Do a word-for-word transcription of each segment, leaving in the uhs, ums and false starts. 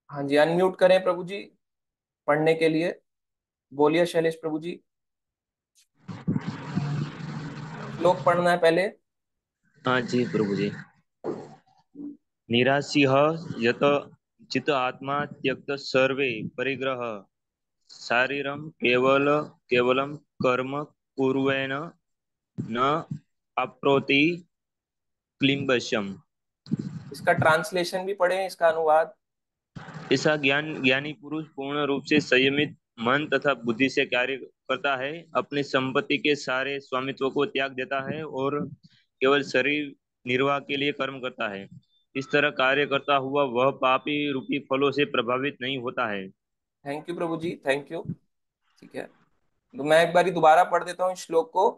हाँ जी, अनम्यूट करें प्रभु जी पढ़ने के लिए। बोलिए शैलेश प्रभु जी। श्लोक पढ़ना है पहले। हाँ जी प्रभु जी। निराशीः यत चित आत्मा त्यक्त सर्वे परिग्रह शारीरम केवल केवलम कर्म कुर्वेण न आप्नोति क्लिबशम। इसका ट्रांसलेशन भी पढ़ें, इसका अनुवाद। ऐसा ज्ञान ज्ञानी पुरुष पूर्ण रूप से संयमित मन तथा बुद्धि से कार्य करता है, अपनी संपत्ति के सारे स्वामित्व को त्याग देता है और केवल शरीर निर्वाह के लिए कर्म करता है। इस तरह कार्य करता हुआ वह पापी रूपी फलों से प्रभावित नहीं होता है। Thank you Prabhu ji, thank you. ठीक है, तो मैं एक बारी दोबारा पढ़ देता हूँ इस श्लोक को।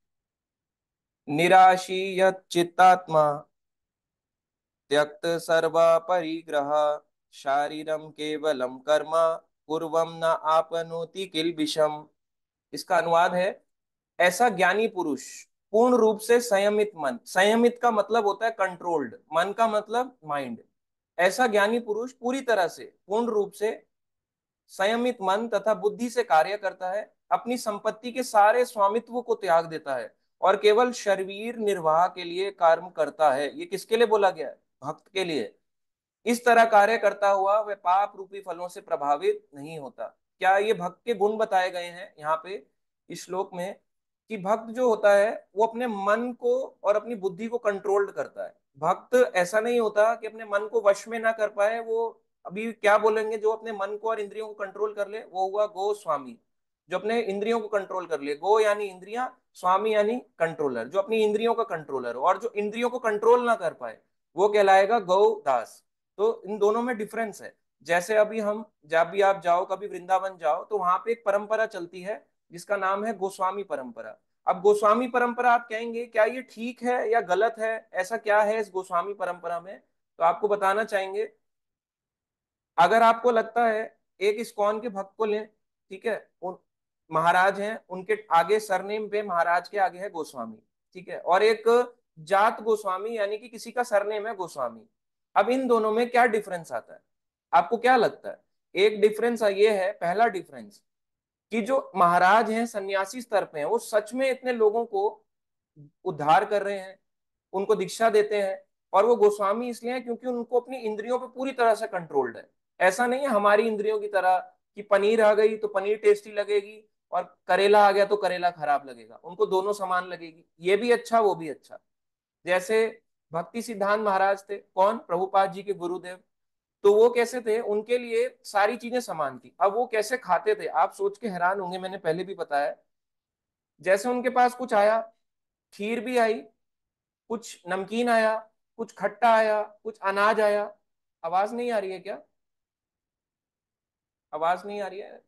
निराशी यत चित्तात्मा त्यक्त सर्व परिग्रह शारीरम केवलम कर्म पूर्वम न आपनोति किल्बिषम। इसका अनुवाद है, ऐसा ज्ञानी पुरुष पूर्ण रूप से संयमित मन, संयमित का मतलब होता है कंट्रोल्ड, मन का मतलब माइंड। ऐसा ज्ञानी पुरुष पूरी तरह से पूर्ण रूप से संयमित मन तथा बुद्धि से कार्य करता है, अपनी संपत्ति के सारे स्वामित्व को त्याग देता है और केवल शरीर निर्वाह के लिए कर्म करता है। ये किसके लिए बोला गया है? भक्त के लिए। इस तरह कार्य करता हुआ वह पाप रूपी फलों से प्रभावित नहीं होता। क्या ये भक्त के गुण बताए गए हैं यहाँ पे इस श्लोक में, कि भक्त जो होता है वो अपने मन को और अपनी बुद्धि को कंट्रोल्ड करता है। भक्त ऐसा नहीं होता कि अपने मन को वश में ना कर पाए। वो अभी क्या बोलेंगे, जो अपने मन को और इंद्रियों को कंट्रोल कर ले वो हुआ गो स्वामी। जो अपने इंद्रियों को कंट्रोल कर ले, गो यानी इंद्रियां, स्वामी यानी कंट्रोलर, जो अपनी इंद्रियों का कंट्रोलर हो। और जो इंद्रियों को कंट्रोल ना कर पाए वो कहलाएगा गौ दास। तो इन दोनों में डिफरेंस है। जैसे अभी हम, जब भी आप जाओ कभी वृंदावन जाओ तो वहां पे एक परंपरा चलती है जिसका नाम है गोस्वामी परंपरा। अब गोस्वामी परंपरा आप कहेंगे क्या ये ठीक है या गलत है, ऐसा क्या है इस गोस्वामी परंपरा में? तो आपको बताना चाहेंगे, अगर आपको लगता है, एक इस्कॉन के भक्त को लें, ठीक है, उन महाराज हैं, उनके आगे सरनेम पे महाराज के आगे है गोस्वामी, ठीक है, और एक जात गोस्वामी यानी कि किसी का सरनेम है गोस्वामी। अब इन दोनों में क्या डिफरेंस आता है? आपको क्या लगता है? एक डिफरेंस ये है, पहला डिफरेंस, कि जो महाराज हैं सन्यासी स्तर पे हैं, वो सच में इतने लोगों को उद्धार कर रहे हैं, उनको दीक्षा देते हैं। और वो गोस्वामी इसलिए हैं क्योंकि उनको अपनी इंद्रियों पे पूरी तरह से कंट्रोल्ड है। ऐसा नहीं है हमारी इंद्रियों की तरह कि पनीर आ गई तो पनीर टेस्टी लगेगी और करेला आ गया तो करेला खराब लगेगा, उनको दोनों समान लगेगी, ये भी अच्छा वो भी अच्छा। जैसे भक्ति सिद्धांत महाराज थे, कौन? प्रभुपाद जी के गुरुदेव। तो वो कैसे थे? उनके लिए सारी चीजें समान थी। अब वो कैसे खाते थे आप सोच के हैरान होंगे, मैंने पहले भी बताया। जैसे उनके पास कुछ आया, खीर भी आई, कुछ नमकीन आया, कुछ खट्टा आया, कुछ अनाज आया। आवाज नहीं आ रही है क्या? आवाज नहीं आ रही है?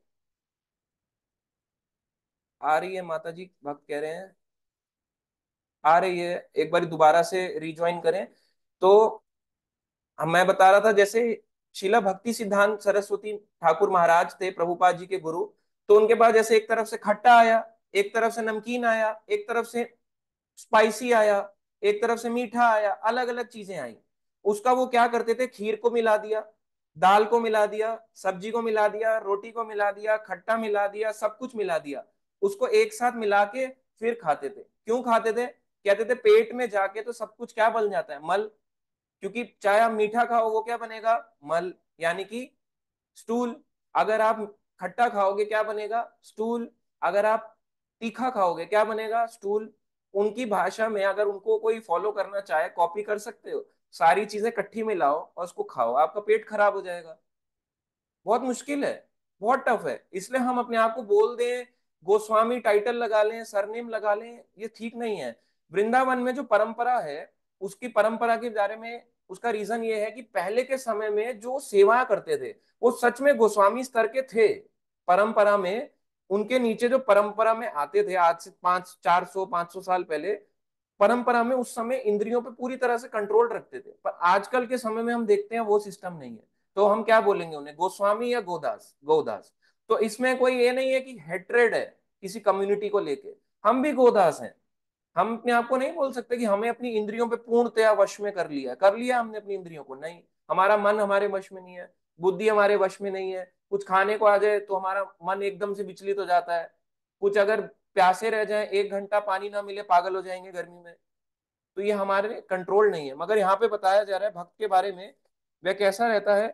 आ रही है माता जी, भक्त कह रहे हैं आ रही है। एक बार दोबारा से रिज्वाइन करें। तो हम, मैं बता रहा था, जैसे शिला भक्ति सिद्धांत सरस्वती ठाकुर महाराज थे प्रभुपाद जी के गुरु। तो उनके पास जैसे एक तरफ से खट्टा आया, एक तरफ से नमकीन आया, एक तरफ से स्पाइसी आया, एक तरफ से मीठा आया, अलग अलग चीजें आई। उसका वो क्या करते थे, खीर को मिला दिया, दाल को मिला दिया, सब्जी को मिला दिया, रोटी को मिला दिया, खट्टा मिला दिया, सब कुछ मिला दिया, उसको एक साथ मिला के फिर खाते थे। क्यों खाते थे? कहते थे पेट में जाके तो सब कुछ क्या बन जाता है, मल। क्योंकि चाहे आप मीठा खाओ वो क्या बनेगा, मल, यानी कि स्टूल। अगर आप खट्टा खाओगे क्या बनेगा, स्टूल। अगर आप तीखा खाओगे क्या बनेगा, स्टूल। उनकी भाषा में अगर उनको कोई फॉलो करना चाहे, कॉपी कर सकते हो। सारी चीजें इकट्ठी में लाओ और उसको खाओ, आपका पेट खराब हो जाएगा। बहुत मुश्किल है, बहुत टफ है। इसलिए हम अपने आप को बोल दें, गोस्वामी टाइटल लगा लें, सरनेम लगा लें, ये ठीक नहीं है। वृंदावन में जो परंपरा है, उसकी परंपरा के बारे में उसका रीजन ये है कि पहले के समय में जो सेवा करते थे वो सच में गोस्वामी स्तर के थे। परंपरा में उनके नीचे जो परंपरा में आते थे, आज से पांच चार सौ पांच सौ साल पहले, परंपरा में उस समय इंद्रियों पे पूरी तरह से कंट्रोल रखते थे। पर आजकल के समय में हम देखते हैं वो सिस्टम नहीं है। तो हम क्या बोलेंगे उन्हें, गोस्वामी या गोदास, गोदास। तो इसमें कोई ये नहीं है कि हेट्रेड है किसी कम्युनिटी को लेके। हम भी गोदास हैं। हम अपने आप को नहीं बोल सकते कि हमें अपनी इंद्रियों पे पूर्णतया वश में कर लिया कर लिया हमने अपनी इंद्रियों को, नहीं। हमारा मन हमारे वश में नहीं है। बुद्धि हमारे वश में नहीं है, कुछ खाने को आ जाए तो हमारा मन एकदम से विचलित हो जाता है, कुछ अगर प्यासे रह जाए, एक घंटा पानी ना मिले पागल हो जाएंगे गर्मी में। तो ये हमारे कंट्रोल नहीं है। मगर यहाँ पे बताया जा रहा है भक्त के बारे में, वह कैसा रहता है,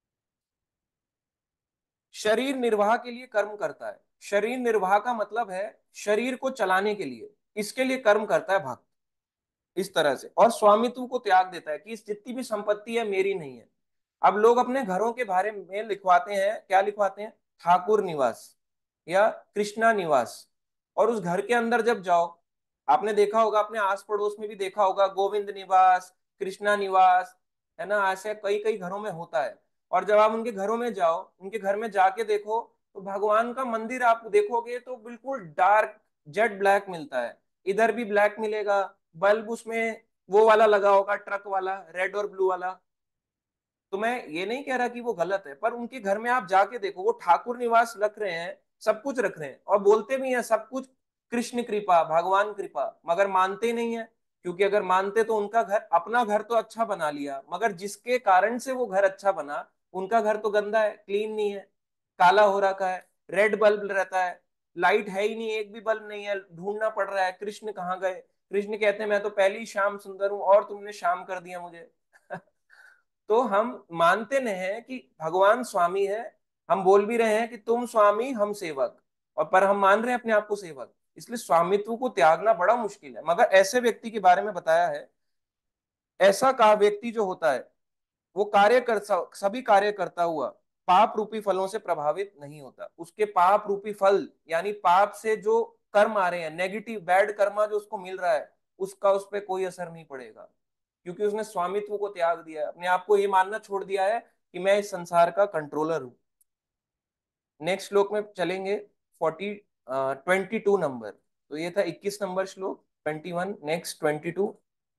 शरीर निर्वाह के लिए कर्म करता है। शरीर निर्वाह का मतलब है शरीर को चलाने के लिए, इसके लिए कर्म करता है भक्त इस तरह से। और स्वामित्व को त्याग देता है कि इस जितनी भी संपत्ति है मेरी नहीं है। अब लोग अपने घरों के बारे में लिखवाते हैं, क्या लिखवाते हैं, ठाकुर निवास या कृष्णा निवास। और उस घर के अंदर जब जाओ, आपने देखा होगा, अपने आस पड़ोस में भी देखा होगा, गोविंद निवास, कृष्णा निवास, है ना, ऐसे कई कई घरों में होता है। और जब आप उनके घरों में जाओ, उनके घर में जाके देखो, तो भगवान का मंदिर आप देखोगे तो बिल्कुल डार्क जेट ब्लैक मिलता है। इधर भी ब्लैक मिलेगा, बल्ब उसमें वो वाला लगा होगा, ट्रक वाला, रेड और ब्लू वाला। तो मैं ये नहीं कह रहा कि वो गलत है, पर उनके घर में आप जाके देखो, वो ठाकुर निवास रख रहे हैं, सब कुछ रख रहे हैं, और बोलते भी हैं सब कुछ कृष्ण कृपा, भगवान कृपा, मगर मानते नहीं है। क्योंकि अगर मानते तो उनका घर, अपना घर तो अच्छा बना लिया, मगर जिसके कारण से वो घर अच्छा बना, उनका घर तो गंदा है, क्लीन नहीं है, काला हो रखा है, रेड बल्ब रहता है, लाइट है ही नहीं, एक भी बल्ब नहीं है, ढूंढना पड़ रहा है कृष्ण कहाँ गए। कृष्ण कहते हैं मैं तो पहली शाम सुंदर हूं और तुमने शाम कर दिया मुझे। तो हम मानते नहीं हैं कि भगवान स्वामी है, हम बोल भी रहे हैं कि तुम स्वामी हम सेवक, और पर हम मान रहे हैं अपने आप को सेवक। इसलिए स्वामित्व को त्यागना बड़ा मुश्किल है। मगर ऐसे व्यक्ति के बारे में बताया है, ऐसा का व्यक्ति जो होता है, वो कार्य कर, सभी कार्य करता हुआ पाप रूपी फलों से प्रभावित नहीं होता। उसके पाप रूपी फल, यानी पाप से जो कर्म आ रहे हैं, नेगेटिव बैड कर्मा जो उसको मिल रहा है, उसका उस पर कोई असर नहीं पड़ेगा। क्योंकि उसने स्वामित्व को त्याग दिया है, अपने आप को ये मानना छोड़ दिया है कि मैं इस संसार का कंट्रोलर हूं। नेक्स्ट श्लोक में चलेंगे, फोर्टी ट्वेंटी टू नंबर। तो ये था इक्कीस नंबर श्लोक, twenty one, next twenty two.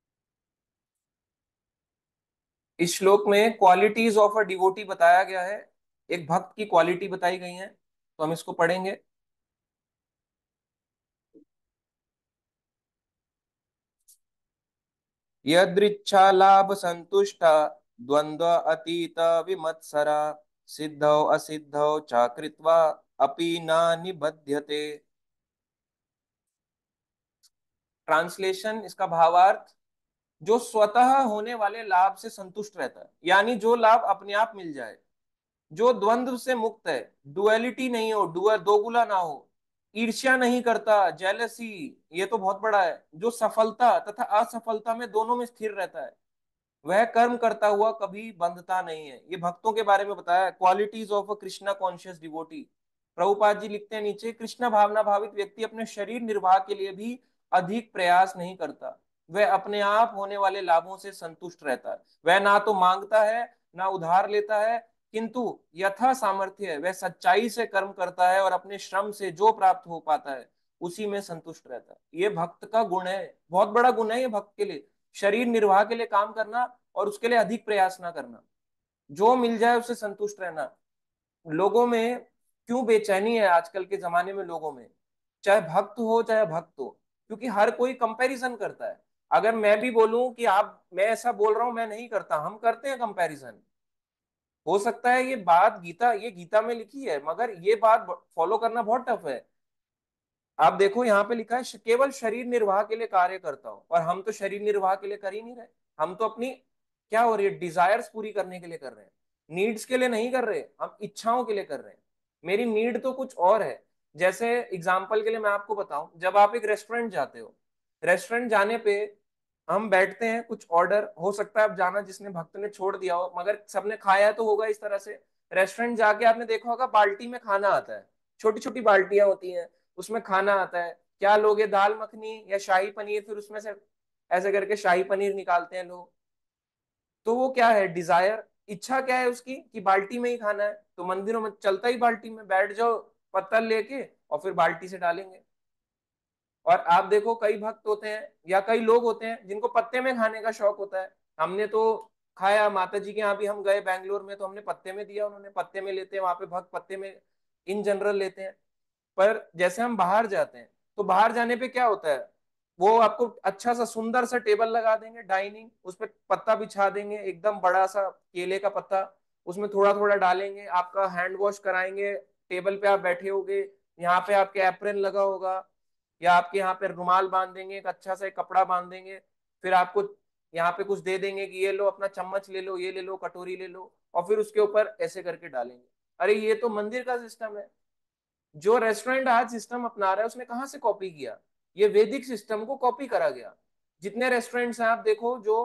इस श्लोक में क्वालिटीज ऑफ अ डिवोटी बताया गया है, एक भक्त की क्वालिटी बताई गई है, तो हम इसको पढ़ेंगे। यदृच्छा लाभ संतुष्टा, द्वंद्व अतीत विमत्सरा, सिद्धौ असिद्धौ च कृत्वा अपि न निबध्यते। ट्रांसलेशन, इसका भावार्थ, जो स्वतः होने वाले लाभ से संतुष्ट रहता है, यानी जो लाभ अपने आप मिल जाए, जो द्वंद्व से मुक्त है, डुअलिटी नहीं हो, डुअर दोगुला ना हो, ईर्ष्या नहीं करता, जेलसी, ये तो बहुत बड़ा है, जो सफलता तथा असफलता में दोनों में स्थिर रहता है, वह कर्म करता हुआ कभी बंधता नहीं है। ये भक्तों के बारे में बताया, qualities of a Krishna conscious devotee. Prabhupada ji लिखते हैं नीचे, कृष्ण भावना भावित व्यक्ति अपने शरीर निर्वाह के लिए भी अधिक प्रयास नहीं करता, वह अपने आप होने वाले लाभों से संतुष्ट रहता है। वह ना तो मांगता है, ना उधार लेता है, किंतु यथा सामर्थ्य है वह सच्चाई से कर्म करता है और अपने श्रम से जो प्राप्त हो पाता है उसी में संतुष्ट रहता है। ये भक्त का गुण है, बहुत बड़ा गुण है ये भक्त के लिए, शरीर निर्वाह के लिए काम करना और उसके लिए अधिक प्रयास ना करना, जो मिल जाए उससे संतुष्ट रहना। लोगों में क्यों बेचैनी है आजकल के जमाने में लोगों में, चाहे भक्त हो चाहे भक्त हो, क्योंकि हर कोई कंपैरिजन करता है। अगर मैं भी बोलूं कि आप, मैं ऐसा बोल रहा हूं, मैं नहीं करता, हम करते हैं कंपैरिजन। हो सकता है ये बात गीता, ये गीता में लिखी है, मगर ये बात फॉलो करना बहुत टफ है। आप देखो यहाँ पे लिखा है केवल शरीर निर्वाह के लिए कार्य करता हूं, और हम तो शरीर निर्वाह के लिए कर ही नहीं रहे। हम तो अपनी, क्या हो रही है, डिजायर्स पूरी करने के लिए कर रहे हैं, नीड्स के लिए नहीं कर रहे, हम इच्छाओं के लिए कर रहे हैं। मेरी नीड तो कुछ और है। जैसे एग्जाम्पल के लिए मैं आपको बताऊं, जब आप एक रेस्टोरेंट जाते हो, रेस्टोरेंट जाने पे हम बैठते हैं, कुछ ऑर्डर हो सकता है, आप जाना जिसने भक्त ने छोड़ दिया हो, मगर सबने खाया तो होगा इस तरह से। रेस्टोरेंट जाके आपने देखा होगा बाल्टी में खाना आता है, छोटी छोटी बाल्टियां होती हैं, उसमें खाना आता है। क्या लोगे, दाल मखनी या शाही पनीर, फिर उसमें से ऐसे करके शाही पनीर निकालते हैं लोग। तो वो क्या है, डिजायर, इच्छा क्या है उसकी, कि बाल्टी में ही खाना है, तो मंदिरों में चलता ही बाल्टी में, बैठ जाओ पत्तल लेके और फिर बाल्टी से डालेंगे। और आप देखो कई भक्त होते हैं या कई लोग होते हैं जिनको पत्ते में खाने का शौक होता है। हमने तो खाया, माता जी के यहाँ भी हम गए बैंगलोर में, तो हमने पत्ते में दिया, उन्होंने पत्ते में लेते हैं, वहां पे भक्त पत्ते में इन जनरल लेते हैं। पर जैसे हम बाहर जाते हैं, तो बाहर जाने पे क्या होता है, वो आपको अच्छा सा सुंदर सा टेबल लगा देंगे, डाइनिंग, उस पर पत्ता बिछा देंगे, एकदम बड़ा सा केले का पत्ता, उसमें थोड़ा थोड़ा डालेंगे, आपका हैंड वॉश कराएंगे, टेबल पे आप बैठे होगे, यहाँ पे आपके एप्रन लगा होगा, या आपके यहाँ पे रुमाल बांध देंगे, एक अच्छा सा एक कपड़ा बांध देंगे, फिर आपको यहाँ पे कुछ दे देंगे कि ये लो अपना चम्मच ले लो, ये ले लो, कटोरी ले लो, और फिर उसके ऊपर ऐसे करके डालेंगे। अरे ये तो मंदिर का सिस्टम है। जो रेस्टोरेंट आज सिस्टम अपना रहा है उसने कहाँ से कॉपी किया? ये वैदिक सिस्टम को कॉपी करा गया। जितने रेस्टोरेंट्स हैं आप देखो, जो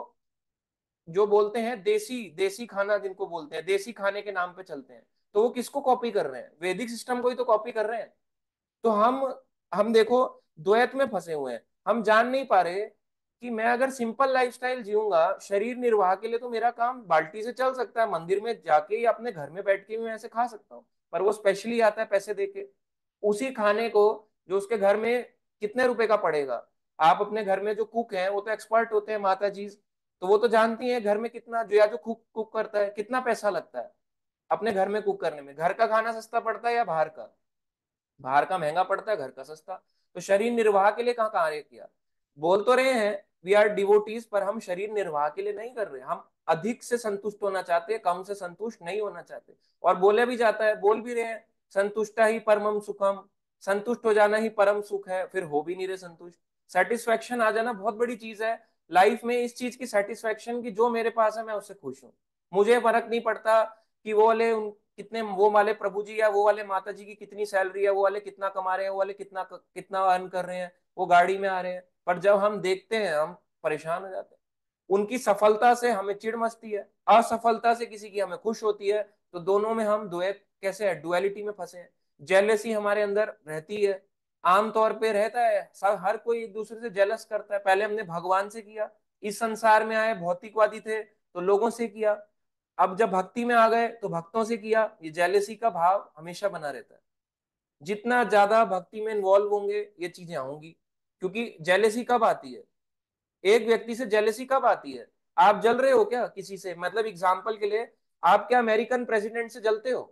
जो बोलते हैं देसी देसी खाना, जिनको बोलते हैं देसी खाने के नाम पे चलते हैं, तो वो किसको कॉपी कर रहे हैं? वैदिक सिस्टम को ही तो कॉपी कर रहे हैं। तो हम हम देखो द्वैत में फंसे हुए हैं। हम जान नहीं पा रहे कि मैं अगर सिंपल लाइफस्टाइल जीऊंगा शरीर निर्वाह के लिए, तो मेरा काम बाल्टी से चल सकता है, मंदिर में जाके या अपने घर में बैठ के भी मैं ऐसे खा सकता हूँ। पर वो स्पेशली आता है पैसे देके, उसी खाने को जो उसके घर में कितने रुपए का पड़ेगा। आप अपने घर में जो कुक हैं वो तो एक्सपर्ट होते हैं, माता जी, तो वो तो जानती हैं घर में कितना, जो या जो कुक कुक करता है कितना पैसा लगता है अपने घर में कुक करने में। घर का खाना सस्ता पड़ता है या बाहर का? बाहर का महंगा पड़ता है, घर का सस्ता। तो शरीर निर्वाह के लिए कहाँ कार्य किया? बोल तो रहे हैं वी आर डिवोटीज, पर हम शरीर निर्वाह के लिए नहीं कर रहे। हम अधिक से संतुष्ट होना चाहते हैं, कम से संतुष्ट नहीं होना चाहते। और बोले भी जाता है, बोल भी रहे हैं, संतुष्टा ही परमम सुखम, संतुष्ट हो जाना ही परम सुख है, फिर हो भी नहीं रहे संतुष्ट। सेटिस्फेक्शन आ जाना बहुत बड़ी चीज है लाइफ में, इस चीज की सेटिस्फेक्शन की जो मेरे पास है मैं उससे खुश हूँ। मुझे फर्क नहीं पड़ता कि वो वाले उन कितने, वो वाले प्रभु जी या वो वाले माता जी की कितनी सैलरी है, वो वाले कितना कमा रहे हैं, वो वाले कितना कितना अर्न कर रहे हैं, वो गाड़ी में आ रहे हैं। पर जब हम देखते हैं हम परेशान हो जाते हैं। उनकी सफलता से हमें चिढ़ मचती है, असफलता से किसी की हमें खुश होती है। तो दोनों में हम द्वैत कैसे है, डुअलिटी में फंसे हैं। जेलेसी हमारे अंदर रहती है, आमतौर पे रहता है, सब हर कोई एक दूसरे से जेलस करता है। पहले हमने भगवान से किया, इस संसार में आए भौतिकवादी थे तो लोगों से किया, अब जब भक्ति में आ गए तो भक्तों से किया। ये जेलेसी का भाव हमेशा बना रहता है। जितना ज्यादा भक्ति में इन्वॉल्व होंगे ये चीजें होंगी। क्योंकि जेलेसी कब आती है, एक व्यक्ति से जेलेसी कब आती है? आप जल रहे हो क्या किसी से? मतलब एग्जाम्पल के लिए, आप क्या अमेरिकन प्रेसिडेंट से जलते हो?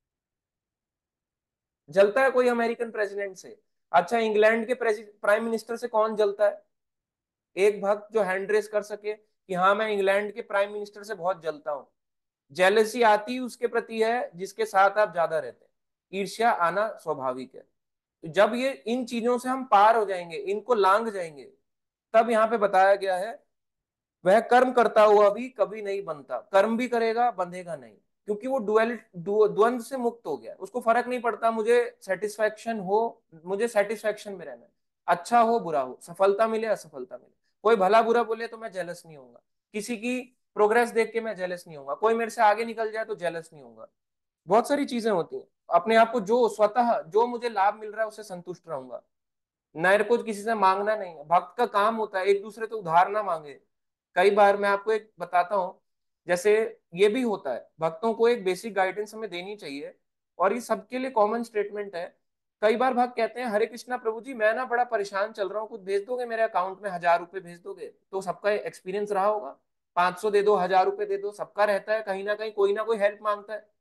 जलता है कोई अमेरिकन प्रेसिडेंट से? अच्छा, इंग्लैंड के प्राइम मिनिस्टर से कौन जलता है? एक भक्त जो हैंड रेस कर सके कि हाँ मैं इंग्लैंड के प्राइम मिनिस्टर से बहुत जलता हूँ। जेलसी आती उसके प्रति है जिसके साथ आप ज्यादा रहते हैं। ईर्ष्या आना स्वाभाविक है। तो जब ये इन चीजों से हम पार हो जाएंगे, इनको लांग जाएंगे, तब यहाँ पे बताया गया है वह कर्म करता हुआ भी कभी नहीं बनता। कर्म भी करेगा, बंधेगा नहीं, क्योंकि वो डुअल द्वंद से मुक्त हो गया। उसको फर्क नहीं पड़ता मुझे सेटिस्फेक्शन हो, मुझे सेटिस्फेक्शन में रहना है। अच्छा हो बुरा हो, सफलता मिले असफलता मिले, कोई भला बुरा बोले तो मैं जेलस नहीं होऊंगा। किसी की प्रोग्रेस देख के मैं जेलस नहीं होऊंगा, कोई मेरे से आगे निकल जाए तो जेलस नहीं होऊंगा। बहुत सारी चीजें होती हैं। अपने आप को जो स्वतः जो मुझे लाभ मिल रहा है उससे संतुष्ट रहूंगा। मेरे को किसी से मांगना नहीं है। भक्त का काम होता है एक दूसरे से उधार ना मांगे। कई बार मैं आपको एक बताता हूँ, जैसे ये भी होता है, भक्तों को एक बेसिक गाइडेंस हमें देनी चाहिए, और ये सबके लिए कॉमन स्टेटमेंट है। कई बार भक्त कहते हैं हरे कृष्णा प्रभु जी मैं ना बड़ा परेशान चल रहा हूँ, कुछ भेज दोगे मेरे अकाउंट में, हजार रुपए भेज दोगे? तो सबका एक्सपीरियंस रहा होगा, पांच सौ दे दो, हजार रुपए दे दो, सबका रहता है कहीं ना कहीं कोई ना कोई हेल्प मांगता है।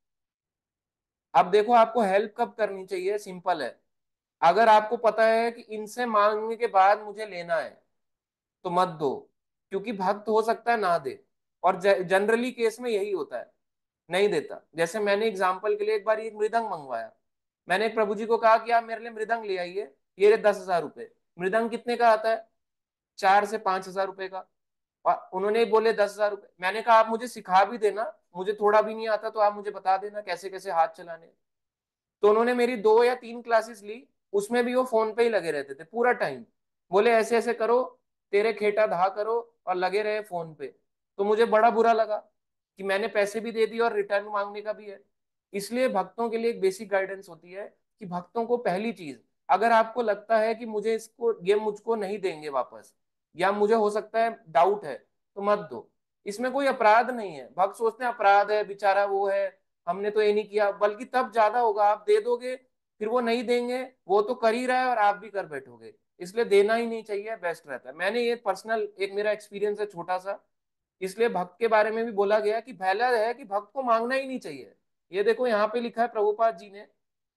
अब देखो आपको हेल्प कब करनी चाहिए, सिंपल है। अगर आपको पता है कि इनसे मांगने के बाद मुझे लेना है तो मत दो, क्योंकि भक्त हो सकता है ना दे। और जनरली केस में यही होता है, नहीं देता। जैसे मैंने एग्जाम्पल के लिए एक बार एक मृदंग मंगवाया। मैंने एक प्रभु जी को कहा कि आप मेरे लिए मृदंग ले आइए, ये रहे दस हजार रुपए। मृदंग कितने का आता है? चार से पांच हजार रुपए का। और उन्होंने बोले दस हजार रुपए। मैंने कहा आप मुझे सिखा भी देना, मुझे थोड़ा भी नहीं आता तो आप मुझे बता देना कैसे कैसे हाथ चलाने। तो उन्होंने मेरी दो या तीन क्लासेस ली, उसमें भी वो फोन पे ही लगे रहते थे पूरा टाइम। बोले ऐसे ऐसे करो, तेरे खेटा धा करो, और लगे रहे फोन पे। तो मुझे बड़ा बुरा लगा कि मैंने पैसे भी दे दिए और रिटर्न मांगने का भी है। इसलिए भक्तों के लिए एक बेसिक गाइडेंस होती है कि भक्तों को पहली चीज, अगर आपको लगता है कि मुझे इसको, ये मुझको नहीं देंगे वापस, या मुझे हो सकता है डाउट है, तो मत दो। इसमें कोई अपराध नहीं है। भक्त सोचते हैं अपराध है, बेचारा वो है, हमने तो ये नहीं किया। बल्कि तब ज्यादा होगा, आप दे दोगे फिर वो नहीं देंगे, वो तो कर ही रहा है और आप भी कर बैठोगे। इसलिए देना ही नहीं चाहिए, बेस्ट रहता है। मैंने ये पर्सनल एक मेरा एक्सपीरियंस है छोटा सा। इसलिए भक्त के बारे में भी बोला गया कि पहला है कि भक्त को मांगना ही नहीं चाहिए। ये देखो यहाँ पे लिखा है प्रभुपाद जी ने,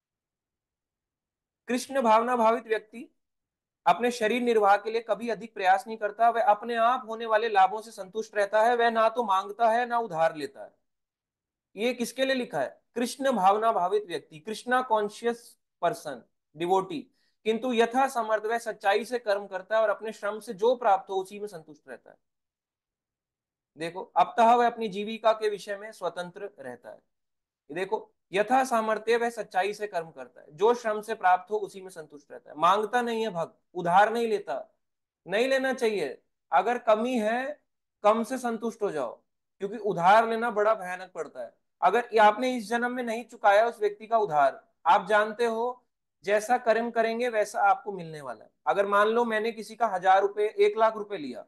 कृष्ण भावना भावित व्यक्ति अपने शरीर निर्वाह के लिए कभी अधिक प्रयास नहीं करता, वह अपने आप होने वाले लाभों से संतुष्ट रहता है, वह ना तो मांगता है ना उधार लेता है। ये किसके लिए लिखा है? कृष्ण भावना भावित व्यक्ति, कृष्णा कॉन्शियस पर्सन, डिवोटी, किंतु यथा समर्थ वह सच्चाई से कर्म करता है और अपने श्रम से जो प्राप्त हो उसी में संतुष्ट रहता है। देखो, अतः वह अपनी जीविका के विषय में स्वतंत्र रहता है। देखो, यथा सामर्थ्य वह सच्चाई से कर्म करता है, जो श्रम से प्राप्त हो उसी में संतुष्ट रहता है। मांगता नहीं है भक्त, उधार नहीं लेता, नहीं लेना चाहिए। अगर कमी है, कम से संतुष्ट हो जाओ, क्योंकि उधार लेना बड़ा भयानक पड़ता है। अगर ये आपने इस जन्म में नहीं चुकाया उस व्यक्ति का उधार, आप जानते हो जैसा कर्म करेंगे वैसा आपको मिलने वाला है। अगर मान लो मैंने किसी का हजार रुपए, एक लाख रुपए लिया,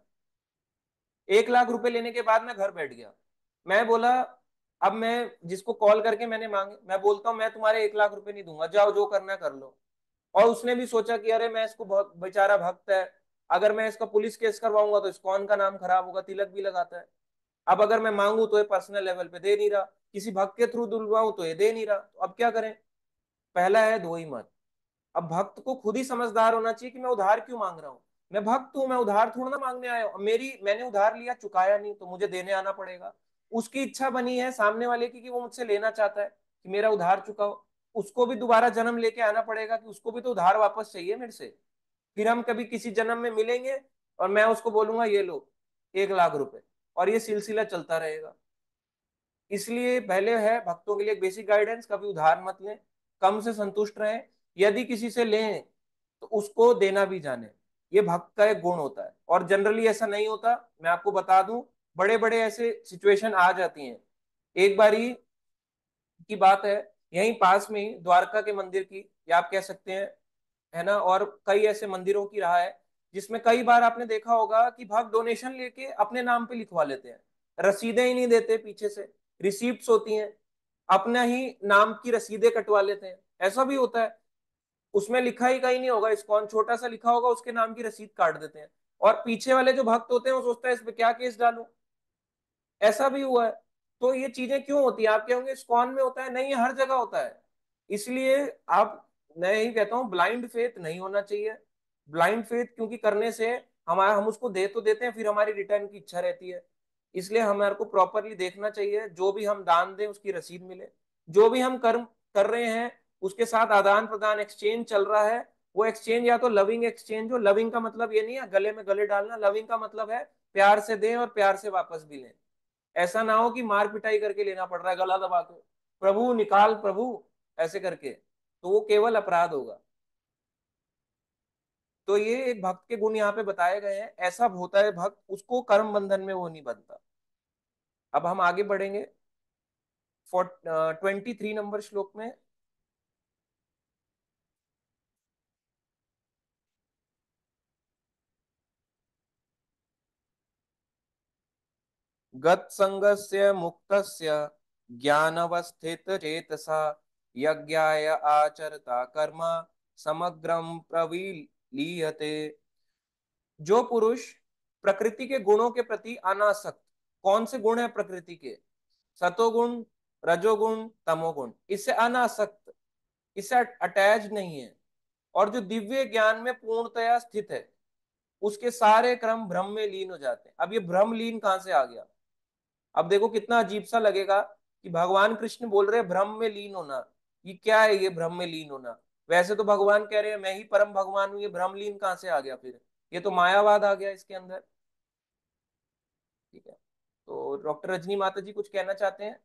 एक लाख रुपए लेने के बाद मैं घर बैठ गया, मैं बोला, अब मैं जिसको कॉल करके मैंने मांगे, मैं बोलता हूँ मैं तुम्हारे एक लाख रुपए नहीं दूंगा, जाओ जो करना कर लो। और उसने भी सोचा कि अरे मैं इसको, बहुत बेचारा भक्त है, अगर मैं इसका पुलिस केस करवाऊंगा तो इस्कॉन का नाम खराब होगा, तिलक भी लगाता है। अब अगर मैं मांगू तो ये पर्सनल लेवल पे दे नहीं रहा, किसी भक्त के थ्रू दिलवाऊं तो ये दे नहीं रहा, तो अब क्या करें? पहला है दो ही मत। अब भक्त को खुद ही समझदार होना चाहिए कि मैं उधार क्यों मांग रहा हूँ। मैं भक्त हूं, मैं उधार थोड़ा ना मांगने आया हूं। मेरी मैंने उधार लिया, चुकाया नहीं, तो मुझे देने आना पड़ेगा। उसकी इच्छा बनी है सामने वाले की कि वो मुझसे लेना चाहता है कि मेरा उधार चुकाओ, उसको भी दोबारा जन्म लेके आना पड़ेगा कि उसको भी तो उधार वापस चाहिए मेरे से। फिर हम कभी किसी जन्म में मिलेंगे और मैं उसको बोलूंगा ये लो एक लाख रुपए, और ये सिलसिला चलता रहेगा। इसलिए पहले है भक्तों के लिए एक बेसिक गाइडेंस, कभी उधार मत लें, कम से संतुष्ट रहें। यदि किसी से लें तो उसको देना भी जाने, ये भक्त का एक गुण होता है। और जनरली ऐसा नहीं होता, मैं आपको बता दूं, बड़े बड़े ऐसे सिचुएशन आ जाती हैं। एक बारी की बात है, यहीं पास में ही द्वारका के मंदिर की, या आप कह सकते हैं, है ना, और कई ऐसे मंदिरों की रहा है जिसमें कई बार आपने देखा होगा कि भक्त डोनेशन लेके अपने नाम पे लिखवा लेते हैं, रसीदें ही नहीं देते, पीछे से रिसीप्ट्स होती हैं, अपना ही नाम की रसीदें कटवा लेते हैं। ऐसा भी होता है, उसमें लिखा ही कहीं नहीं होगा, इस्कॉन छोटा सा लिखा होगा, उसके नाम की रसीद काट देते हैं। और पीछे वाले जो भक्त होते हैं वो सोचता है इस पे क्या केस डालूं। ऐसा भी हुआ है। तो ये चीजें क्यों होती है? आप कहोगे इस्कॉन में होता है, नहीं, ये हर जगह होता है। इसलिए आप, मैं यही कहता हूँ, ब्लाइंड फेथ नहीं होना चाहिए। ब्लाइंड फेथ क्योंकि करने से हमारा, हम उसको दे तो देते हैं, फिर हमारी रिटर्न की इच्छा रहती है। इसलिए हमारे को प्रॉपरली देखना चाहिए, जो भी हम दान दें उसकी रसीद मिले, जो भी हम कर्म कर रहे हैं उसके साथ आदान प्रदान एक्सचेंज चल रहा है, वो एक्सचेंज या तो लविंग एक्सचेंज हो। लविंग का मतलब ये नहीं है गले में गले डालना, लविंग का मतलब है प्यार से दें और प्यार से वापस भी लें। ऐसा ना हो कि मार पिटाई करके लेना पड़ रहा है गला दबा के, प्रभु निकाल प्रभु, ऐसे करके, तो वो केवल अपराध होगा। तो ये एक भक्त के गुण यहाँ पे बताए गए हैं। ऐसा होता है भक्त, उसको कर्म बंधन में वो नहीं बनता। अब हम आगे बढ़ेंगे फोर ट्वेंटी थ्री नंबर श्लोक में। गत संगस्य मुक्तस्य ज्ञानवस्थित चेतसा यज्ञाय आचरता कर्म समग्रम प्रविलीयते। जो पुरुष प्रकृति के गुणों के प्रति अनासक्त, कौन से गुण है प्रकृति के? सतोगुण, रजोगुण, तमोगुण, इससे अनासक्त, इससे अटैच नहीं है, और जो दिव्य ज्ञान में पूर्णतया स्थित है, उसके सारे क्रम भ्रम में लीन हो जाते हैं। अब ये भ्रम लीन कहां से आ गया? अब देखो कितना अजीब सा लगेगा कि भगवान कृष्ण बोल रहे हैं भ्रम में लीन होना। ये क्या है ये भ्रम में लीन होना? वैसे तो भगवान कह रहे हैं मैं ही परम भगवान हूं, ये भ्रम लीन कहां से आ गया फिर? ये तो मायावाद आ गया इसके अंदर। ठीक है, तो डॉक्टर रजनी माता जी कुछ कहना चाहते हैं?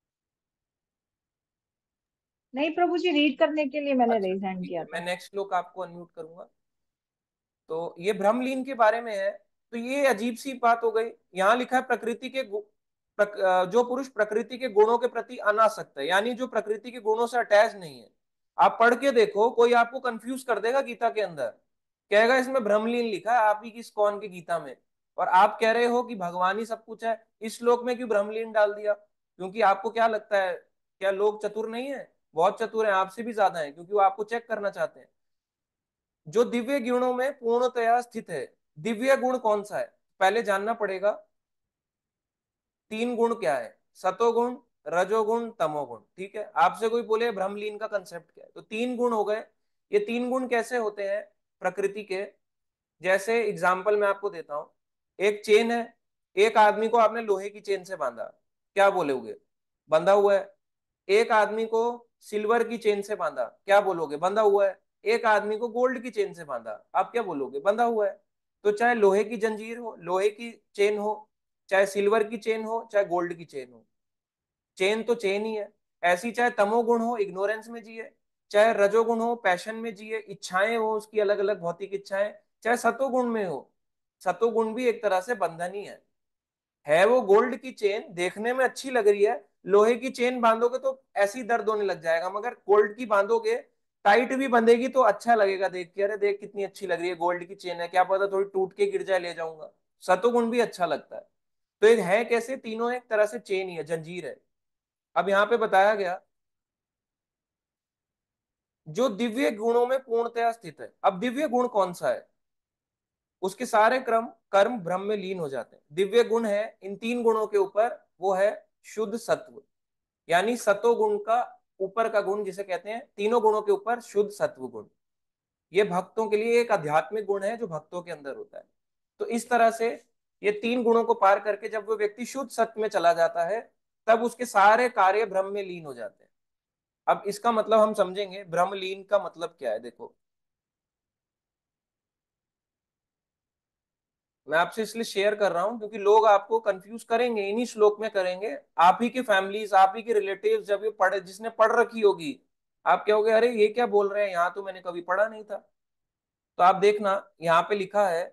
नहीं प्रभु जी, रीड करने के लिए मैंने अच्छा रेज हैंड ठीक किया है, मैं था। नेक्स्ट श्लोक आपको अनम्यूट करूंगा। तो ये भ्रमलीन के बारे में है। तो ये अजीब सी बात हो गई, यहाँ लिखा है प्रकृति के गु- प्रक, अ, जो पुरुष प्रकृति के गुणों के प्रति अनासक्त है, यानी जो प्रकृति के गुणों से अटैच नहीं है। आप पढ़ के देखो, कोई आपको कंफ्यूज कर देगा गीता के अंदर, कहेगा इसमें भ्रमलीन लिखा है आप ही की कौन की गीता में, और आप कह रहे हो कि भगवान ही सब कुछ है, इस श्लोक में क्यों भ्रमलीन डाल दिया? क्योंकि आपको क्या लगता है, क्या लोग चतुर नहीं है? बहुत चतुर हैं, आपसे भी ज्यादा है, क्योंकि वो आपको चेक करना चाहते हैं। जो दिव्य गुणों में पूर्णतया स्थित है, दिव्य गुण कौन सा है पहले जानना पड़ेगा। तीन गुण क्या है? सतोगुण, रजोगुण, तमोगुण। ठीक है, आपसे कोई बोले भ्रमलीन का कंसेप्ट क्या है, तो तीन गुण हो गए। ये तीन गुण कैसे होते हैं प्रकृति के? जैसे एग्जाम्पल मैं आपको देता हूं, एक चेन है, एक आदमी को आपने लोहे की चेन से बांधा, क्या बोलोगे? बंधा हुआ है। एक आदमी को सिल्वर की चेन से बांधा, क्या बोलोगे? बंधा हुआ है। एक आदमी को गोल्ड की चेन से बांधा, आप क्या बोलोगे? बंधा हुआ है। तो चाहे लोहे की जंजीर हो, लोहे की चेन हो, चाहे सिल्वर की चेन हो, चाहे गोल्ड की चेन हो, चेन तो चेन ही है। ऐसी चाहे तमोगुण हो, इग्नोरेंस में जिए, चाहे रजोगुण हो, पैशन में जिए, इच्छाएं हो उसकी अलग अलग भौतिक इच्छाएं, चाहे सतोगुण में हो, सतोगुण भी एक तरह से बंधन ही है। है वो गोल्ड की चेन, देखने में अच्छी लग रही है, लोहे की चेन बांधोगे तो ऐसी दर्द होने लग जाएगा, मगर गोल्ड की बांधोगे, टाइट भी बंधेगी तो अच्छा लगेगा देख के, अरे देख कितनी अच्छी लग रही है, गोल्ड की चेन है, क्या पता थोड़ी टूट के गिर जाए, ले जाऊंगा। सतोगुण भी अच्छा लगता है। तो एक है कैसे, तीनों एक तरह से चेन ही है, जंजीर है। अब यहाँ पे बताया गया जो दिव्य गुणों में पूर्णतया स्थित है। अब दिव्य गुण कौन सा है? उसके सारे क्रम कर्म ब्रह्म में लीन हो जाते हैं। दिव्य गुण है इन तीन गुणों के ऊपर, वो है शुद्ध सत्व, यानी सतो गुण का ऊपर का गुण जिसे कहते हैं, तीनों गुणों के ऊपर शुद्ध सत्व गुण। ये भक्तों के लिए एक आध्यात्मिक गुण है जो भक्तों के अंदर होता है। तो इस तरह से ये तीन गुणों को पार करके जब वो व्यक्ति शुद्ध सत्व में चला जाता है, तब उसके सारे कार्य ब्रह्म में लीन हो जाते हैं। अब इसका मतलब हम समझेंगे, ब्रह्म लीन का मतलब क्या है। देखो, मैं आपसे इसलिए शेयर कर रहा हूं क्योंकि लोग आपको कंफ्यूज करेंगे, इन्हीं श्लोक में करेंगे। आप ही की फैमिलीज, आप ही के रिलेटिव्स, जब ये पढ़े, जिसने पढ़ रखी होगी, आप कहोगे अरे ये क्या बोल रहे हैं, यहाँ तो मैंने कभी पढ़ा नहीं था। तो आप देखना, यहाँ पे लिखा है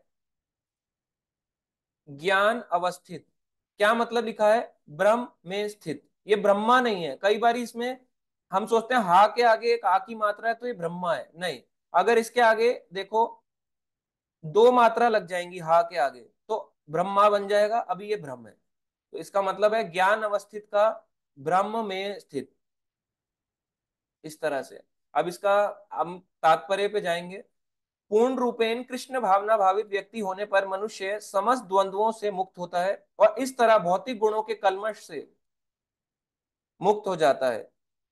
ज्ञान अवस्थित। क्या मतलब लिखा है? ब्रह्म में स्थित। ये ब्रह्मा नहीं है। कई बार इसमें हम सोचते हैं हा के आगे एक आ की मात्रा है तो ये ब्रह्मा है, नहीं। अगर इसके आगे देखो दो मात्रा लग जाएंगी हा के आगे, तो ब्रह्मा बन जाएगा, अभी ये ब्रह्म है। तो इसका मतलब है ज्ञान अवस्थित का ब्रह्म में स्थित, इस तरह से। अब इसका हम तात्पर्य पे जाएंगे। पूर्ण रूपेण कृष्ण भावना भावित व्यक्ति होने पर मनुष्य समस्त द्वंद्वों से मुक्त होता है और इस तरह भौतिक गुणों के कलमश से मुक्त हो जाता है।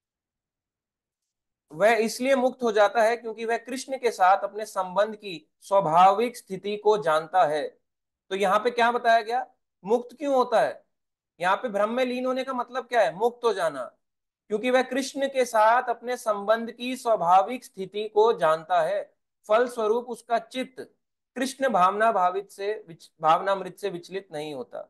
वह इसलिए मुक्त हो जाता है क्योंकि वह कृष्ण के साथ अपने संबंध की स्वाभाविक स्थिति को जानता है। तो यहाँ पे क्या बताया गया? मुक्त क्यों होता है? यहाँ पे ब्रह्म में लीन होने का मतलब क्या है? मुक्त हो जाना। क्योंकि वह कृष्ण के साथ अपने संबंध की स्वाभाविक स्थिति को जानता है, फल स्वरूप उसका चित्त कृष्ण भावना भावित से भावनामृत से विचलित नहीं होता।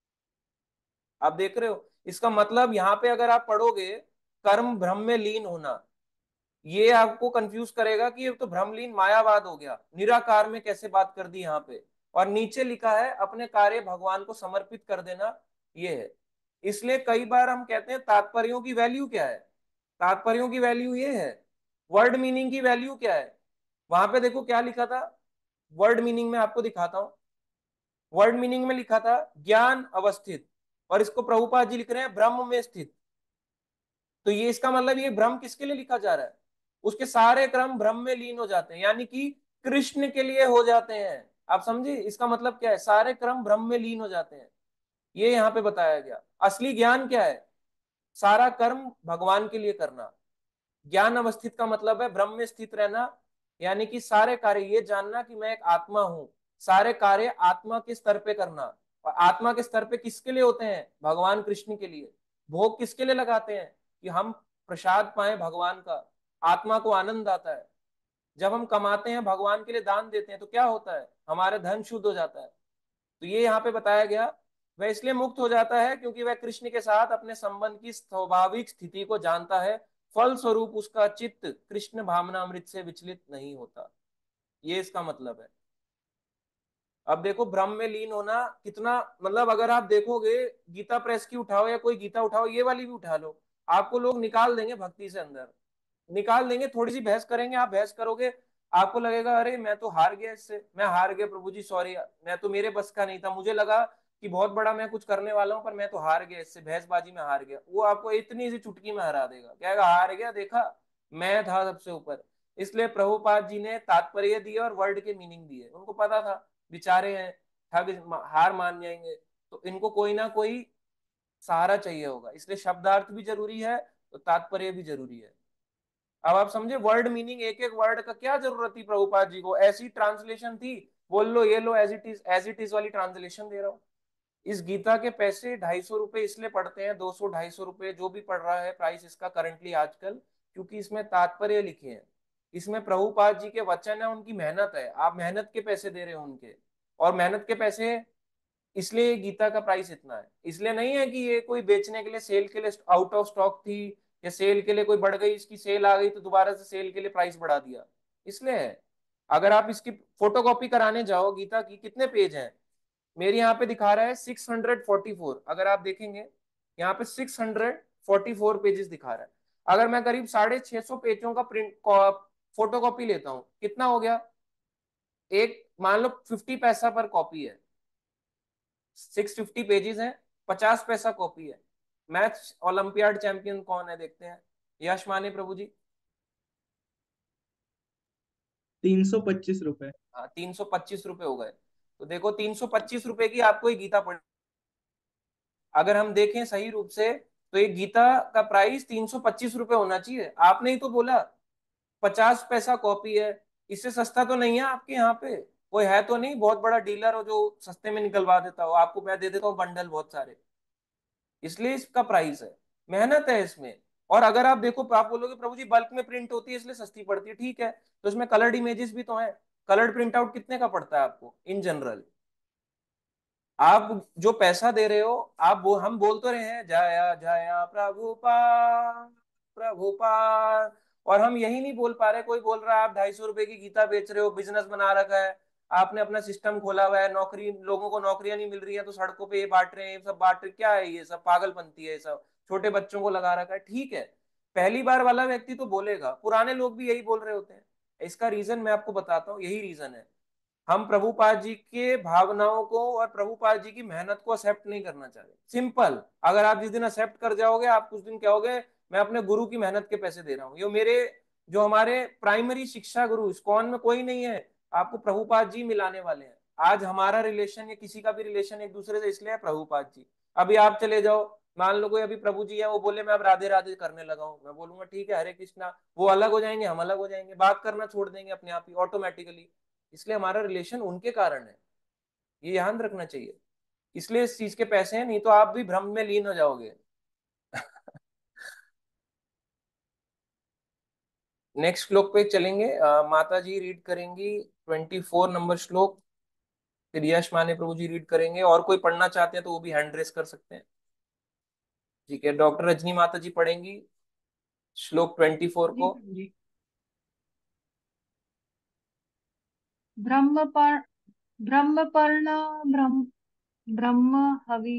आप देख रहे हो, इसका मतलब यहाँ पे अगर आप पढ़ोगे कर्म ब्रह्म में लीन होना, ये आपको कंफ्यूज करेगा कि ये तो भ्रमलीन मायावाद हो गया, निराकार में कैसे बात कर दी यहाँ पे। और नीचे लिखा है अपने कार्य भगवान को समर्पित कर देना, ये है। इसलिए कई बार हम कहते हैं तात्पर्यों की वैल्यू क्या है? तात्पर्यों की वैल्यू ये है। वर्ड मीनिंग की वैल्यू क्या है? वहां पे देखो क्या लिखा था, वर्ड मीनिंग में आपको दिखाता हूं। वर्ड मीनिंग में लिखा था ज्ञान अवस्थित, और इसको प्रभुपाद जी लिख रहे हैं ब्रह्म में स्थित। तो ये इसका मतलब ये भ्रम किसके लिए लिखा जा रहा है? उसके सारे क्रम भ्रम में लीन हो जाते हैं, यानी कि कृष्ण के लिए हो जाते हैं। आप समझे इसका मतलब क्या है? सारे क्रम भ्रम में लीन हो जाते हैं, ये यहाँ पे बताया गया। असली ज्ञान क्या है? सारा कर्म भगवान के लिए करना। ज्ञान अवस्थित का मतलब है ब्रह्म में स्थित रहना, यानी कि सारे कार्य ये जानना कि मैं एक आत्मा हूं, सारे कार्य आत्मा के स्तर पे करना। और आत्मा के स्तर पे किसके लिए होते हैं? भगवान कृष्ण के लिए। भोग किसके लिए लगाते हैं? कि हम प्रसाद पाए भगवान का, आत्मा को आनंद आता है। जब हम कमाते हैं भगवान के लिए दान देते हैं तो क्या होता है? हमारा धन शुद्ध हो जाता है। तो ये यहाँ पे बताया गया, वह इसलिए मुक्त हो जाता है क्योंकि वह कृष्ण के साथ अपने संबंध की स्वाभाविक स्थिति को जानता है, फल स्वरूप उसका चित्त कृष्ण भावनामृत से विचलित नहीं होता। ये इसका मतलब है। अब देखो ब्रह्म में लीन होना कितना, मतलब अगर आप देखोगे गीता प्रेस की उठाओ या कोई गीता उठाओ, ये वाली भी उठा लो, आपको लोग निकाल देंगे भक्ति से अंदर, निकाल देंगे। थोड़ी सी बहस करेंगे, आप बहस करोगे, आपको लगेगा अरे मैं तो हार गया इससे, मैं हार गया प्रभु जी, सॉरी, मैं तो मेरे बस का नहीं था, मुझे लगा कि बहुत बड़ा मैं कुछ करने वाला हूं, पर मैं तो हार गया इससे, बहसबाजी में हार गया। वो आपको इतनी सी चुटकी में हरा देगा, कहेगा हार गया, देखा मैं था सबसे ऊपर। इसलिए प्रभुपाद जी ने तात्पर्य दिए और वर्ड के मीनिंग दिए। उनको पता था बेचारे हैं, ठग, हार मान जाएंगे, तो इनको कोई ना कोई सहारा चाहिए होगा, इसलिए शब्दार्थ भी जरूरी है तो तात्पर्य भी जरूरी है। अब आप समझे वर्ड मीनिंग, एक एक वर्ड का क्या जरूरत थी प्रभुपाद जी को? ऐसी ट्रांसलेशन थी, बोल लो ये लो as it is, as it is वाली ट्रांसलेशन दे रहा हूं। इस गीता के पैसे ढाई सौ रुपए इसलिए पड़ते हैं, दो सौ ढाई सौ रुपए जो भी पड़ रहा है प्राइस इसका करंटली आजकल, क्योंकि इसमें तात्पर्य लिखे हैं, इसमें प्रभुपाद जी के वचन है, उनकी मेहनत है, आप मेहनत के पैसे दे रहे हो उनके, और मेहनत के पैसे, इसलिए गीता का प्राइस इतना है। इसलिए नहीं है कि ये कोई बेचने के लिए, सेल के लिए आउट ऑफ स्टॉक थी, या सेल के लिए कोई बढ़ गई, इसकी सेल आ गई तो दोबारा से सेल के लिए प्राइस बढ़ा दिया, इसलिए है। अगर आप इसकी फोटोकॉपी कराने जाओ गीता की, कितने पेज हैं, मेरे यहाँ पे दिखा रहा है सिक्स हंड्रेड फोर्टी फोर, अगर आप देखेंगे यहाँ पे six hundred forty four pages दिखा रहा है। अगर मैं करीब साढ़े छह सौ पेजों का प्रिंट फोटोकॉपी लेता हूँ, कितना हो गया, एक मान लो फिफ्टी पैसा पर कॉपी है, सिक्स फिफ्टी पेजेस हैं, पचास पैसा कॉपी है। मैथ्स ओलंपियाड चैंपियन कौन है, देखते हैं, यश माने प्रभु जी। तीन सौ पच्चीस रुपए। हाँ, तीन सौ पच्चीस रुपए हो गए। तो देखो तीन सौ पच्चीस रुपए की आपको ये गीता पड़, अगर हम देखें सही रूप से, तो ये गीता का प्राइस तीन सौ पच्चीस रुपए होना चाहिए। आपने ही तो बोला पचास पैसा कॉपी है, इससे सस्ता तो नहीं है आपके यहाँ पे, कोई है तो नहीं बहुत बड़ा डीलर हो जो सस्ते में निकलवा देता हो, आपको मैं दे देता हूँ बंडल बहुत सारे, इसलिए इसका प्राइस है, मेहनत है इसमें। और अगर आप देखो, आप बोलोगे प्रभु जी बल्क में प्रिंट होती है इसलिए सस्ती पड़ती है, ठीक है, तो इसमें कलर्ड इमेजेस भी तो हैं। कलर्ड प्रिंट आउट कितने का पड़ता है आपको इन जनरल, आप जो पैसा दे रहे हो, आप वो हम बोल तो रहे हैं जया जया प्रभुपाद प्रभुपाद, और हम यही नहीं बोल पा रहे, कोई बोल रहा है आप ढाई सौ रुपए की गीता बेच रहे हो, बिजनेस बना रखा है, आपने अपना सिस्टम खोला हुआ है, नौकरी, लोगों को नौकरियां नहीं मिल रही है तो सड़कों पे ये बांट रहे हैं, ये सब बांट रहे, क्या है ये सब पागलपंती है, ये सब छोटे बच्चों को लगा रखा है, ठीक है। पहली बार वाला व्यक्ति तो बोलेगा, पुराने लोग भी यही बोल रहे होते हैं। इसका रीजन मैं आपको बताता हूँ, यही रीजन है, हम प्रभुपाद जी के भावनाओं को और प्रभुपाद जी की मेहनत को एक्सेप्ट नहीं करना चाहते, सिंपल। अगर आप जिस दिन एक्सेप्ट कर जाओगे, आप कुछ दिन कहोगे मैं अपने गुरु की मेहनत के पैसे दे रहा हूँ, ये मेरे जो हमारे प्राइमरी शिक्षा गुरु इस्कॉन में कोई नहीं है, आपको प्रभुपाद जी मिलाने वाले हैं। आज हमारा रिलेशन या किसी का भी रिलेशन एक दूसरे से इसलिए है प्रभुपाद जी। अभी आप चले जाओ, मान लो कोई अभी प्रभु जी है, वो बोले मैं अब राधे राधे करने लगा हूँ, मैं बोलूंगा ठीक है हरे कृष्णा, वो अलग हो जाएंगे, हम अलग हो जाएंगे, बात करना छोड़ देंगे अपने आप ही ऑटोमेटिकली, इसलिए हमारा रिलेशन उनके कारण है, ये ध्यान रखना चाहिए। इसलिए इस चीज के पैसे हैं, नहीं तो आप भी भ्रम में लीन हो जाओगे। नेक्स्ट श्लोक पे चलेंगे, अ, माता जी रीड करेंगी ट्वेंटी फोर नंबर श्लोक, फिर यश माने प्रभु जी रीड करेंगे, और कोई पढ़ना चाहते हैं तो वो भी हैंड रेस कर सकते हैं। ठीक है, डॉक्टर रजनी माता जी पढ़ेंगी श्लोक ट्वेंटी फोर जी को। प्रभु जी। ब्रह्म पर ब्रह्मपर्ण ब्रह्म ब्रह्म हवि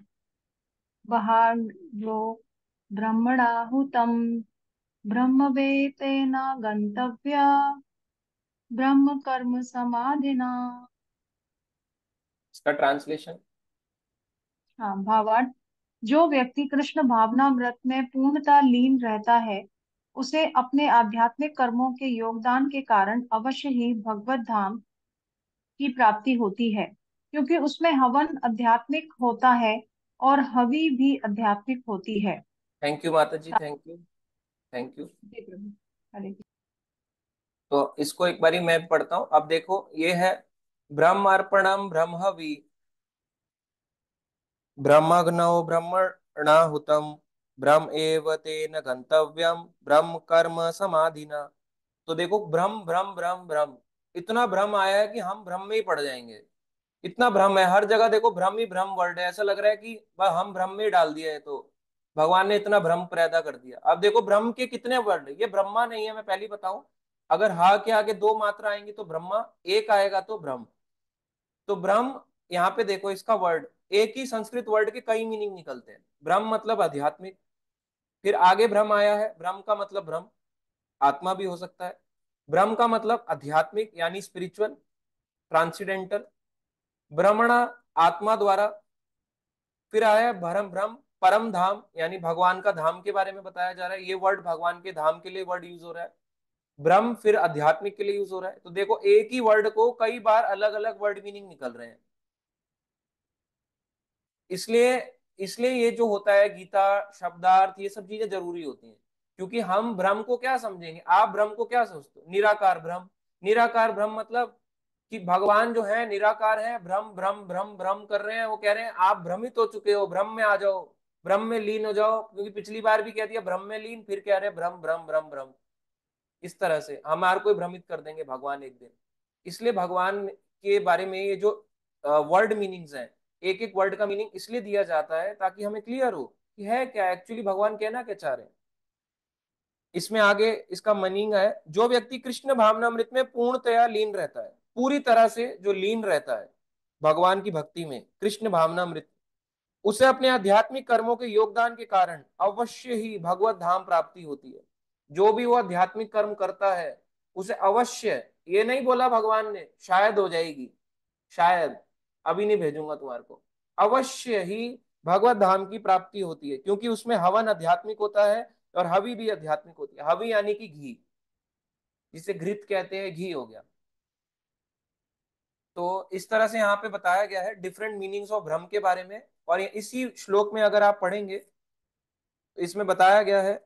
बहारो ब्रह्मणाहुतम ब्रह्मवेतेन गंतव्य ब्रह्म कर्म समाधिना। इसका ट्रांसलेशन। हाँ, भावार्थ। जो व्यक्ति कृष्ण भावनामृत में पूर्णतः लीन रहता है, उसे अपने आध्यात्मिक कर्मों के योगदान के कारण अवश्य ही भगवत धाम की प्राप्ति होती है, क्योंकि उसमें हवन आध्यात्मिक होता है और हवि भी आध्यात्मिक होती है। थैंक यू माता जी, थैंक यू, थैंक यू। जी प्रभु। हरे कृष्ण। तो इसको एक बारी मैं पढ़ता हूँ, अब देखो ये है, ब्रह्म अर्पणम ब्रह्मवि ब्रह्मग्नौ ब्रह्मणाहुतम ब्रह्म एव तेन गंतव्यम ब्रह्म कर्म समाधिना। तो देखो भ्रम भ्रम भ्रम भ्रम, इतना भ्रम आया है कि हम भ्रम में ही पड़ जाएंगे, इतना भ्रम है हर जगह, देखो भ्रम ही भ्रम वर्ड है, ऐसा लग रहा है कि बस हम भ्रम में ही डाल दिया है, तो भगवान ने इतना भ्रम पैदा कर दिया। अब देखो भ्रम के कितने वर्ड, ये ब्रह्मा नहीं है, मैं पहले बताऊं, अगर हा के आगे दो मात्रा आएंगी तो ब्रह्मा, एक आएगा तो ब्रह्म। तो ब्रह्म, यहाँ पे देखो इसका वर्ड, एक ही संस्कृत वर्ड के कई मीनिंग निकलते हैं। ब्रह्म मतलब आध्यात्मिक, फिर आगे ब्रह्म आया है, ब्रह्म का मतलब ब्रह्म आत्मा भी हो सकता है, ब्रह्म का मतलब आध्यात्मिक यानी स्पिरिचुअल, ट्रांसीडेंटल, ब्रह्मणा आत्मा द्वारा, फिर आया भरम ब्रह्म परम धाम यानी भगवान का धाम के बारे में बताया जा रहा है, ये वर्ड भगवान के धाम के लिए वर्ड यूज हो रहा है, ब्रह्म फिर आध्यात्मिक के लिए यूज हो रहा है। तो देखो एक ही वर्ड को कई बार अलग अलग वर्ड मीनिंग निकल रहे हैं, इसलिए इसलिए ये जो होता है गीता शब्दार्थ ये सब चीजें जरूरी होती हैं, क्योंकि हम ब्रह्म को क्या समझेंगे, आप ब्रह्म को क्या सोचते हो, निराकार ब्रह्म, निराकार ब्रह्म मतलब कि भगवान जो है निराकार है, भ्रम भ्रम भ्रम भ्रम कर रहे हैं, वो कह रहे हैं आप भ्रमित हो चुके हो, भ्रम में आ जाओ, भ्रम में लीन हो जाओ, क्योंकि पिछली बार भी कह दिया भ्रम में लीन, फिर कह रहे हैं भ्रम भ्रम भ्रम भ्रम। इस तरह से हमारे को भ्रमित कर देंगे भगवान एक दिन। इसलिए भगवान के बारे में ये जो वर्ड मीनिंग्स हैं, एक एक वर्ड का मीनिंग इसलिए दिया जाता है ताकि हमें क्लियर हो कि है क्या एक्चुअली भगवान कहना क्या चाह रहे हैं। इसमें आगे इसका मीनिंग है, जो व्यक्ति कृष्ण भावनामृत में पूर्णतया लीन रहता है, पूरी तरह से जो लीन रहता है भगवान की भक्ति में, कृष्ण भावनामृत, उसे अपने आध्यात्मिक कर्मों के योगदान के कारण अवश्य ही भगवत धाम प्राप्ति होती है। जो भी वो आध्यात्मिक कर्म करता है उसे अवश्य, ये नहीं बोला भगवान ने शायद हो जाएगी, शायद अभी नहीं भेजूंगा तुम्हारे को, अवश्य ही भगवत धाम की प्राप्ति होती है, क्योंकि उसमें हवन आध्यात्मिक होता है और हवि भी आध्यात्मिक होती है। हवि यानी कि घी, जिसे घृत कहते हैं, घी हो गया। तो इस तरह से यहाँ पे बताया गया है डिफरेंट मीनिंग्स ऑफ भ्रम के बारे में। और ये इसी श्लोक में अगर आप पढ़ेंगे तो इसमें बताया गया है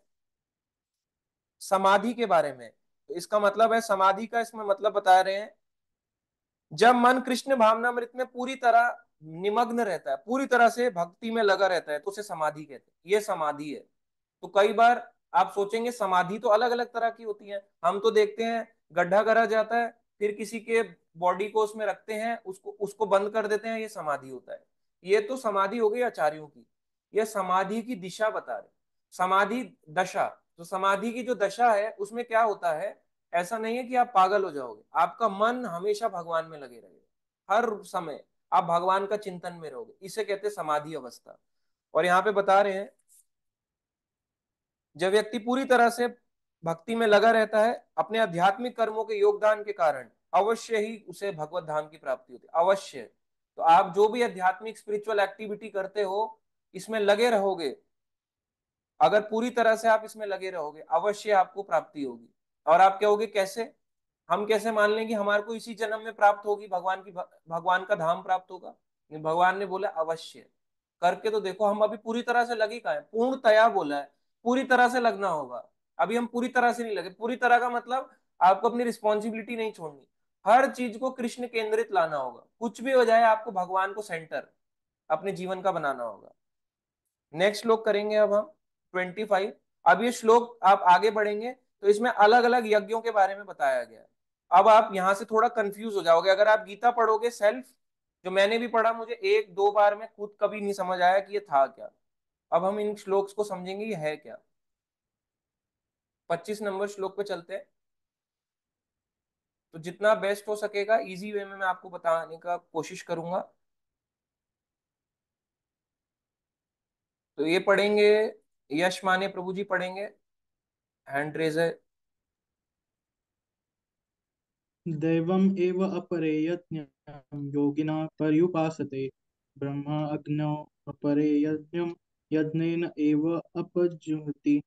समाधि के बारे में। तो इसका मतलब है समाधि का इसमें मतलब बता रहे हैं, जब मन कृष्ण भावनामृत में पूरी तरह निमग्न रहता है, पूरी तरह से भक्ति में लगा रहता है, तो उसे समाधि कहते हैं। ये समाधि है। तो कई बार आप सोचेंगे समाधि तो अलग अलग तरह की होती है। हम तो देखते हैं गड्ढा करा जाता है, फिर किसी के बॉडी को उसमें रखते हैं, उसको उसको बंद कर देते हैं, ये समाधि होता है। ये तो समाधि हो गई आचार्यों की। ये समाधि की दिशा बता रहे, समाधि दशा। तो समाधि की जो दशा है उसमें क्या होता है, ऐसा नहीं है कि आप पागल हो जाओगे, आपका मन हमेशा भगवान में लगे रहेगा, हर समय आप भगवान का चिंतन में रहोगे, इसे कहते हैं समाधि अवस्था। और यहाँ पे बता रहे हैं, जब व्यक्ति पूरी तरह से भक्ति में लगा रहता है अपने आध्यात्मिक कर्मों के योगदान के कारण, अवश्य ही उसे भगवत धाम की प्राप्ति होती है, अवश्य। तो आप जो भी आध्यात्मिक स्पिरिचुअल एक्टिविटी करते हो, इसमें लगे रहोगे, अगर पूरी तरह से आप इसमें लगे रहोगे, अवश्य आपको प्राप्ति होगी। और आप कहोगे कैसे, हम कैसे मान लेंगे हमारे को इसी जन्म में प्राप्त होगी भगवान की, भगवान का धाम प्राप्त होगा। भगवान ने बोला अवश्य, करके तो देखो। हम अभी पूरी तरह से लगे कहाँ है, पूर्णतया बोला है, पूरी तरह से लगना होगा। अभी हम पूरी तरह से नहीं लगे। पूरी तरह का मतलब आपको अपनी रिस्पॉन्सिबिलिटी नहीं छोड़नी, हर चीज को कृष्ण केंद्रित लाना होगा, कुछ भी हो जाए आपको भगवान को सेंटर अपने जीवन का बनाना होगा। नेक्स्ट श्लोक करेंगे अब हम ट्वेंटी फाइव। अब ये श्लोक आप आगे बढ़ेंगे तो इसमें अलग अलग यज्ञों के बारे में बताया गया है। अब आप यहां से थोड़ा कंफ्यूज हो जाओगे, अगर आप गीता पढ़ोगे सेल्फ, जो मैंने भी पढ़ा, मुझे एक दो बार में खुद कभी नहीं समझ आया कि ये था क्या। अब हम इन श्लोक्स को समझेंगे ये है क्या। पच्चीस नंबर श्लोक पे चलते हैं। तो जितना बेस्ट हो सकेगा इजी वे में मैं आपको बताने का कोशिश करूंगा। तो ये पढ़ेंगे, यश माने प्रभु जी पढ़ेंगे, हैंड रेज है। दैवम् एव अपरे यज्ञं योगिनः पर्युपासते ब्रह्म अग्नौ अपरे यज्ञं यज्ञेन एव अपजुह्वति।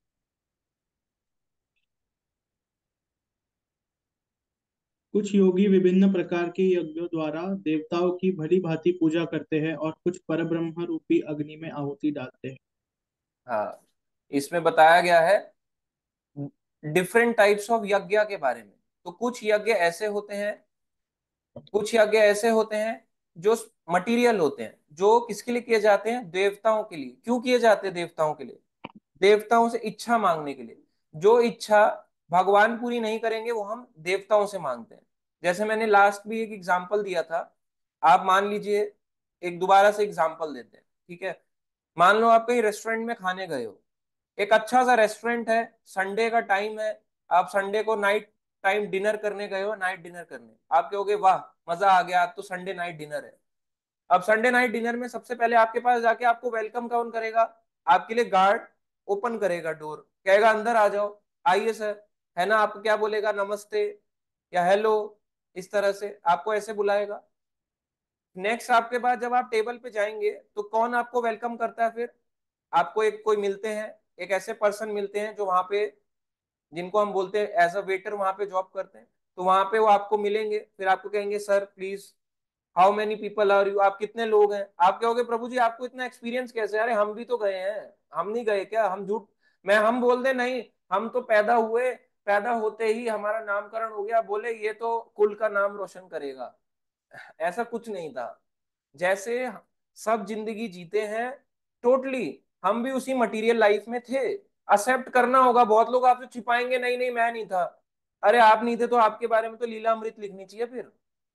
कुछ योगी विभिन्न प्रकार के यज्ञों द्वारा देवताओं की भली भांति पूजा करते हैं और कुछ परब्रह्म रूपी अग्नि में आहुति डालते हैं। हाँ, इसमें बताया गया है डिफरेंट टाइप्स ऑफ यज्ञ के बारे में। तो कुछ यज्ञ ऐसे होते हैं, कुछ यज्ञ ऐसे होते हैं जो मटेरियल होते हैं, जो किसके लिए किए जाते हैं, देवताओं के लिए। क्यों किए जाते हैं देवताओं के लिए, देवताओं से इच्छा मांगने के लिए। जो इच्छा भगवान पूरी नहीं करेंगे वो हम देवताओं से मांगते हैं। जैसे मैंने लास्ट भी एक एग्जांपल दिया था, आप मान लीजिए, एक दोबारा से एग्जांपल देते हैं, ठीक है। मान लो आप कहीं रेस्टोरेंट में खाने गए हो, एक अच्छा सा रेस्टोरेंट है, संडे का टाइम है, आप संडे को नाइट टाइम डिनर करने गए हो, नाइट डिनर करने, आप कहोगे वाह मजा आ गया, आज तो संडे नाइट डिनर है। अब संडे नाइट डिनर में सबसे पहले आपके पास जाके आपको वेलकम कौन करेगा, आपके लिए गार्ड ओपन करेगा डोर, कहेगा अंदर आ जाओ, आइए सर, है ना। आपको क्या बोलेगा, नमस्ते या हेलो, इस तरह से आपको ऐसे बुलाएगा। नेक्स्ट आपके बाद जब आप टेबल पे जाएंगे तो कौन आपको वेलकम करता है फिर, आपको एक कोई मिलते हैं, एक ऐसे पर्सन मिलते हैं जो वहां पे, जिनको हम बोलते हैं एज अ वेटर, वहां पे जॉब करते हैं। तो वहां पे वो आपको मिलेंगे, फिर आपको कहेंगे sir please how many people are you, आप कितने लोग हैं। आप कहोगे प्रभु जी आपको इतना एक्सपीरियंस कैसे, अरे हम भी तो गए हैं, हम नहीं गए क्या, हम झूठ, मैं हम बोल दे नहीं, हम तो पैदा हुए, पैदा होते ही हमारा नामकरण हो गया, बोले ये तो कुल का नाम रोशन करेगा, ऐसा कुछ नहीं था। जैसे सब जिंदगी जीते हैं टोटली, हम भी उसी मटेरियल लाइफ में थे। एक्सेप्ट करना होगा। बहुत लोग आपसे छिपाएंगे, नहीं नहीं मैं नहीं था। अरे आप नहीं थे तो आपके बारे में तो लीलामृत लिखनी चाहिए फिर।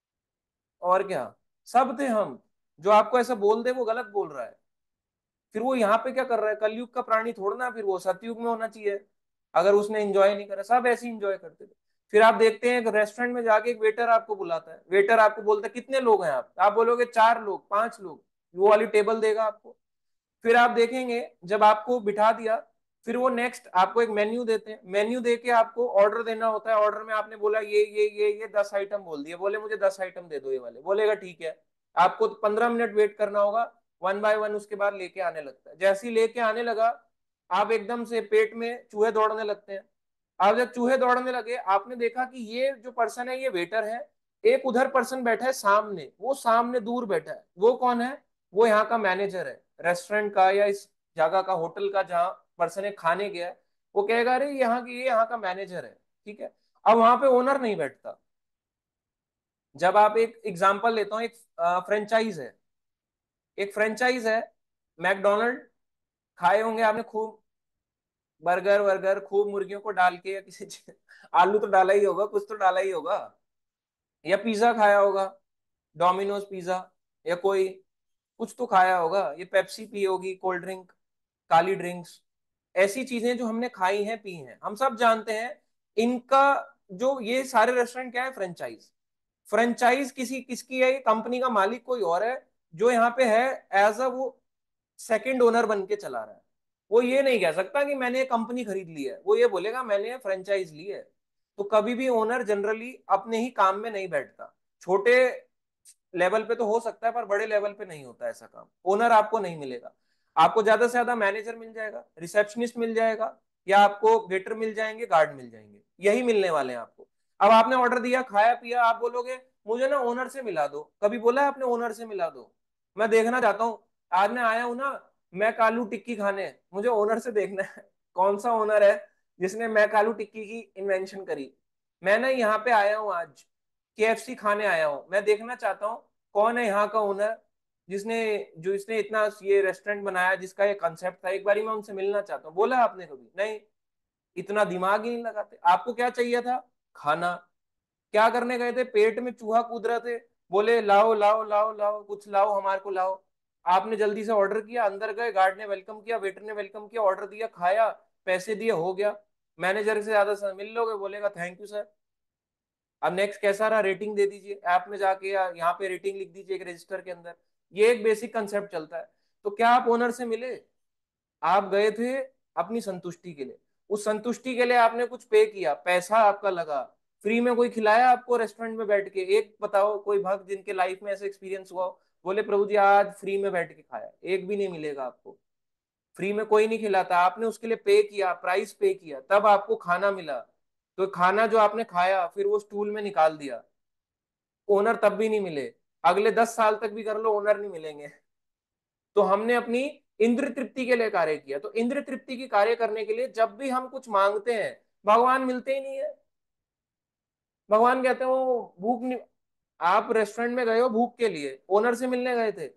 और क्या, सब थे हम। जो आपको ऐसा बोल दे वो गलत बोल रहा है। फिर वो यहाँ पे क्या कर रहा है? कलयुग का प्राणी थोड़ना, फिर वो सतयुग में होना चाहिए। अगर उसने एंजॉय नहीं करा, सब ऐसे एंजॉय करते थे। फिर आप देखते हैं रेस्टोरेंट में जाके एक वेटर आपको बुलाता है, वेटर आपको बोलता है कितने लोग हैं आप आप बोलोगे चार लोग पांच लोग, वो वाली टेबल देगा आपको। फिर आप देखेंगे जब आपको बिठा दिया, फिर वो नेक्स्ट आपको एक मेन्यू देते हैं, मेन्यू दे के आपको ऑर्डर देना होता है। ऑर्डर में आपने बोला ये ये ये ये दस आइटम बोल दिए, बोले मुझे दस आइटम दे दो ये वाले, बोलेगा ठीक है। आपको पंद्रह मिनट वेट करना होगा। वन बाय वन उसके बाद लेके आने लगता है। जैसे ही लेके आने लगा, आप एकदम से पेट में चूहे दौड़ने लगते हैं। अब जब चूहे दौड़ने लगे, आपने देखा कि ये जो पर्सन है ये वेटर है। एक उधर पर्सन बैठा है सामने, वो सामने दूर बैठा है, वो कौन है? वो यहाँ का मैनेजर है रेस्टोरेंट का, या इस जगह का, होटल का जहाँ पर्सन है खाने गया है। वो कहेगा अरे यहाँ की, ये यहाँ का मैनेजर है। ठीक है। अब वहां पे ओनर नहीं बैठता। जब आप एक एग्जांपल लेता हूँ, एक फ्रेंचाइज है, एक फ्रेंचाइज है मैकडोनल्ड। खाए होंगे आपने खूब बर्गर वर्गर, खूब मुर्गियों को डाल के, या किसी चीज- आलू तो डाला ही होगा, कुछ तो डाला ही होगा। या पिज्जा खाया होगा, डोमिनोज पिज्जा, या कोई कुछ तो खाया होगा। ये पेप्सी पी होगी, कोल्ड ड्रिंक, काली ड्रिंक्स। ऐसी चीजें जो हमने खाई हैं पी हैं, हम सब जानते हैं। इनका जो ये सारे रेस्टोरेंट क्या है? फ्रेंचाइज। फ्रेंचाइज किसी किसकी है? कंपनी का मालिक कोई और है, जो यहाँ पे है एज अ वो सेकंड ओनर बन के चला रहा है। वो ये नहीं कह सकता कि मैंने कंपनी खरीद ली है, वो ये बोलेगा मैंने फ्रेंचाइज ली है। तो कभी भी ओनर जनरली अपने ही काम में नहीं बैठता। छोटे लेवल पे तो हो सकता है, पर बड़े लेवल पे नहीं होता ऐसा काम। ओनर आपको नहीं मिलेगा। आपको ज्यादा से ज्यादा मैनेजर मिल जाएगा, रिसेप्शनिस्ट मिल जाएगा, या आपको वेटर मिल जाएंगे, गार्ड मिल जाएंगे, यही मिलने वाले हैं आपको। अब आपने ऑर्डर दिया, खाया पिया, आप बोलोगे मुझे ना ओनर से मिला दो। कभी बोला है आपने ओनर से मिला दो? मैं देखना चाहता हूँ। आज मैं आया हूं ना, मैं कालू टिक्की खाने, मुझे ओनर से देखना है कौन सा ओनर है जिसने मैं कालू टिक्की की इन्वेंशन करी। मैं ना यहाँ पे आया हूँ आज, केएफसी खाने आया हूँ, मैं देखना चाहता हूँ कौन है यहाँ का ओनर, जिसने जो इसने इतना ये रेस्टोरेंट बनाया, जिसका ये कंसेप्ट था। एक बारी मैं उनसे मिलना चाहता हूँ। बोला आपने कभी? नहीं। इतना दिमाग ही नहीं लगाते। आपको क्या चाहिए था? खाना। क्या करने गए थे? पेट में चूहा कूद रहे थे, बोले लाओ लाओ लाओ लाओ, कुछ लाओ हमारे को लाओ। आपने जल्दी से ऑर्डर किया, अंदर गए, गार्ड ने वेलकम किया, वेटर ने वेलकम किया, ऑर्डर दिया, खाया, पैसे दिए, हो गया। मैनेजर से ज्यादा समय मिल लोगे, बोलेगा थैंक यू सर। अब नेक्स्ट कैसा रहा? रेटिंग दे दीजिए ऐप में जाके, या यहाँ पे रेटिंग लिख दीजिए एक रजिस्टर के अंदर। ये एक बेसिक कंसेप्ट चलता है। तो क्या आप ओनर से मिले? आप गए थे अपनी संतुष्टि के लिए। उस संतुष्टि के लिए आपने कुछ पे किया, पैसा आपका लगा। फ्री में कोई खिलाया आपको रेस्टोरेंट में बैठ के? एक बताओ कोई भक्त जिनके लाइफ में ऐसा एक्सपीरियंस हुआ हो, बोले प्रभु जी आज फ्री में बैठ के खाया। एक भी नहीं मिलेगा आपको। फ्री में कोई नहीं खिलाता। आपने उसके लिए पे किया, प्राइस पे किया, तब आपको खाना मिला। तो खाना जो आपने खाया, फिर वो स्टूल में निकाल दिया, ओनर तब भी नहीं मिले। अगले दस साल तक भी कर लो, ओनर नहीं मिलेंगे। तो हमने अपनी इंद्र तृप्ति के लिए कार्य किया। तो इंद्र तृप्ति की कार्य करने के लिए जब भी हम कुछ मांगते हैं, भगवान मिलते ही नहीं है। भगवान कहते हैं वो भूख नहीं। आप रेस्टोरेंट में गए हो भूख के लिए, ओनर से मिलने गए थे।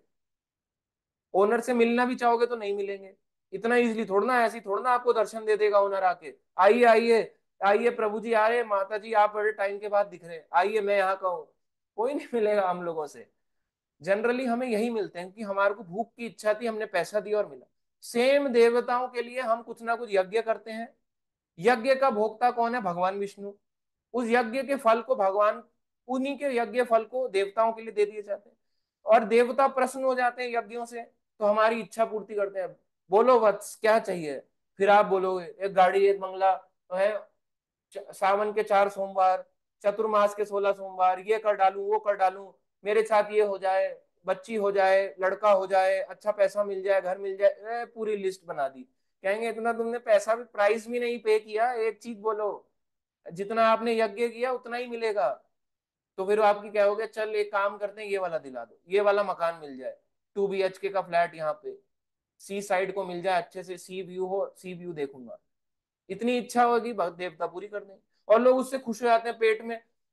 ओनर से मिलना भी चाहोगे तो नहीं मिलेंगे। इतना इजीली थोड़ा ना, ऐसी थोड़ा ना आपको दर्शन दे देगा ओनर आके, आइए आइए आइए प्रभु जी आ रहे, माता जी आप बड़े टाइम के बाद दिख रहे हैं, आइए मैं यहाँ का हूँ। कोई नहीं मिलेगा हम लोगों से। जनरली हमें यही मिलते हैं कि हमारे को भूख की इच्छा थी, हमने पैसा दिया और मिला। सेम देवताओं के लिए हम कुछ ना कुछ यज्ञ करते हैं। यज्ञ का भोक्ता कौन है? भगवान विष्णु। उस यज्ञ के फल को भगवान, उन्हीं के यज्ञ फल को देवताओं के लिए दे दिए जाते हैं। और देवता प्रसन्न हो जाते हैं यज्ञों से, तो हमारी इच्छा पूर्ति करते हैं। बोलो वत्स क्या चाहिए? फिर आप बोलोगे एक गाड़ी, एक बंगला तो है, सावन के चार सोमवार, चतुर्मास के सोलह सोमवार, ये कर डालूं वो कर डालूं, मेरे साथ ये हो जाए, बच्ची हो जाए, लड़का हो जाए, अच्छा पैसा मिल जाए, घर मिल जाए, पूरी लिस्ट बना दी। कहेंगे इतना तुमने पैसा भी, प्राइस भी नहीं पे किया। एक चीज बोलो, जितना आपने यज्ञ किया उतना ही मिलेगा। तो फिर आपकी क्या हो गया? चल एक काम करते हैं, ये वाला दिला दो, ये वाला मकान मिल जाए, टू बी एच के का फ्लैट यहाँ पे सी साइड को मिल जाए, अच्छे से सी व्यू हो, सी व्यू देखूंगा। इतनी इच्छा होगी, भक्त देवता पूरी कर देंगे। और लोग उससे खुश हो जाते हैं पेट में।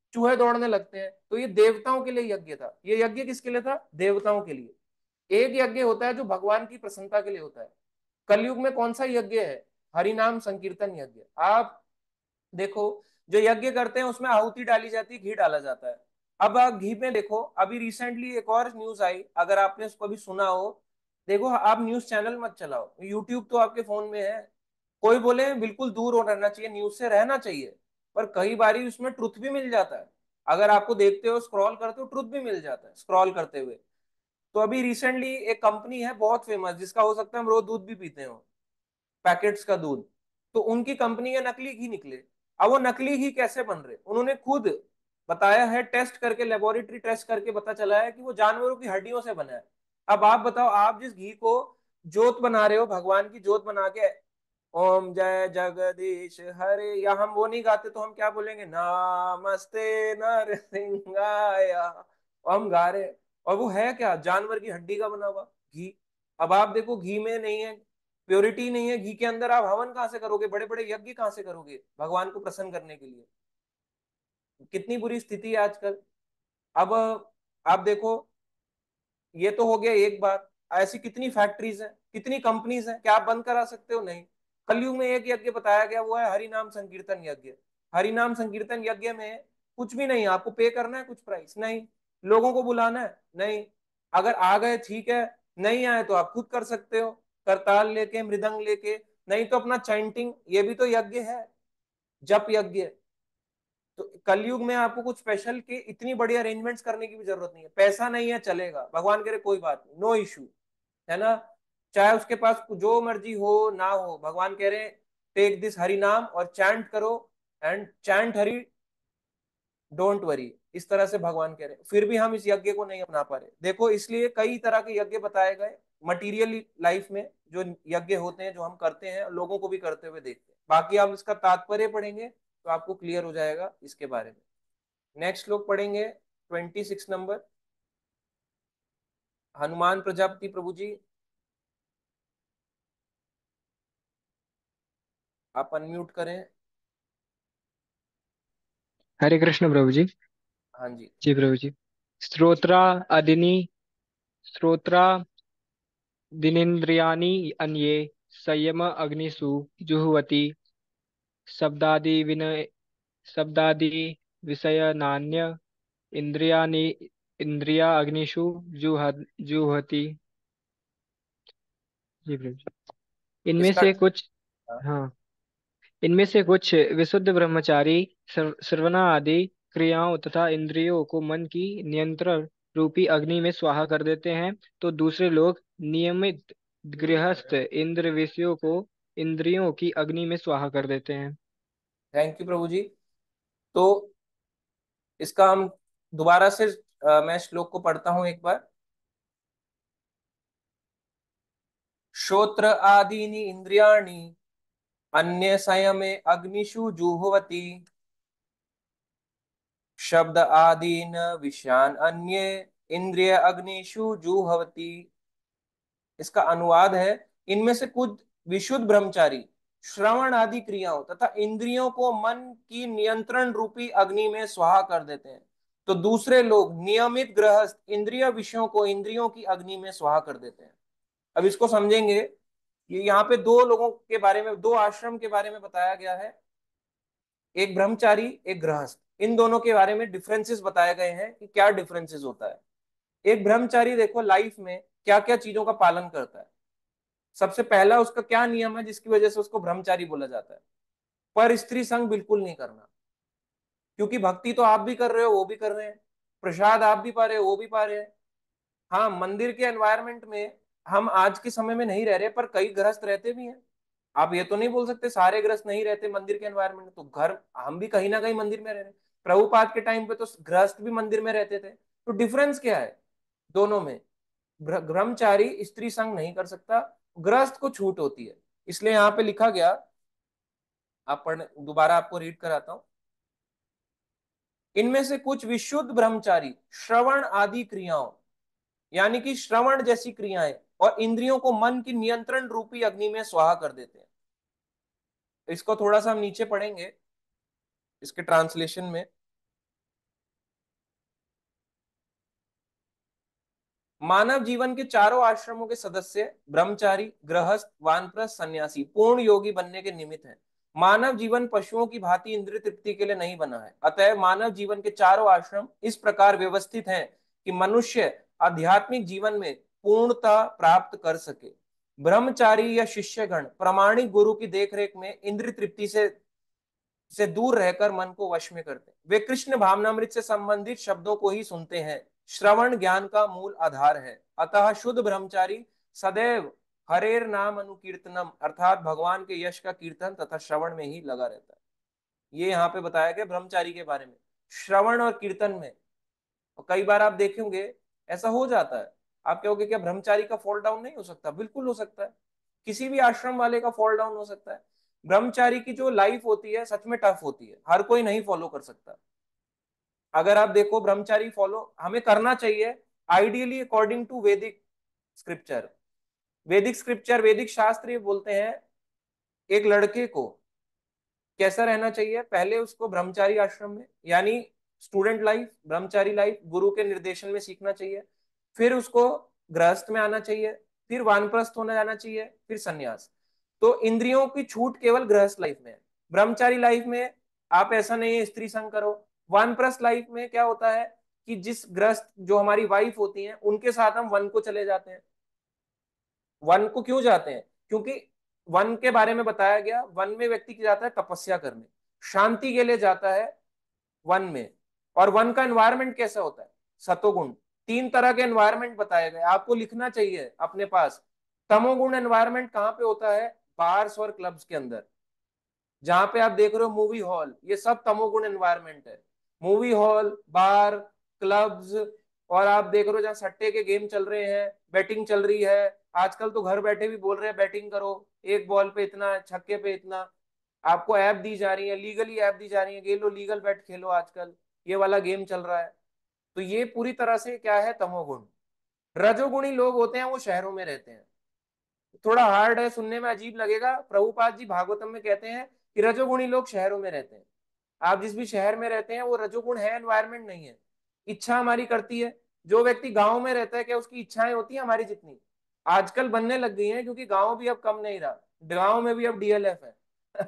चूहे दौड़ने लगते हैं। तो ये देवताओं के लिए यज्ञ था। ये यज्ञ किसके लिए था? देवताओं के लिए। एक यज्ञ होता है जो भगवान की प्रसन्नता के लिए होता है। कलयुग में कौन सा यज्ञ है? हरिनाम संकीर्तन यज्ञ। आप देखो, जो यज्ञ करते हैं उसमें आहुति डाली जाती है, घी डाला जाता है। अब आप घी में देखो, अभी रिसेंटली एक और न्यूज आई, अगर आपने उसको अभी सुना हो, देखो, आप न्यूज चैनल मत चलाओ, यूट्यूब तो आपके फोन में है। कोई बोले बिल्कुल दूर हो रहना चाहिए, न्यूज से रहना चाहिए, पर कई बारी उसमें ट्रुथ भी मिल जाता है। अगर आपको देखते हो, स्क्रॉल करते हो, ट्रुथ भी मिल जाता है स्क्रॉल करते हुए। तो अभी रिसेंटली एक कंपनी है बहुत फेमस, जिसका हो सकता है हम रोज दूध भी पीते हो, पैकेट्स का दूध। तो उनकी कंपनी के नकली घी निकले। अब वो नकली घी कैसे बन रहे, उन्होंने खुद बताया है, टेस्ट करके, लेबोरेटरी टेस्ट करके पता चला है कि वो जानवरों की हड्डियों से बना है। अब आप बताओ, आप जिस घी को जोत बना रहे हो, भगवान की जोत बना के, ओम जय जगदीश हरे, या हम वो नहीं गाते तो हम क्या बोलेंगे, नमस्ते नरसिंहाय, और हम गा रहे हैं, और वो है क्या? जानवर की हड्डी का बना हुआ घी। अब आप देखो, घी में नहीं है, प्योरिटी नहीं है घी के अंदर, आप हवन कहाँ से करोगे, बड़े बड़े यज्ञ कहाँ से करोगे भगवान को प्रसन्न करने के लिए? कितनी बुरी स्थिति है आजकल। अब आप देखो, ये तो हो गया एक बात। ऐसी कितनी फैक्ट्रीज हैं, कितनी कंपनीज हैं, क्या आप बंद करा सकते हो? नहीं। कलयुग में एक यज्ञ बताया गया, वो है हरिनाम संकीर्तन यज्ञ। हरिनाम संकीर्तन यज्ञ में कुछ भी नहीं, आपको पे करना है कुछ प्राइस नहीं, लोगों को बुलाना है नहीं, अगर आ गए ठीक है, नहीं आए तो आप खुद कर सकते हो, करताल लेके, मृदंग लेके, नहीं तो अपना चैंटिंग, ये भी तो यज्ञ है, जप यज्ञ। तो कलयुग में आपको कुछ स्पेशल के इतनी बड़ी अरेंजमेंट्स करने की भी जरूरत नहीं है। पैसा नहीं है चलेगा, भगवान करे कोई बात नहीं, नो इशू, है ना। चाहे उसके पास जो मर्जी हो ना हो, भगवान कह रहे हैं टेक दिस हरि नाम और चैंट करो, and chant Hari, don't worry. इस तरह से भगवान कह रहे हैं, फिर भी हम इस यज्ञ को नहीं अपना पा रहे। देखो, इसलिए कई तरह के यज्ञ बताए गए मटीरियल लाइफ में, जो यज्ञ होते हैं, जो हम करते हैं, लोगों को भी करते हुए देखते हैं। बाकी आप इसका तात्पर्य पढ़ेंगे तो आपको क्लियर हो जाएगा इसके बारे में। नेक्स्ट श्लोक पढ़ेंगे, twenty six number, Hanuman Prajapati प्रभु जी, आप अनम्यूट करें। हरे कृष्ण प्रभु जी। हाँ जी। जी प्रभु जी। स्त्रोत्रा अदिनी स्त्रोत्रा दिनेन्द्रियाणि अन्ये संयम अग्निषु जुह्वति शब्दादि विनय शब्दादि विषय नान्य इंद्रियाणि इंद्रिया अग्निषु जुह जुहति। जी प्रभु जी। इनमें इसका से कुछ, हाँ, इनमें से कुछ विशुद्ध ब्रह्मचारी श्र- श्रवणा आदि क्रियाओं तथा इंद्रियों को मन की नियंत्रण रूपी अग्नि में स्वाहा कर देते हैं, तो दूसरे लोग नियमित गृहस्थ इंद्र विषयों को इंद्रियों की अग्नि में स्वाहा कर देते हैं। थैंक यू प्रभु जी। तो इसका हम दोबारा से, अ, मैं श्लोक को पढ़ता हूं एक बार। श्रोत्र आदीनि इंद्रियाणि अन्य संयमे अग्निषु जुह्वति शब्द आदीन विषयान अन्ये इंद्रिय अग्निषु जुह्वति। इसका अनुवाद है, इनमें से कुछ विशुद्ध ब्रह्मचारी श्रवण आदि क्रियाओं तथा इंद्रियों को मन की नियंत्रण रूपी अग्नि में स्वाहा कर देते हैं, तो दूसरे लोग नियमित गृहस्थ इंद्रिय विषयों को इंद्रियों की अग्नि में स्वाहा कर देते हैं। अब इसको समझेंगे। ये यहाँ पे दो लोगों के बारे में, दो आश्रम के बारे में बताया गया है, एक ब्रह्मचारी, एक गृहस्थ। इन दोनों के बारे में डिफरेंसेस बताए गए हैं कि क्या डिफरेंसेस होता है। एक ब्रह्मचारी देखो लाइफ में क्या क्या चीजों का पालन करता है। सबसे पहला उसका क्या नियम है जिसकी वजह से उसको ब्रह्मचारी बोला जाता है? पर स्त्री संग बिल्कुल नहीं करना। क्योंकि भक्ति तो आप भी कर रहे हो, वो भी कर रहे हैं, प्रसाद आप भी पा रहे हो, वो भी पा रहे हैं। हाँ, मंदिर के एनवायरनमेंट में हम आज के समय में नहीं रह रहे, पर कई गृहस्थ रहते भी हैं। आप ये तो नहीं बोल सकते सारे गृहस्थ नहीं रहते मंदिर के एनवायरनमेंट में, तो घर हम भी कहीं ना कहीं मंदिर में रह रहे हैं। प्रभुपाद के टाइम पे तो गृहस्थ भी मंदिर में रहते थे। तो डिफरेंस क्या है दोनों में? ब्र- ब्रह्मचारी स्त्री संग नहीं कर सकता, गृहस्थ को छूट होती है। इसलिए यहाँ पे लिखा गया, आप पढ़, दोबारा आपको रीड कराता हूं। इनमें से कुछ विशुद्ध ब्रह्मचारी श्रवण आदि क्रियाओं, यानी कि श्रवण जैसी क्रियाएं और इंद्रियों को मन की नियंत्रण रूपी अग्नि में स्वाहा कर देते हैं। इसको थोड़ा सा हम नीचे पढ़ेंगे इसके ट्रांसलेशन में। मानव जीवन के चारों आश्रमों के सदस्य ब्रह्मचारी, गृहस्थ, वानप्रस्थ, सन्यासी पूर्ण योगी बनने के निमित्त हैं। मानव जीवन पशुओं की भांति इंद्रिय तृप्ति के लिए नहीं बना है, अतः मानव जीवन के चारों आश्रम इस प्रकार व्यवस्थित हैं कि मनुष्य आध्यात्मिक जीवन में पूर्णता प्राप्त कर सके। ब्रह्मचारी या शिष्यगण प्रामाणिक गुरु की देखरेख में इंद्रिय तृप्ति से से दूर रहकर मन को वश में करते हैं। वे कृष्ण भावनामृत से संबंधित शब्दों को ही सुनते हैं। श्रवण ज्ञान का मूल आधार है, अतः शुद्ध ब्रह्मचारी सदैव हरेर नाम अनुकीर्तनम अर्थात भगवान के यश का कीर्तन तथा श्रवण में ही लगा रहता है। ये यहाँ पे बताया गया ब्रह्मचारी के बारे में, श्रवण और कीर्तन में। और कई बार आप देखेंगे ऐसा हो जाता है, आप कहोगे क्या ब्रह्मचारी का फॉल डाउन नहीं हो सकता? बिल्कुल हो सकता है, किसी भी आश्रम वाले का फॉल डाउन हो सकता है। ब्रह्मचारी की जो लाइफ होती है सच में टफ होती है, हर कोई नहीं फॉलो कर सकता। अगर आप देखो ब्रह्मचारी फॉलो हमें करना चाहिए ideally according to Vedic scripture. Vedic scripture, वैदिक शास्त्र ये बोलते हैं एक लड़के को कैसा रहना चाहिए। पहले उसको ब्रह्मचारी आश्रम में यानी स्टूडेंट लाइफ, ब्रह्मचारी लाइफ गुरु के निर्देशन में सीखना चाहिए। फिर उसको गृहस्थ में आना चाहिए, फिर वानप्रस्थ होने जाना चाहिए, फिर सन्यास। तो इंद्रियों की छूट केवल गृहस्थ लाइफ में है। ब्रह्मचारी लाइफ में आप ऐसा नहीं है स्त्री संग करो। वानप्रस्थ लाइफ में क्या होता है कि जिस गृहस्थ जो हमारी वाइफ होती हैं उनके साथ हम वन को चले जाते हैं। वन को क्यों जाते हैं? क्योंकि वन के बारे में बताया गया, वन में व्यक्ति की जाता है तपस्या करने, शांति के लिए जाता है वन में। और वन का एनवायरनमेंट कैसा होता है? सतोगुण। तीन तरह के एनवायरनमेंट बताए गए, आपको लिखना चाहिए अपने पास। तमोगुण एनवायरनमेंट कहाँ पे होता है? बार्स और क्लब्स के अंदर, जहां पे आप देख रहे हो मूवी हॉल, ये सब तमोगुण एनवायरनमेंट है। मूवी हॉल, बार, क्लब्स, और आप देख रहे हो जहाँ सट्टे के गेम चल रहे हैं, बैटिंग चल रही है। आजकल तो घर बैठे भी बोल रहे हैं बैटिंग करो, एक बॉल पे इतना, छक्के पे इतना। आपको ऐप दी जा रही है, लीगली ऐप दी जा रही है, ये लो लीगल बैट खेलो, आजकल ये वाला गेम चल रहा है। तो ये पूरी तरह से क्या है? तमोगुण। रजोगुणी लोग होते हैं वो शहरों में रहते हैं। थोड़ा हार्ड है, सुनने में अजीब लगेगा। प्रभुपाद जी भागवतम में कहते हैं कि रजोगुणी लोग शहरों में रहते हैं। आप जिस भी शहर में रहते हैं वो रजोगुण है, एनवायरमेंट नहीं है। इच्छा हमारी करती है। जो व्यक्ति गांव में रहता है क्या उसकी इच्छाएं होती है हमारी जितनी? आजकल बनने लग गई हैं, क्योंकि गांव भी अब कम नहीं रहा, गांव में भी अब डी एल एफ है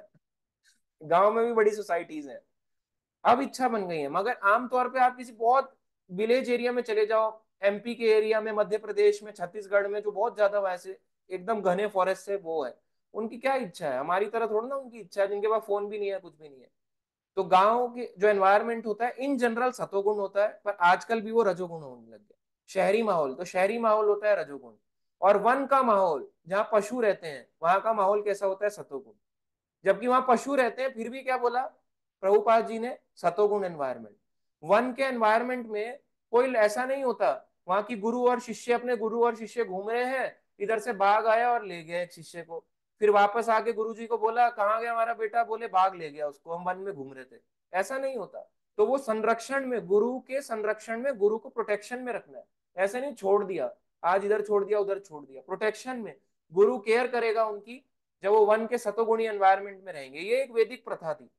गांव में भी बड़ी सोसाइटीज हैं, अब इच्छा बन गई है। मगर आमतौर पे आप किसी बहुत विलेज एरिया में चले जाओ, एम पी के एरिया में, मध्य प्रदेश में, छत्तीसगढ़ में, जो बहुत ज्यादा वैसे एकदम घने फॉरेस्ट से वो है, उनकी क्या इच्छा है? हमारी तरह थोड़ा ना उनकी इच्छा है, जिनके पास फोन भी नहीं है, कुछ भी नहीं है। तो गांव के जो एनवायरनमेंट होता है इन जनरल सतोगुण होता है, पर आजकल भी वो रजोगुण होने लग गया। शहरी माहौल, तो शहरी माहौल होता है रजोगुण। और वन का माहौल जहाँ पशु रहते हैं वहां का माहौल कैसा होता है? सतोगुण। जबकि वहां पशु रहते हैं फिर भी क्या बोला प्रभुपाद जी ने? सतोगुण एनवायरनमेंट। वन के एनवायरनमेंट में कोई ऐसा नहीं होता, वहां की गुरु और शिष्य, अपने गुरु और शिष्य घूम रहे हैं, इधर से बाघ आया और ले गया एक शिष्य को, फिर वापस आके गुरु जी को बोला कहाँ गया हमारा बेटा? बोले बाघ ले गया उसको, हम वन में घूम रहे थे। ऐसा नहीं होता। तो वो संरक्षण में, गुरु के संरक्षण में, गुरु को प्रोटेक्शन में रखना है। ऐसे नहीं छोड़ दिया, आज इधर छोड़ दिया उधर छोड़ दिया, प्रोटेक्शन में। गुरु केयर करेगा उनकी जब वो वन के सतोगुणी एनवायरनमेंट में रहेंगे। ये एक वैदिक प्रथा थी।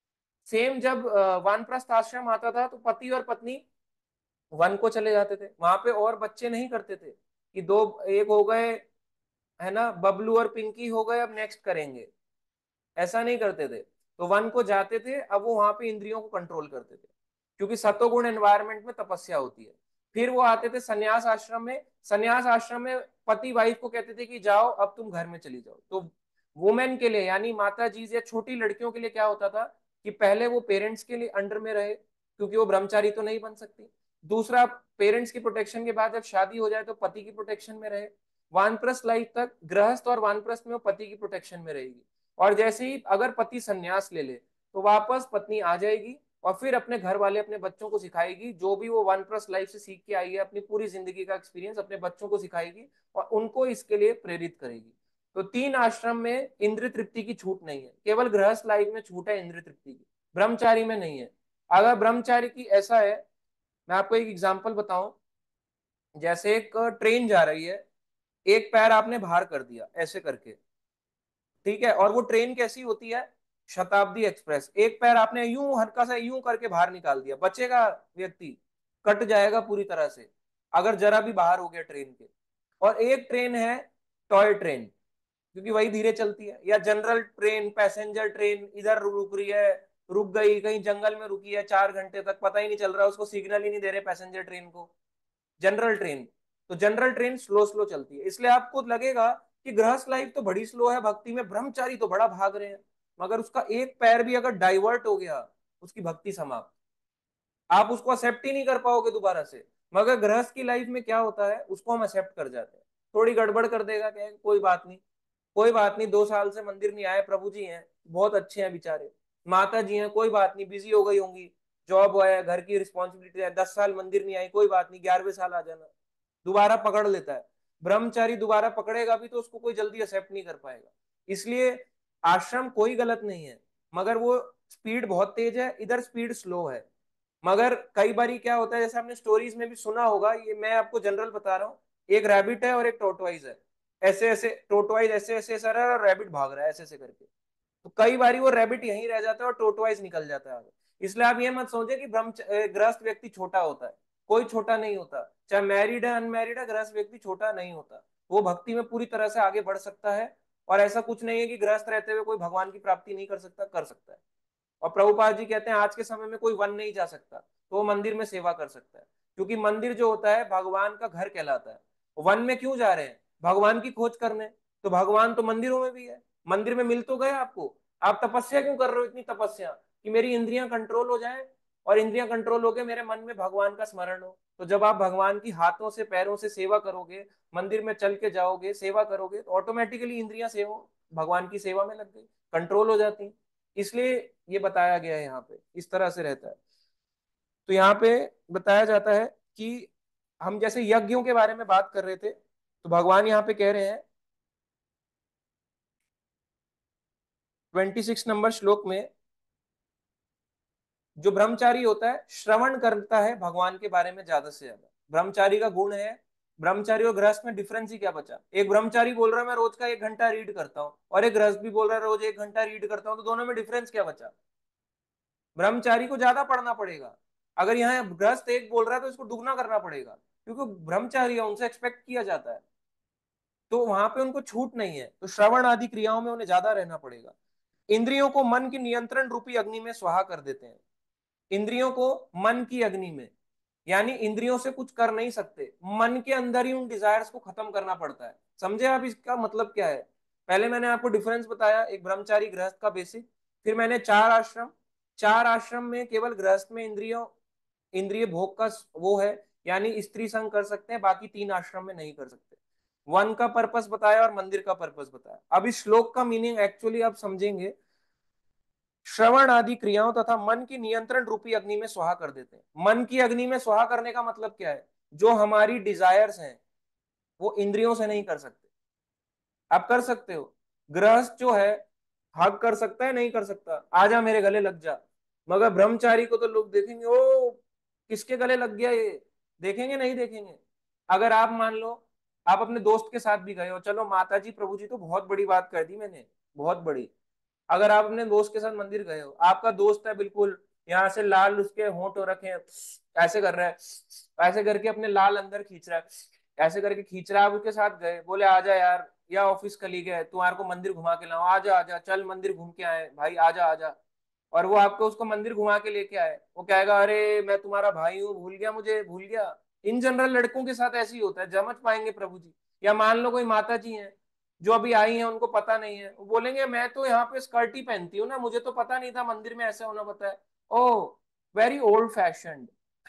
सेम जब वानप्रस्थ आश्रम आता था तो पति और पत्नी वन को चले जाते थे, वहां पे और बच्चे नहीं करते थे कि दो एक हो गए है ना, बबलू और पिंकी हो गए अब नेक्स्ट करेंगे, ऐसा नहीं करते थे। तो वन को जाते थे, अब वो वहां पे इंद्रियों को कंट्रोल करते थे, क्योंकि सतोगुण एनवायरनमेंट में तपस्या होती है। फिर वो आते थे सन्यास आश्रम में। सन्यास आश्रम में पति वाइफ को कहते थे कि जाओ अब तुम घर में चली जाओ। तो वुमेन के लिए यानी माता जी या छोटी लड़कियों के लिए क्या होता था कि पहले वो पेरेंट्स के लिए अंडर में रहे, क्योंकि वो ब्रह्मचारी तो नहीं बन सकती। दूसरा, पेरेंट्स की प्रोटेक्शन के बाद जब शादी हो जाए तो पति की प्रोटेक्शन में रहे। वानप्रस्थ लाइफ तक गृहस्थ और वानप्रस्थ में वो पति की प्रोटेक्शन में रहेगी। और जैसे ही अगर पति संन्यास ले ले तो वापस पत्नी आ जाएगी और फिर अपने घर वाले, अपने बच्चों को सिखाएगी जो भी वो वानप्रस्थ लाइफ से सीख के आई है, अपनी पूरी जिंदगी का एक्सपीरियंस अपने बच्चों को सिखाएगी और उनको इसके लिए प्रेरित करेगी। तो तीन आश्रम में इंद्रिय तृप्ति की छूट नहीं है, केवल गृहस्थ लाइफ में छूट है इंद्रिय तृप्ति की, ब्रह्मचारी में नहीं है। अगर ब्रह्मचारी की ऐसा है, मैं आपको एक एग्जांपल बताऊं। जैसे एक ट्रेन जा रही है, एक पैर आपने बाहर कर दिया ऐसे करके, ठीक है, और वो ट्रेन कैसी होती है? शताब्दी एक्सप्रेस। एक पैर आपने यूं हल्का सा यूं करके बाहर निकाल दिया, बचेगा व्यक्ति? कट जाएगा पूरी तरह से। अगर जरा भी बाहर हो गया ट्रेन के। और एक ट्रेन है टॉय ट्रेन, क्योंकि वही धीरे चलती है, या जनरल ट्रेन, पैसेंजर ट्रेन इधर रुक रही है, रुक गई कहीं जंगल में रुकी है, चार घंटे तक पता ही नहीं चल रहा, उसको सिग्नल ही नहीं दे रहे पैसेंजर ट्रेन को, जनरल ट्रेन। तो जनरल ट्रेन स्लो स्लो चलती है, इसलिए आपको लगेगा कि गृहस्थ लाइफ तो बड़ी स्लो है, भक्ति में ब्रह्मचारी तो बड़ा भाग रहे हैं। मगर उसका एक पैर भी अगर डाइवर्ट हो गया, उसकी भक्ति समाप्त, आप उसको एक्सेप्ट ही नहीं कर पाओगे दोबारा से। मगर गृहस्थ की लाइफ में क्या होता है, उसको हम एक्सेप्ट कर जाते हैं। थोड़ी गड़बड़ कर देगा, क्या कोई बात नहीं, कोई बात नहीं, दो साल से मंदिर नहीं आए, प्रभु जी हैं बहुत अच्छे हैं बेचारे, माता जी हैं कोई बात नहीं, बिजी हो गई होंगी, जॉब है, घर की रिस्पॉन्सिबिलिटी है, दस साल मंदिर नहीं आई कोई बात नहीं, ग्यारहवें साल आ जाना, दोबारा पकड़ लेता है। ब्रह्मचारी दोबारा पकड़ेगा भी तो उसको कोई जल्दी एक्सेप्ट नहीं कर पाएगा। इसलिए आश्रम कोई गलत नहीं है, मगर वो स्पीड बहुत तेज है, इधर स्पीड स्लो है। मगर कई बार क्या होता है, जैसे आपने स्टोरीज में भी सुना होगा, ये मैं आपको जनरल बता रहा हूँ, एक रैबिट है और एक टोटवाइज है, ऐसे ऐसे टोटवाइज ऐसे ऐसे ऐसा रहा है और रैबिट भाग रहा है ऐसे ऐसे करके, तो कई बार वो रैबिट यहीं रह जाता है और टोटवाइज निकल जाता है आगे। इसलिए आप ये मत सोचे कि ब्रह्म गृहस्थ व्यक्ति छोटा होता है, कोई छोटा नहीं होता, चाहे मैरिड है अनमैरिड है, गृहस्थ व्यक्ति छोटा नहीं होता, वो भक्ति में पूरी तरह से आगे बढ़ सकता है। और ऐसा कुछ नहीं है कि गृहस्थ रहते हुए कोई भगवान की प्राप्ति नहीं कर सकता, कर सकता है। और प्रभुपाद जी कहते हैं आज के समय में कोई वन नहीं जा सकता तो वो मंदिर में सेवा कर सकता है, क्योंकि मंदिर जो होता है भगवान का घर कहलाता है। वन में क्यों जा रहे हैं, भगवान की खोज करने, तो भगवान तो मंदिरों में भी है, मंदिर में मिल तो गए आपको। आप तपस्या क्यों कर रहे हो, इतनी तपस्या कि मेरी इंद्रियां कंट्रोल हो जाए, और इंद्रियां कंट्रोल हो गए, मेरे मन में भगवान का स्मरण हो। तो जब आप भगवान की हाथों से पैरों से सेवा करोगे, मंदिर में चल के जाओगे, सेवा करोगे, तो ऑटोमेटिकली इंद्रियां सेवा भगवान की सेवा में लग गई, कंट्रोल हो जाती। इसलिए ये बताया गया है यहाँ पे, इस तरह से रहता है। तो यहाँ पे बताया जाता है कि हम जैसे यज्ञों के बारे में बात कर रहे थे, तो भगवान यहाँ पे कह रहे हैं छब्बीस नंबर श्लोक में, जो ब्रह्मचारी होता है श्रवण करता है भगवान के बारे में ज्यादा से ज्यादा, ब्रह्मचारी का गुण है। ब्रह्मचारी और गृहस्थ में डिफरेंस ही क्या बचा, एक ब्रह्मचारी बोल रहा है मैं रोज का एक घंटा रीड करता हूँ, और एक गृहस्थ भी बोल रहा है रोज एक घंटा रीड करता हूँ, तो दोनों में डिफरेंस क्या बचा, ब्रह्मचारी को ज्यादा पढ़ना पड़ेगा। अगर यहाँ गृहस्थ एक बोल रहा है तो इसको दुगना करना पड़ेगा, क्योंकि ब्रह्मचारी है, उनसे एक्सपेक्ट किया जाता है, तो वहां पे उनको छूट नहीं है, तो श्रवण आदि क्रियाओं में उन्हें ज्यादा रहना पड़ेगा। इंद्रियों को मन की नियंत्रण रूपी अग्नि में स्वाहा कर देते हैं, इंद्रियों को मन की अग्नि में, यानी इंद्रियों से कुछ कर नहीं सकते, मन के अंदर ही उन डिजायर्स को खत्म करना पड़ता है। समझे आप इसका मतलब क्या है। पहले मैंने आपको डिफरेंस बताया, एक ब्रह्मचारी गृहस्थ का बेसिक, फिर मैंने चार आश्रम, चार आश्रम में केवल गृहस्थ में इंद्रियों इंद्रिय भोग का वो है, यानी स्त्री संग कर सकते हैं, बाकी तीन आश्रम में नहीं कर सकते। वन का पर्पस बताया और मंदिर का पर्पस बताया। अब इस श्लोक का मीनिंग एक्चुअली आप समझेंगे, श्रवण आदि क्रियाओं तथा मन की नियंत्रण रूपी अग्नि में स्वाहा कर देते हैं। मन की अग्नि में स्वाहा करने का मतलब क्या है, जो हमारी डिजायर्स हैं वो इंद्रियों से नहीं कर सकते, आप कर सकते हो। गृहस्थ जो है हक कर सकता है, नहीं कर सकता, आजा मेरे गले लग जा। मगर ब्रह्मचारी को तो लोग देखेंगे, ओ किसके गले लग गया ये, देखेंगे नहीं देखेंगे। अगर आप मान लो आप अपने दोस्त के साथ भी गए हो, चलो माता जी प्रभु जी तो बहुत बड़ी बात कर दी मैंने, बहुत बड़ी। अगर आप अपने दोस्त के साथ मंदिर गए हो, आपका दोस्त है बिल्कुल यहाँ से लाल, उसके होंठ हो रखे हैं, ऐसे कर रहा है, ऐसे करके अपने लाल अंदर खींच रहा है, ऐसे करके खींच रहा है, आप उसके साथ गए, बोले आजा यार, या ऑफिस कलीग है, तुम्हारे को मंदिर घुमा के लाओ, आजा आजा चल मंदिर घूम के आए भाई, आजा आजा। और वो आपको उसको मंदिर घुमा के लेके आए, वो कहेगा अरे मैं तुम्हारा भाई हूँ, भूल गया मुझे, भूल गया। इन जनरल लड़कों के साथ ऐसे ही होता है, जमच पाएंगे प्रभु जी। या मान लो कोई माता जी हैं जो अभी आई हैं, उनको पता नहीं है, वो बोलेंगे मैं तो यहाँ पे स्कर्ट ही पहनती हूँ ना, मुझे तो पता नहीं था मंदिर में ऐसा होना पता है। ओ वेरी ओल्ड फैशन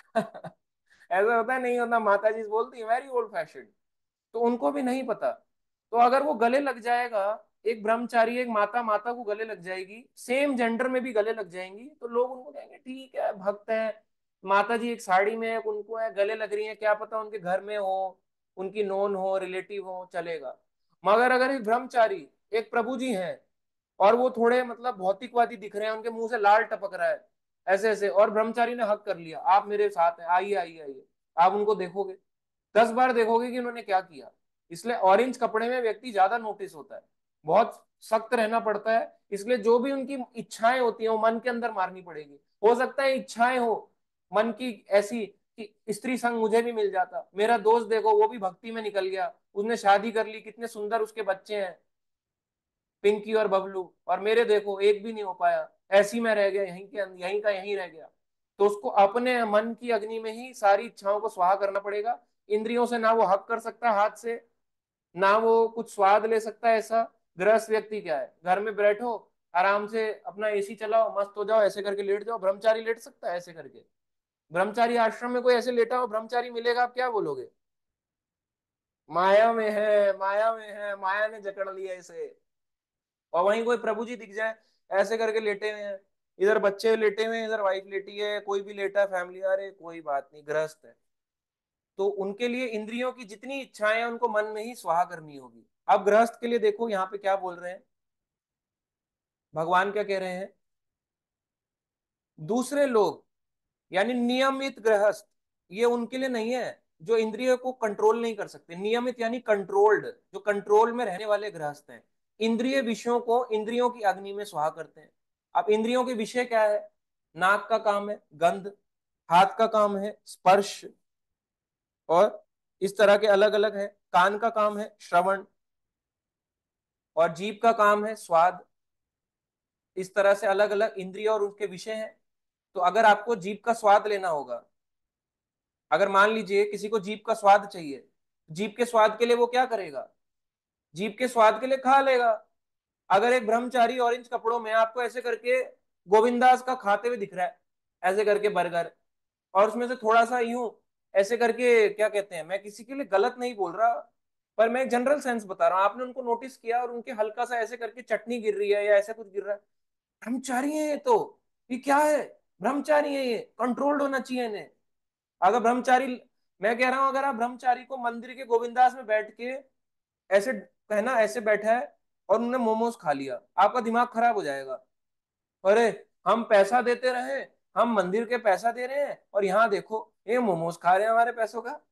ऐसा होता है नहीं होता, माता जी बोलती है वेरी ओल्ड फैशन, तो उनको भी नहीं पता। तो अगर वो गले लग जाएगा, एक ब्रह्मचारी एक माता माता को गले लग जाएगी, सेम जेंडर में भी गले लग जाएंगी, तो लोग उनको कहेंगे ठीक है भक्त है, माता जी एक साड़ी में है, उनको है गले लग रही है, क्या पता उनके घर में हो, उनकी नोन हो, रिलेटिव हो, चलेगा। मगर अगर एक ब्रह्मचारी एक प्रभु जी हैं और वो थोड़े मतलब भौतिकवादी दिख रहे हैं, उनके मुंह से लाल टपक रहा है ऐसे ऐसे, और ब्रह्मचारी ने हक कर लिया, आप मेरे साथ हैं, आइए आइए आइए, आप उनको देखोगे, दस बार देखोगे कि उन्होंने क्या किया। इसलिए ऑरेंज कपड़े में व्यक्ति ज्यादा नोटिस होता है, बहुत सख्त रहना पड़ता है। इसलिए जो भी उनकी इच्छाएं होती हैं वो मन के अंदर मारनी पड़ेगी। हो सकता है इच्छाएं हो मन की ऐसी कि स्त्री संग मुझे भी मिल जाता, मेरा दोस्त देखो वो भी भक्ति में निकल गया, उसने शादी कर ली, कितने सुंदर उसके बच्चे हैं, पिंकी और बबलू, और मेरे देखो एक भी नहीं हो पाया, ऐसी में रह गया, यहीं के यहीं का यहीं रह गया। तो उसको अपने मन की अग्नि में ही सारी इच्छाओं को स्वाहा करना पड़ेगा। इंद्रियों से ना वो हक कर सकता हाथ से, ना वो कुछ स्वाद ले सकता है। ऐसा गृहस्थ व्यक्ति क्या है, घर में बैठो आराम से अपना एसी चलाओ, मस्त हो जाओ, ऐसे करके लेट जाओ। ब्रह्मचारी लेट सकता है ऐसे करके? ब्रह्मचारी आश्रम में कोई ऐसे लेटा हो ब्रह्मचारी मिलेगा, आप क्या बोलोगे? माया में है, माया में है, माया ने जकड़ लिया इसे। और वहीं कोई प्रभु जी दिख जाए ऐसे करके लेटे हुए हैं, इधर बच्चे लेटे हुए हैं, इधर वाइफ लेटी है, कोई भी लेटा है फैमिली, अरे कोई बात नहीं, गृहस्थ है। तो उनके लिए इंद्रियों की जितनी इच्छाएं हैं उनको मन में ही स्वाहा करनी होगी। अब गृहस्थ के लिए देखो यहाँ पे क्या बोल रहे हैं भगवान, क्या कह रहे हैं? दूसरे लोग यानी नियमित गृहस्थ, ये उनके लिए नहीं है जो इंद्रियों को कंट्रोल नहीं कर सकते। नियमित यानी कंट्रोल्ड, जो कंट्रोल में रहने वाले गृहस्थ हैं, इंद्रिय विषयों को इंद्रियों की अग्नि में स्वाहा करते हैं। अब इंद्रियों के विषय क्या है? नाक का काम है गंध, हाथ का काम है स्पर्श, और इस तरह के अलग अलग है। कान का काम है श्रवण, और जीभ का काम है स्वाद। इस तरह से अलग अलग इंद्रिय और उसके विषय हैं। तो अगर आपको जीभ का स्वाद लेना होगा, अगर मान लीजिए किसी को जीभ का स्वाद चाहिए, जीभ के स्वाद के लिए वो क्या करेगा? जीभ के स्वाद के लिए खा लेगा। अगर एक ब्रह्मचारी ऑरेंज कपड़ों में आपको ऐसे करके गोविंदास का खाते हुए दिख रहा है, ऐसे करके बर्गर, और उसमें से थोड़ा सा यूं ऐसे करके, क्या कहते हैं, मैं किसी के लिए गलत नहीं बोल रहा, पर मैं एक जनरल सेंस बता रहा हूँ, आपने उनको नोटिस किया और उनके हल्का सा ऐसे करके चटनी गिर रही है या ऐसे कुछ गिर रहा है, ब्रह्मचारी है ये तो, ये क्या है, ब्रह्मचारी है ये, कंट्रोल्ड होना चाहिए इन्हें। अगर ब्रह्मचारी, मैं कह रहा हूं अगर आप ब्रह्मचारी को मंदिर के गोविंदास में बैठ के ऐसे कहना ऐसे बैठा है और उन्होंने मोमोज खा लिया, आपका दिमाग खराब हो जाएगा। अरे हम पैसा देते रहे, हम मंदिर के पैसा दे रहे हैं और यहाँ देखो ये मोमोज खा रहे हैं हमारे पैसों का।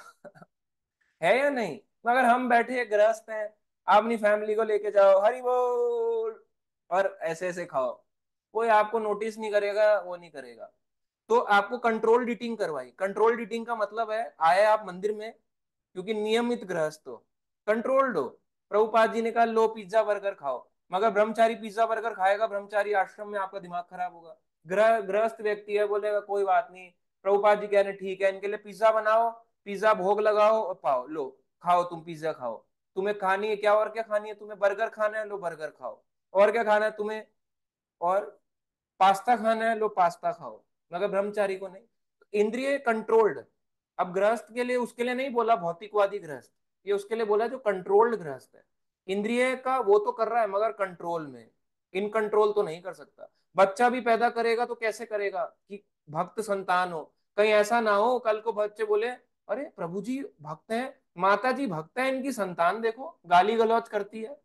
है या नहीं? मगर हम बैठे गृहस्थ हैं, आप अपनी फैमिली को लेके जाओ, हरि बोल, और ऐसे ऐसे खाओ, कोई आपको नोटिस नहीं करेगा, वो नहीं करेगा। तो आपको कंट्रोल्ड ईटिंग करवाई। कंट्रोल्ड ईटिंग का मतलब है आए आप मंदिर में, क्योंकि नियमित गृहस्थ हो, कंट्रोल्ड हो। प्रभुपाद जी ने कहा लो पिज्जा बर्गर खाओ, मगर ब्रह्मचारी पिज्जा बर्गर खाएगा ब्रह्मचारी आश्रम में, आपका दिमाग खराब होगा। ग्रह गृहस्थ व्यक्ति है, बोलेगा कोई बात नहीं, प्रभुपाद जी कह रहे ठीक है, इनके लिए पिज्जा बनाओ, पिज्जा भोग लगाओ और पाओ, लो खाओ, तुम पिज्जा खाओ, तुम्हें खानी है क्या, और क्या खानी है तुम्हें, बर्गर खाना है लो बर्गर खाओ, और क्या खाना है तुम्हें, और पास्ता खाना है लो पास्ता खाओ। मगर ब्रह्मचारी को नहीं। इंद्रिय कंट्रोल्ड। अब गृहस्थ के लिए, उसके लिए नहीं बोला भौतिकवादी गृहस्थ, ये उसके लिए बोला जो कंट्रोल्ड गृहस्थ है। इंद्रिय का वो तो कर रहा है मगर कंट्रोल में, इन कंट्रोल तो नहीं कर सकता। बच्चा भी पैदा करेगा तो कैसे करेगा कि भक्त संतान हो, कहीं ऐसा ना हो कल को बच्चे बोले अरे प्रभु जी भक्त हैं, माता जी भक्त है, इनकी संतान देखो गाली गलौज करती है।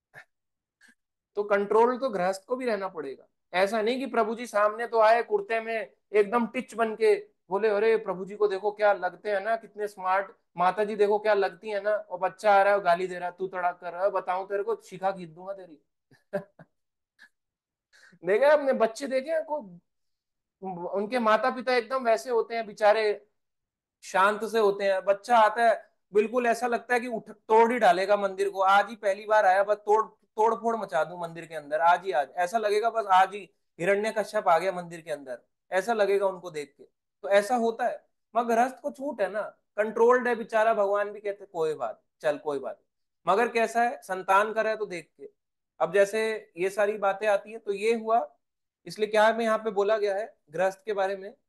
तो कंट्रोल तो गृहस्थ को भी रहना पड़ेगा। ऐसा नहीं कि प्रभु जी सामने तो आए कुर्ते में एकदम टिच बन के, बोले अरे प्रभु जी को देखो क्या लगते हैं ना, कितने स्मार्ट, माता जी देखो क्या लगती है ना, और बच्चा आ रहा है गाली दे रहा है, तू तड़ाक कर रहा है, बताऊं तेरे को शिखा खींच दूंगा तेरी। देखे आपने बच्चे देखे हैं को, उनके माता पिता एकदम वैसे होते हैं बेचारे, शांत से होते हैं। बच्चा आता है बिल्कुल ऐसा लगता है कि उठ तोड़ ही डालेगा मंदिर को, आज ही पहली बार आया बस तोड़ तोड़ फोड़ मचा दूं मंदिर के अंदर, आज ही आज ऐसा लगेगा, बस आज ही हिरण्यकश्यप आ गया मंदिर के अंदर, ऐसा लगेगा उनको देख के। तो ऐसा होता है, मगर गृहस्थ को छूट है ना, कंट्रोल्ड है बेचारा, भगवान भी कहते कोई बात चल कोई बात। मगर कैसा है, संतान कर है तो देख के। अब जैसे ये सारी बातें आती है तो ये हुआ, इसलिए क्या में यहाँ पे बोला गया है गृहस्थ के बारे में।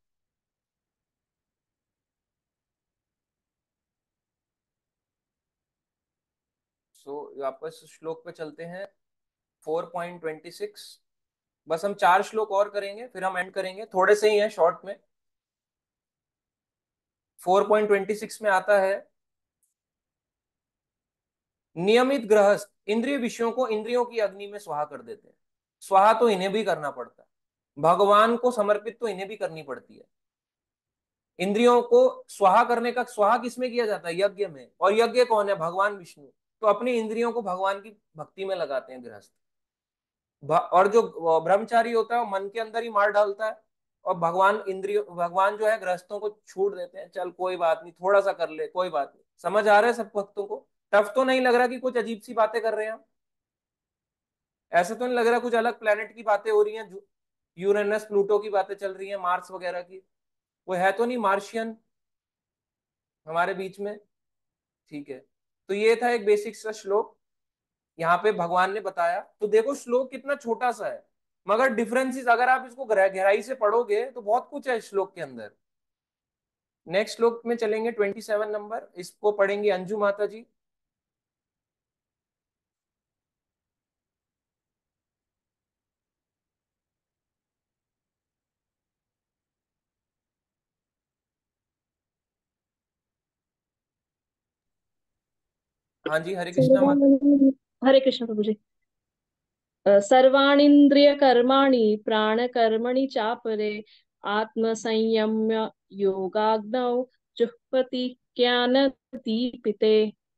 सो वापस श्लोक पे चलते हैं, फोर पॉइंट ट्वेंटी सिक्स। बस हम चार श्लोक और करेंगे फिर हम एंड करेंगे, थोड़े से ही हैं शॉर्ट में। फोर पॉइंट ट्वेंटी सिक्स में आता है, नियमित गृहस्थ इंद्रिय विषयों को इंद्रियों की अग्नि में स्वाहा कर देते हैं। स्वाहा तो इन्हें भी करना पड़ता है, भगवान को समर्पित तो इन्हें भी करनी पड़ती है। इंद्रियों को स्वाहा करने का, स्वाहा किसमें किया जाता है, यज्ञ में, और यज्ञ कौन है, भगवान विष्णु। तो अपनी इंद्रियों को भगवान की भक्ति में लगाते हैं गृहस्थ। भ- और जो ब्रह्मचारी होता है वो मन के अंदर ही मार डालता है, और भगवान इंद्रियों भगवान जो है गृहस्थों को छूट देते हैं, चल कोई बात नहीं, थोड़ा सा कर ले, कोई बात नहीं। समझ आ रहा है सब भक्तों को? टफ तो नहीं लग रहा कि कुछ अजीब सी बातें कर रहे हैं हम? ऐसे तो नहीं लग रहा कुछ अलग प्लेनेट की बातें हो रही हैं, यूरेनस प्लूटो की बातें चल रही हैं, मार्स वगैरह की? वो है तो नहीं मार्शियन हमारे बीच में? ठीक है, तो ये था एक बेसिक सा श्लोक यहाँ पे भगवान ने बताया। तो देखो श्लोक कितना छोटा सा है, मगर डिफरेंसेस अगर आप इसको गहराई से पढ़ोगे तो बहुत कुछ है इस श्लोक के अंदर। नेक्स्ट श्लोक में चलेंगे, ट्वेंटी सेवन नंबर, इसको पढ़ेंगे अंजू माता जी। हाँ जी, हरे कृष्णा माता। सर्वाणि हरे कृष्ण प्रभु जी। अ, सर्वाणीन्द्रिय कर्माणि प्राणकर्मणि चापरे आत्मसंयम्य योगाग्नौ जुह्वति ज्ञानदीपिते।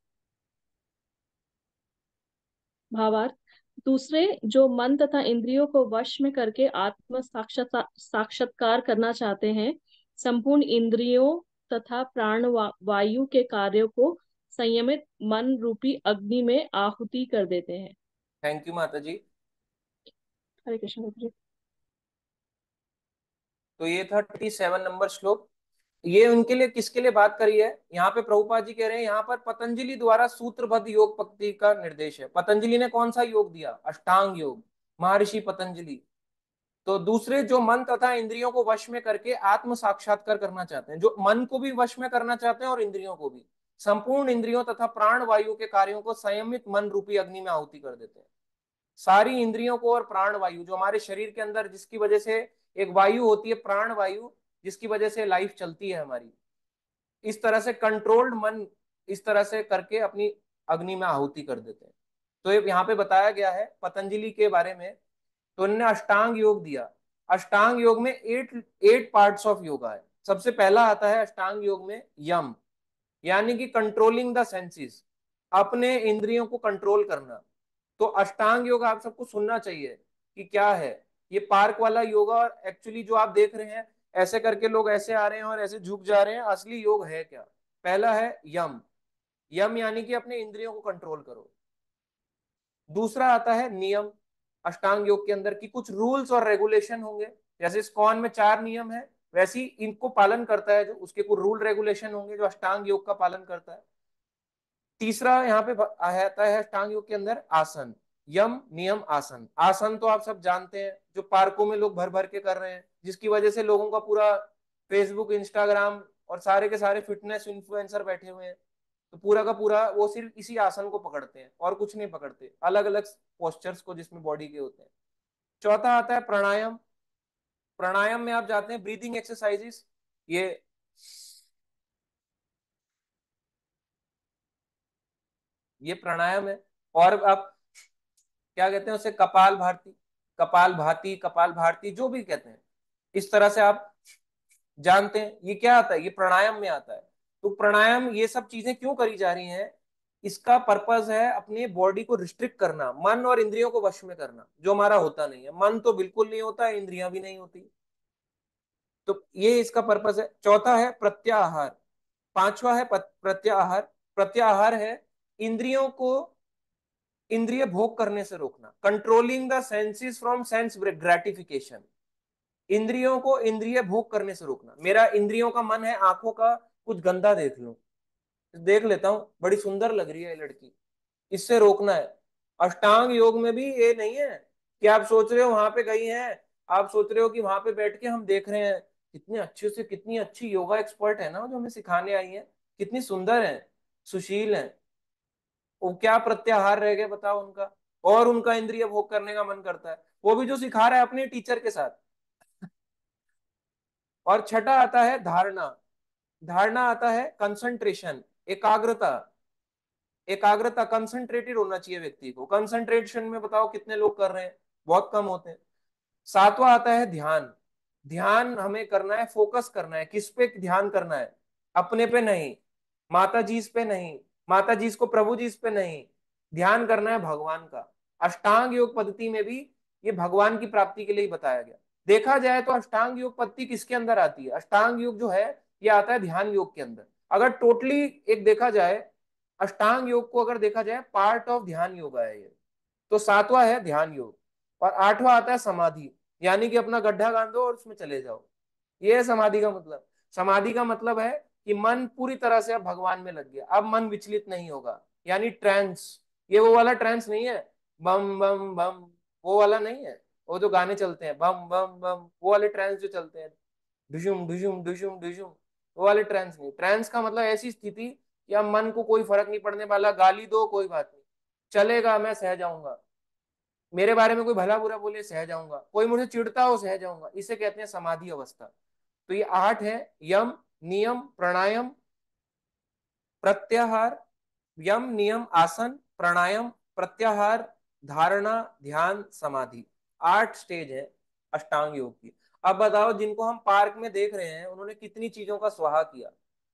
भावार्थ, दूसरे जो मन तथा इंद्रियों को वश में करके आत्म साक्षात साक्षात्कार करना चाहते हैं, संपूर्ण इंद्रियों तथा प्राण वा, वायु के कार्यों को संयमित मन रूपी अग्नि में आहुति कर देते हैं। थैंक यू माता जी। हरे कृष्ण प्रभु जी। तो ये था थर्टी सेवन नंबर श्लोक। ये उनके लिए, किसके लिए बात करी है यहाँ पे? प्रभुपाद जी कह रहे हैं यहाँ पर पतंजलि द्वारा सूत्रबद्ध योग पद्धति का निर्देश है। पतंजलि ने कौन सा योग दिया? अष्टांग योग, महर्षि पतंजलि। तो दूसरे जो मन तथा इंद्रियों को वश में करके आत्म साक्षात्कार करना चाहते हैं, जो मन को भी वश में करना चाहते हैं और इंद्रियों को भी, संपूर्ण इंद्रियों तथा प्राण वायु के कार्यों को संयमित मन रूपी अग्नि में आहुति कर देते हैं। सारी इंद्रियों को और प्राण वायु जो हमारे शरीर के अंदर, जिसकी वजह से एक वायु होती है प्राण वायु, जिसकी वजह से लाइफ चलती है हमारी, इस तरह से कंट्रोल्ड मन इस तरह से करके अपनी अग्नि में आहुति कर देते हैं। तो ये यहाँ पे बताया गया है पतंजलि के बारे में। तो उन्होंने अष्टांग योग दिया। अष्टांग योग में eight eight parts of yoga है। सबसे पहला आता है अष्टांग योग में यम, यानी कि कंट्रोलिंग द सेंसेस, अपने इंद्रियों को कंट्रोल करना। तो अष्टांग योग आप सबको सुनना चाहिए कि क्या है। ये पार्क वाला योगा, और एक्चुअली जो आप देख रहे हैं ऐसे करके लोग ऐसे आ रहे हैं और ऐसे झुक जा रहे हैं, असली योग है क्या? पहला है यम। यम यानी कि अपने इंद्रियों को कंट्रोल करो। दूसरा आता है नियम। अष्टांग योग के अंदर की कुछ रूल्स और रेगुलेशन होंगे, जैसे इस्कॉन में चार नियम है, वैसे ही इनको पालन करता है जो, उसके कुछ रूल रेगुलेशन होंगे जो अष्टांग योग का पालन करता है। तीसरा यहाँ पे आता है अष्टांग योग के अंदर आसन। यम नियम आसन। आसन तो आप सब जानते हैं, जो पार्कों में लोग भर भर के कर रहे हैं, जिसकी वजह से लोगों का पूरा फेसबुक इंस्टाग्राम और सारे के सारे फिटनेस इन्फ्लुएंसर बैठे हुए हैं, तो पूरा का पूरा वो सिर्फ इसी आसन को पकड़ते हैं और कुछ नहीं पकड़ते, अलग अलग पोस्चर्स को जिसमें बॉडी के होते हैं। चौथा आता है प्राणायाम। प्राणायाम में आप जाते हैं ब्रीदिंग एक्सरसाइजेस, ये ये प्राणायाम है। और आप क्या कहते हैं उसे? कपाल भारती, कपाल भाती, कपाल भारती, जो भी कहते हैं, इस तरह से आप जानते हैं। ये क्या आता है? ये प्राणायाम में आता है। तो प्राणायाम, ये सब चीजें क्यों करी जा रही हैं? इसका पर्पस है अपने बॉडी को रिस्ट्रिक्ट करना, मन और इंद्रियों को वश में करना, जो हमारा होता नहीं है। मन तो बिल्कुल नहीं होता, इंद्रियां भी नहीं होती। तो ये इसका पर्पस है। चौथा है प्रत्याहार। पांचवा है प्रत्याहार। प्रत्याहार है इंद्रियों को इंद्रिय भोग करने से रोकना, controlling the senses from sense gratification. इंद्रियों को इंद्रिय भोग करने से रोकना। मेरा इंद्रियों का मन है आंखों का कुछ गंदा देख लूं, देख लेता हूं, बड़ी सुंदर लग रही है ये लड़की, इससे रोकना है। अष्टांग योग में भी ये नहीं है कि आप सोच रहे हो वहां पे गई हैं, आप सोच रहे हो कि वहां पे बैठ के हम देख रहे हैं कितने अच्छे से, कितनी अच्छी योगा एक्सपर्ट है ना जो हमें सिखाने आई है, कितनी सुंदर है, सुशील है। वो क्या प्रत्याहार रह गए बताओ उनका, और उनका इंद्रिय भोग करने का मन करता है, वो भी जो सिखा रहा है अपने टीचर के साथ। और छठा आता है धारणा। धारणा आता है कंसंट्रेशन, एकाग्रता। एकाग्रता, कंसंट्रेटेड होना चाहिए व्यक्ति को। कंसंट्रेशन में बताओ कितने लोग कर रहे हैं? बहुत कम होते हैं। सातवां आता है ध्यान। ध्यान हमें करना है, फोकस करना है। किस पे ध्यान करना है? अपने पे नहीं, माता जी पे नहीं, माता जी को प्रभु जी पे नहीं, ध्यान करना है भगवान का। अष्टांग योग पद्धति में भी ये भगवान की प्राप्ति के लिए ही बताया गया। देखा जाए तो अष्टांग योग पत्ति किसके अंदर आती है? अष्टांग योग जो है ये आता है ध्यान योग के अंदर। अगर टोटली एक देखा जाए अष्टांग योग को, अगर देखा जाए पार्ट ऑफ ध्यान योगा है ये, तो सातवां है ध्यान योग और आठवां आता है समाधि, यानी कि अपना गड्ढा गांधो और उसमें चले जाओ। ये है समाधि का मतलब। समाधि का मतलब है कि मन पूरी तरह से अब भगवान में लग गया, अब मन विचलित नहीं होगा, यानी ट्रांस। ये वो वाला ट्रांस नहीं है बम बम बम, वो वाला नहीं है, वो जो गाने चलते हैं बम बम बम, वो वाले ट्रांस जो चलते हैं ढुजुम ढुजुम ढुजुम ढुजुम, वो वाले ट्रांस नहीं। ट्रांस का मतलब ऐसी स्थिति कि अब मन को कोई फर्क नहीं पड़ने वाला, गाली दो कोई बात नहीं, चलेगा, मैं सह जाऊंगा, मेरे बारे में कोई भला बुरा बोले सह जाऊंगा, कोई मुझे चिढ़ता हो सह जाऊंगा, इसे कहते हैं समाधि अवस्था। तो ये आठ है, यम नियम प्राणायाम प्रत्याहार, यम नियम आसन प्राणायाम प्रत्याहार धारणा ध्यान समाधि, आठ स्टेज है अष्टांग योग की। अब बताओ जिनको हम पार्क में देख रहे हैं उन्होंने कितनी चीजों का स्वाहा किया?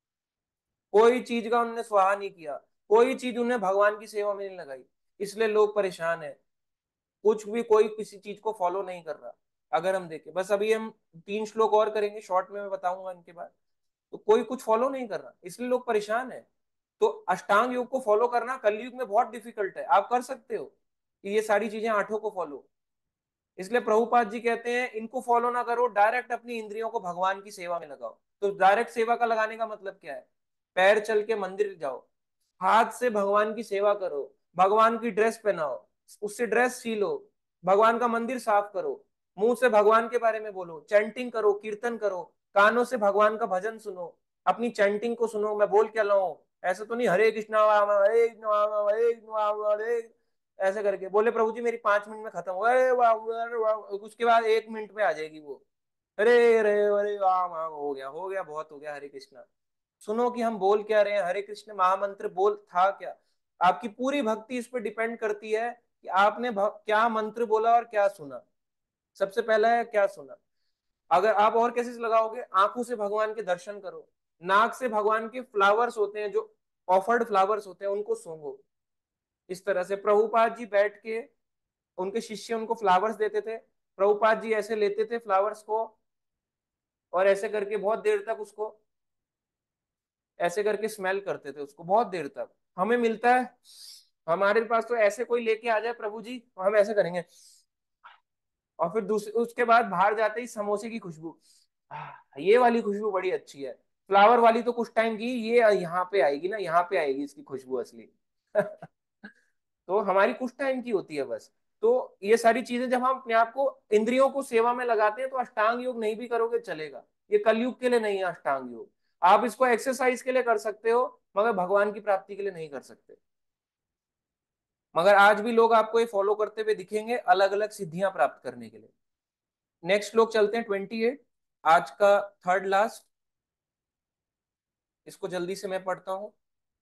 कोई चीज का उन्होंने स्वाहा नहीं किया, कोई चीज उन्हें भगवान की सेवा में नहीं लगाई, इसलिए लोग परेशान है। कुछ भी कोई किसी चीज को फॉलो नहीं कर रहा। अगर हम देखें, बस अभी हम तीन श्लोक और करेंगे शॉर्ट में, मैं बताऊंगा इनके बाद। तो कोई कुछ फॉलो नहीं कर रहा, इसलिए लोग परेशान है। तो अष्टांग योग को फॉलो करना कलयुग में बहुत डिफिकल्ट है। आप कर सकते हो कि ये सारी चीजें आठों को फॉलो, इसलिए प्रभुपाद जी कहते हैं इनको फॉलो ना करो, डायरेक्ट अपनी इंद्रियों को भगवान की सेवा में लगाओ। तो डायरेक्ट सेवा का लगाने का मतलब क्या है? पैर चल के मंदिर जाओ, हाथ से भगवान की सेवा करो, भगवान की ड्रेस पहनाओ, उससे ड्रेस सी लो, भगवान का मंदिर साफ करो, मुंह से भगवान के बारे में बोलो, चैंटिंग करो, कीर्तन करो, कानों से भगवान का भजन सुनो, अपनी चैंटिंग को सुनो, मैं बोल क्या लाऊं, ऐसा तो नहीं हरे कृष्णा हरे कृष्णा हरे कृष्णा हरे, ऐसे करके बोले प्रभु जी मेरी पांच मिनट में खत्म हो, अरे वाह अरे वाह, उसके बाद एक मिनट में आ जाएगी वो, अरे अरे अरे वाह वाह, हो गया हो गया, बहुत हो गया, हरे कृष्णा। सुनो कि हम बोल क्या रहे हैं, हरे कृष्ण महामंत्र बोल था क्या। आपकी पूरी भक्ति इस पर डिपेंड करती है कि आपने क्या मंत्र बोला और क्या सुना। सबसे पहला है क्या सुना। अगर आप और कैसे लगाओगे, आंखों से भगवान के दर्शन करो, नाक से भगवान के फ्लावर्स होते हैं जो ऑफर्ड फ्लावर्स होते हैं उनको सूंघो। इस तरह से प्रभुपाद जी बैठ के, उनके शिष्य उनको फ्लावर्स देते थे, प्रभुपाद जी ऐसे लेते थे फ्लावर्स को और ऐसे करके बहुत देर तक उसको ऐसे करके स्मेल करते थे उसको बहुत देर तक। हमें मिलता है, हमारे पास तो ऐसे कोई लेके आ जाए प्रभु जी तो हम ऐसे करेंगे, और फिर दूसरे उसके बाद बाहर जाते ही समोसे की खुशबू, ये वाली खुशबू बड़ी अच्छी है, फ्लावर वाली तो कुछ टाइम की, ये यहाँ पे आएगी ना, यहाँ पे आएगी इसकी खुशबू असली। तो हमारी कुछ टाइम की होती है बस। तो ये सारी चीजें जब हम अपने आप को इंद्रियों को सेवा में लगाते हैं तो अष्टांग योग नहीं भी करोगे चलेगा। ये कलयुग के लिए नहीं है अष्टांग योग, आप इसको एक्सरसाइज के लिए कर सकते हो मगर भगवान की प्राप्ति के लिए नहीं कर सकते। मगर आज भी लोग आपको ये फॉलो करते हुए दिखेंगे अलग अलग सिद्धियां प्राप्त करने के लिए। नेक्स्ट लोग चलते हैं ट्वेंटी एट, आज का थर्ड लास्ट, इसको जल्दी से मैं पढ़ता हूं।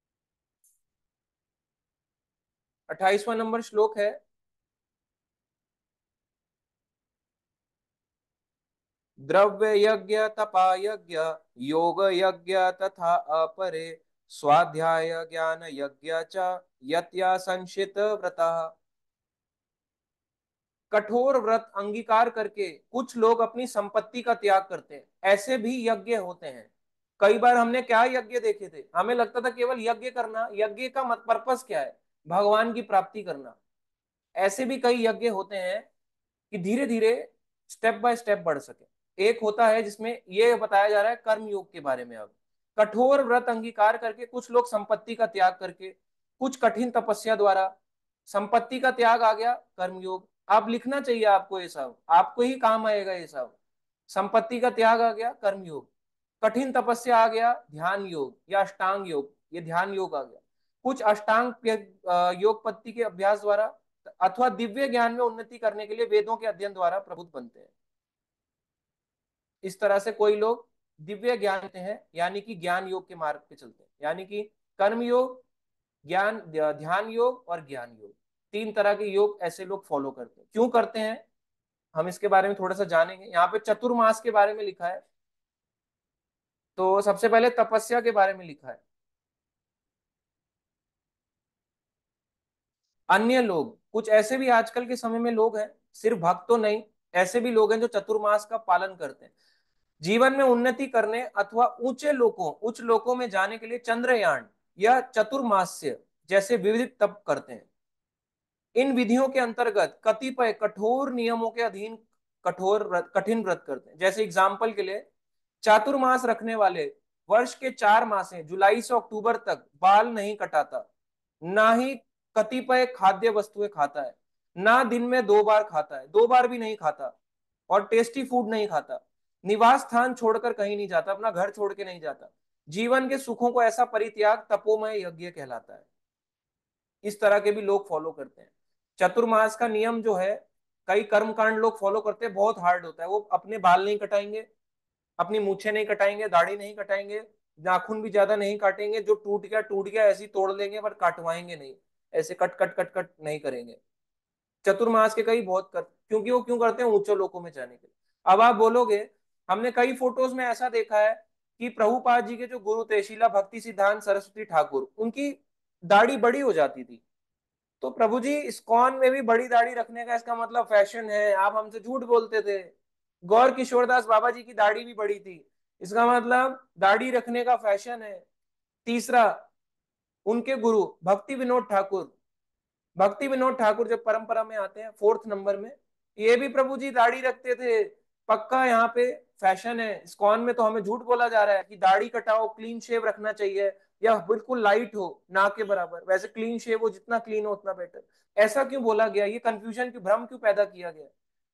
अट्ठाईसवां नंबर श्लोक है, द्रव्य यज्ञ तपा यज्ञ योग यज्ञ तथा अपरे स्वाध्याय ज्ञान यज्ञ च यत्या संशित व्रता। कठोर व्रत अंगीकार करके कुछ लोग अपनी संपत्ति का त्याग करते हैं, ऐसे भी यज्ञ होते हैं। कई बार हमने क्या यज्ञ देखे थे, हमें लगता था केवल यज्ञ करना, यज्ञ का मत पर्पस क्या है, भगवान की प्राप्ति करना। ऐसे भी कई यज्ञ होते हैं कि धीरे धीरे स्टेप बाय स्टेप बढ़ सके। एक होता है जिसमें ये बताया जा रहा है कर्म योग के बारे में। अब कठोर व्रत अंगीकार करके कुछ लोग संपत्ति का त्याग करके, कुछ कठिन तपस्या द्वारा, संपत्ति का त्याग आ गया कर्म योग, आप लिखना चाहिए आपको, ये सब आपको ही काम आएगा ये सब। संपत्ति का त्याग आ गया कर्म योग, कठिन तपस्या आ गया ध्यान योग या अष्टांग योग, ये ध्यान योग आ गया। कुछ अष्टांग योग पत्ति के अभ्यास द्वारा अथवा दिव्य ज्ञान में उन्नति करने के लिए वेदों के अध्ययन द्वारा प्रबुद्ध बनते हैं। इस तरह से कोई लोग दिव्य ज्ञान हैं, यानी कि ज्ञान योग के मार्ग पे चलते हैं, यानी कि कर्म योग, ज्ञान ध्यान योग और ज्ञान योग, तीन तरह के योग ऐसे लोग फॉलो करते हैं। क्यों करते हैं हम इसके बारे में थोड़ा सा जानेंगे। यहाँ पे चतुर्मास के बारे में लिखा है, तो सबसे पहले तपस्या के बारे में लिखा है। अन्य लोग कुछ ऐसे भी आजकल के समय में लोग हैं, सिर्फ भक्त तो नहीं, ऐसे भी लोग हैं जो चतुर्मास का पालन करते हैं। जीवन में उन्नति करने अथवा ऊंचे लोकों उच्च लोकों में जाने के लिए चंद्रयान या चतुर्मास्य जैसे विविध तप करते हैं। इन विधियों के अंतर्गत कतिपय कठोर नियमों के अधीन कठोर व्रत कठिन व्रत करते हैं। जैसे एग्जाम्पल के लिए चातुर्मास रखने वाले वर्ष के चार मासें जुलाई से अक्टूबर तक बाल नहीं कटाता, ना ही कतिपय खाद्य वस्तुएं खाता है, ना दिन में दो बार खाता है, दो बार भी नहीं खाता, और टेस्टी फूड नहीं खाता, निवास स्थान छोड़कर कहीं नहीं जाता, अपना घर छोड़ के नहीं जाता। जीवन के सुखों को ऐसा परित्याग तपोमय यज्ञ कहलाता है। इस तरह के भी लोग फॉलो करते हैं। चतुर्मास का नियम जो है, कई कर्म कांड लोग फॉलो करते हैं, बहुत हार्ड होता है। वो अपने बाल नहीं कटाएंगे, अपनी मूछें नहीं कटाएंगे, दाढ़ी नहीं कटाएंगे, नाखून भी ज्यादा नहीं काटेंगे, जो टूट गया टूट गया ऐसे ही तोड़ लेंगे, पर काटवाएंगे नहीं, ऐसे कट कट कट कट नहीं करेंगे। चतुर्मास के कई बहुत कर, क्योंकि वो क्यों करते हैं, ऊंचे लोकों में जाने के लिए। अब आप बोलोगे, हमने कई फोटोज में ऐसा देखा है कि प्रभुपाद जी के जो गुरु थे शीला भक्ति सिद्धांत सरस्वती ठाकुर, उनकी दाढ़ी बड़ी हो जाती थी। तो प्रभु जी, इस्कॉन में भी बड़ी दाढ़ी रखने का इसका मतलब फैशन है, आप हमसे झूठ बोलते थे। गौर किशोरदास बाबा जी की दाढ़ी भी बड़ी थी, इसका मतलब दाढ़ी रखने का फैशन है। तीसरा, उनके गुरु भक्ति विनोद ठाकुर, भक्ति विनोद ठाकुर जब परंपरा में आते हैं फोर्थ नंबर में, ये भी प्रभु जी दाढ़ी रखते थे। पक्का यहाँ पे फैशन है। इस्कॉन में तो हमें झूठ बोला जा रहा है कि दाढ़ी कटाओ, क्लीन शेव रखना चाहिए, या बिल्कुल लाइट हो ना के बराबर, वैसे क्लीन शेव हो, जितना क्लीन हो उतना बेटर। ऐसा क्यों बोला गया, ये कंफ्यूजन क्यों, भ्रम क्यों पैदा किया गया।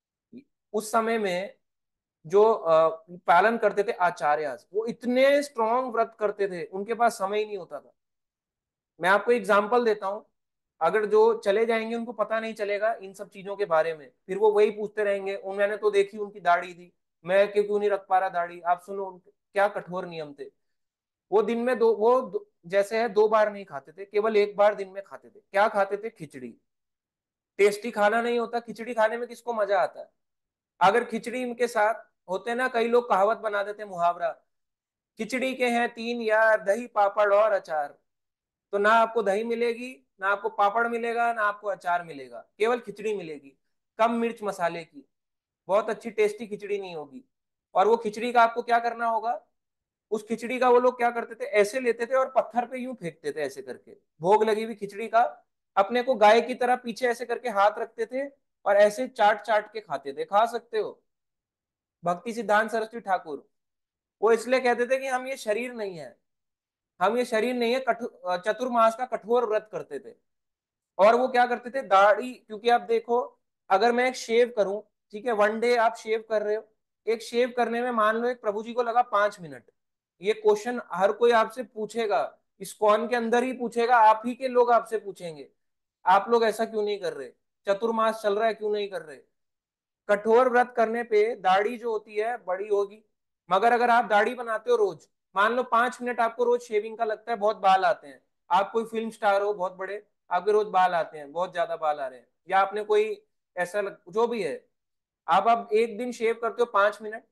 उस समय में जो अ, पालन करते थे आचार्य, वो इतने स्ट्रॉन्ग व्रत करते थे, उनके पास समय ही नहीं होता था। मैं आपको एग्जाम्पल देता हूं, अगर जो चले जाएंगे उनको पता नहीं चलेगा इन सब चीजों के बारे में, फिर वो वही पूछते रहेंगे, मैंने तो देखी उनकी दाढ़ी थी, मैं क्यों क्यों नहीं रख पा रहा दाढ़ी। आप सुनो उनके क्या कठोर नियम थे। वो दिन में दो वो दो, जैसे है दो बार नहीं खाते थे, केवल एक बार दिन में खाते थे। क्या खाते थे, खिचड़ी। टेस्टी खाना नहीं होता, खिचड़ी खाने में किसको मजा आता है। अगर खिचड़ी के साथ होते ना, कई लोग कहावत बना देते, मुहावरा, खिचड़ी के हैं तीन यार, दही पापड़ और अचार। तो ना आपको दही मिलेगी, ना आपको पापड़ मिलेगा, ना आपको अचार मिलेगा, केवल खिचड़ी मिलेगी, कम मिर्च मसाले की, बहुत अच्छी टेस्टी खिचड़ी नहीं होगी। और वो खिचड़ी का आपको क्या करना होगा, उस खिचड़ी का वो लोग क्या करते थे, ऐसे लेते थे और पत्थर पे यूं फेंकते थे, ऐसे करके भोग लगी हुई खिचड़ी का अपने को गाय की तरह पीछे ऐसे करके हाथ रखते थे, और ऐसे चाट चाट के खाते थे। खा सकते हो। भक्ति सिद्धांत सरस्वती ठाकुर, वो इसलिए कहते थे कि हम ये शरीर नहीं है, हम ये शरीर नहीं है, कठोर चतुर्मास का कठोर व्रत करते थे। और वो क्या करते थे, दाढ़ी, क्योंकि आप देखो, अगर मैं एक शेव करूं, ठीक है, वन डे आप शेव कर रहे हो, एक शेव करने में मान लो एक प्रभु जी को लगा पांच मिनट। ये क्वेश्चन हर कोई आपसे पूछेगा, इस्कॉन के अंदर ही पूछेगा, आप ही के लोग आपसे पूछेंगे, आप लोग ऐसा क्यों नहीं कर रहे, चतुर्मास चल रहा है क्यों नहीं कर रहे। कठोर व्रत करने पे दाढ़ी जो होती है बड़ी होगी, मगर अगर आप दाढ़ी बनाते हो रोज, मान लो पांच मिनट आपको रोज शेविंग का लगता है, बहुत बाल आते हैं, आप कोई फिल्म स्टार हो बहुत बड़े, आपके रोज बाल आते हैं, बहुत ज्यादा बाल आ रहे हैं, या आपने कोई ऐसा लग, जो भी है, आप अब एक दिन शेव करते हो पांच मिनट,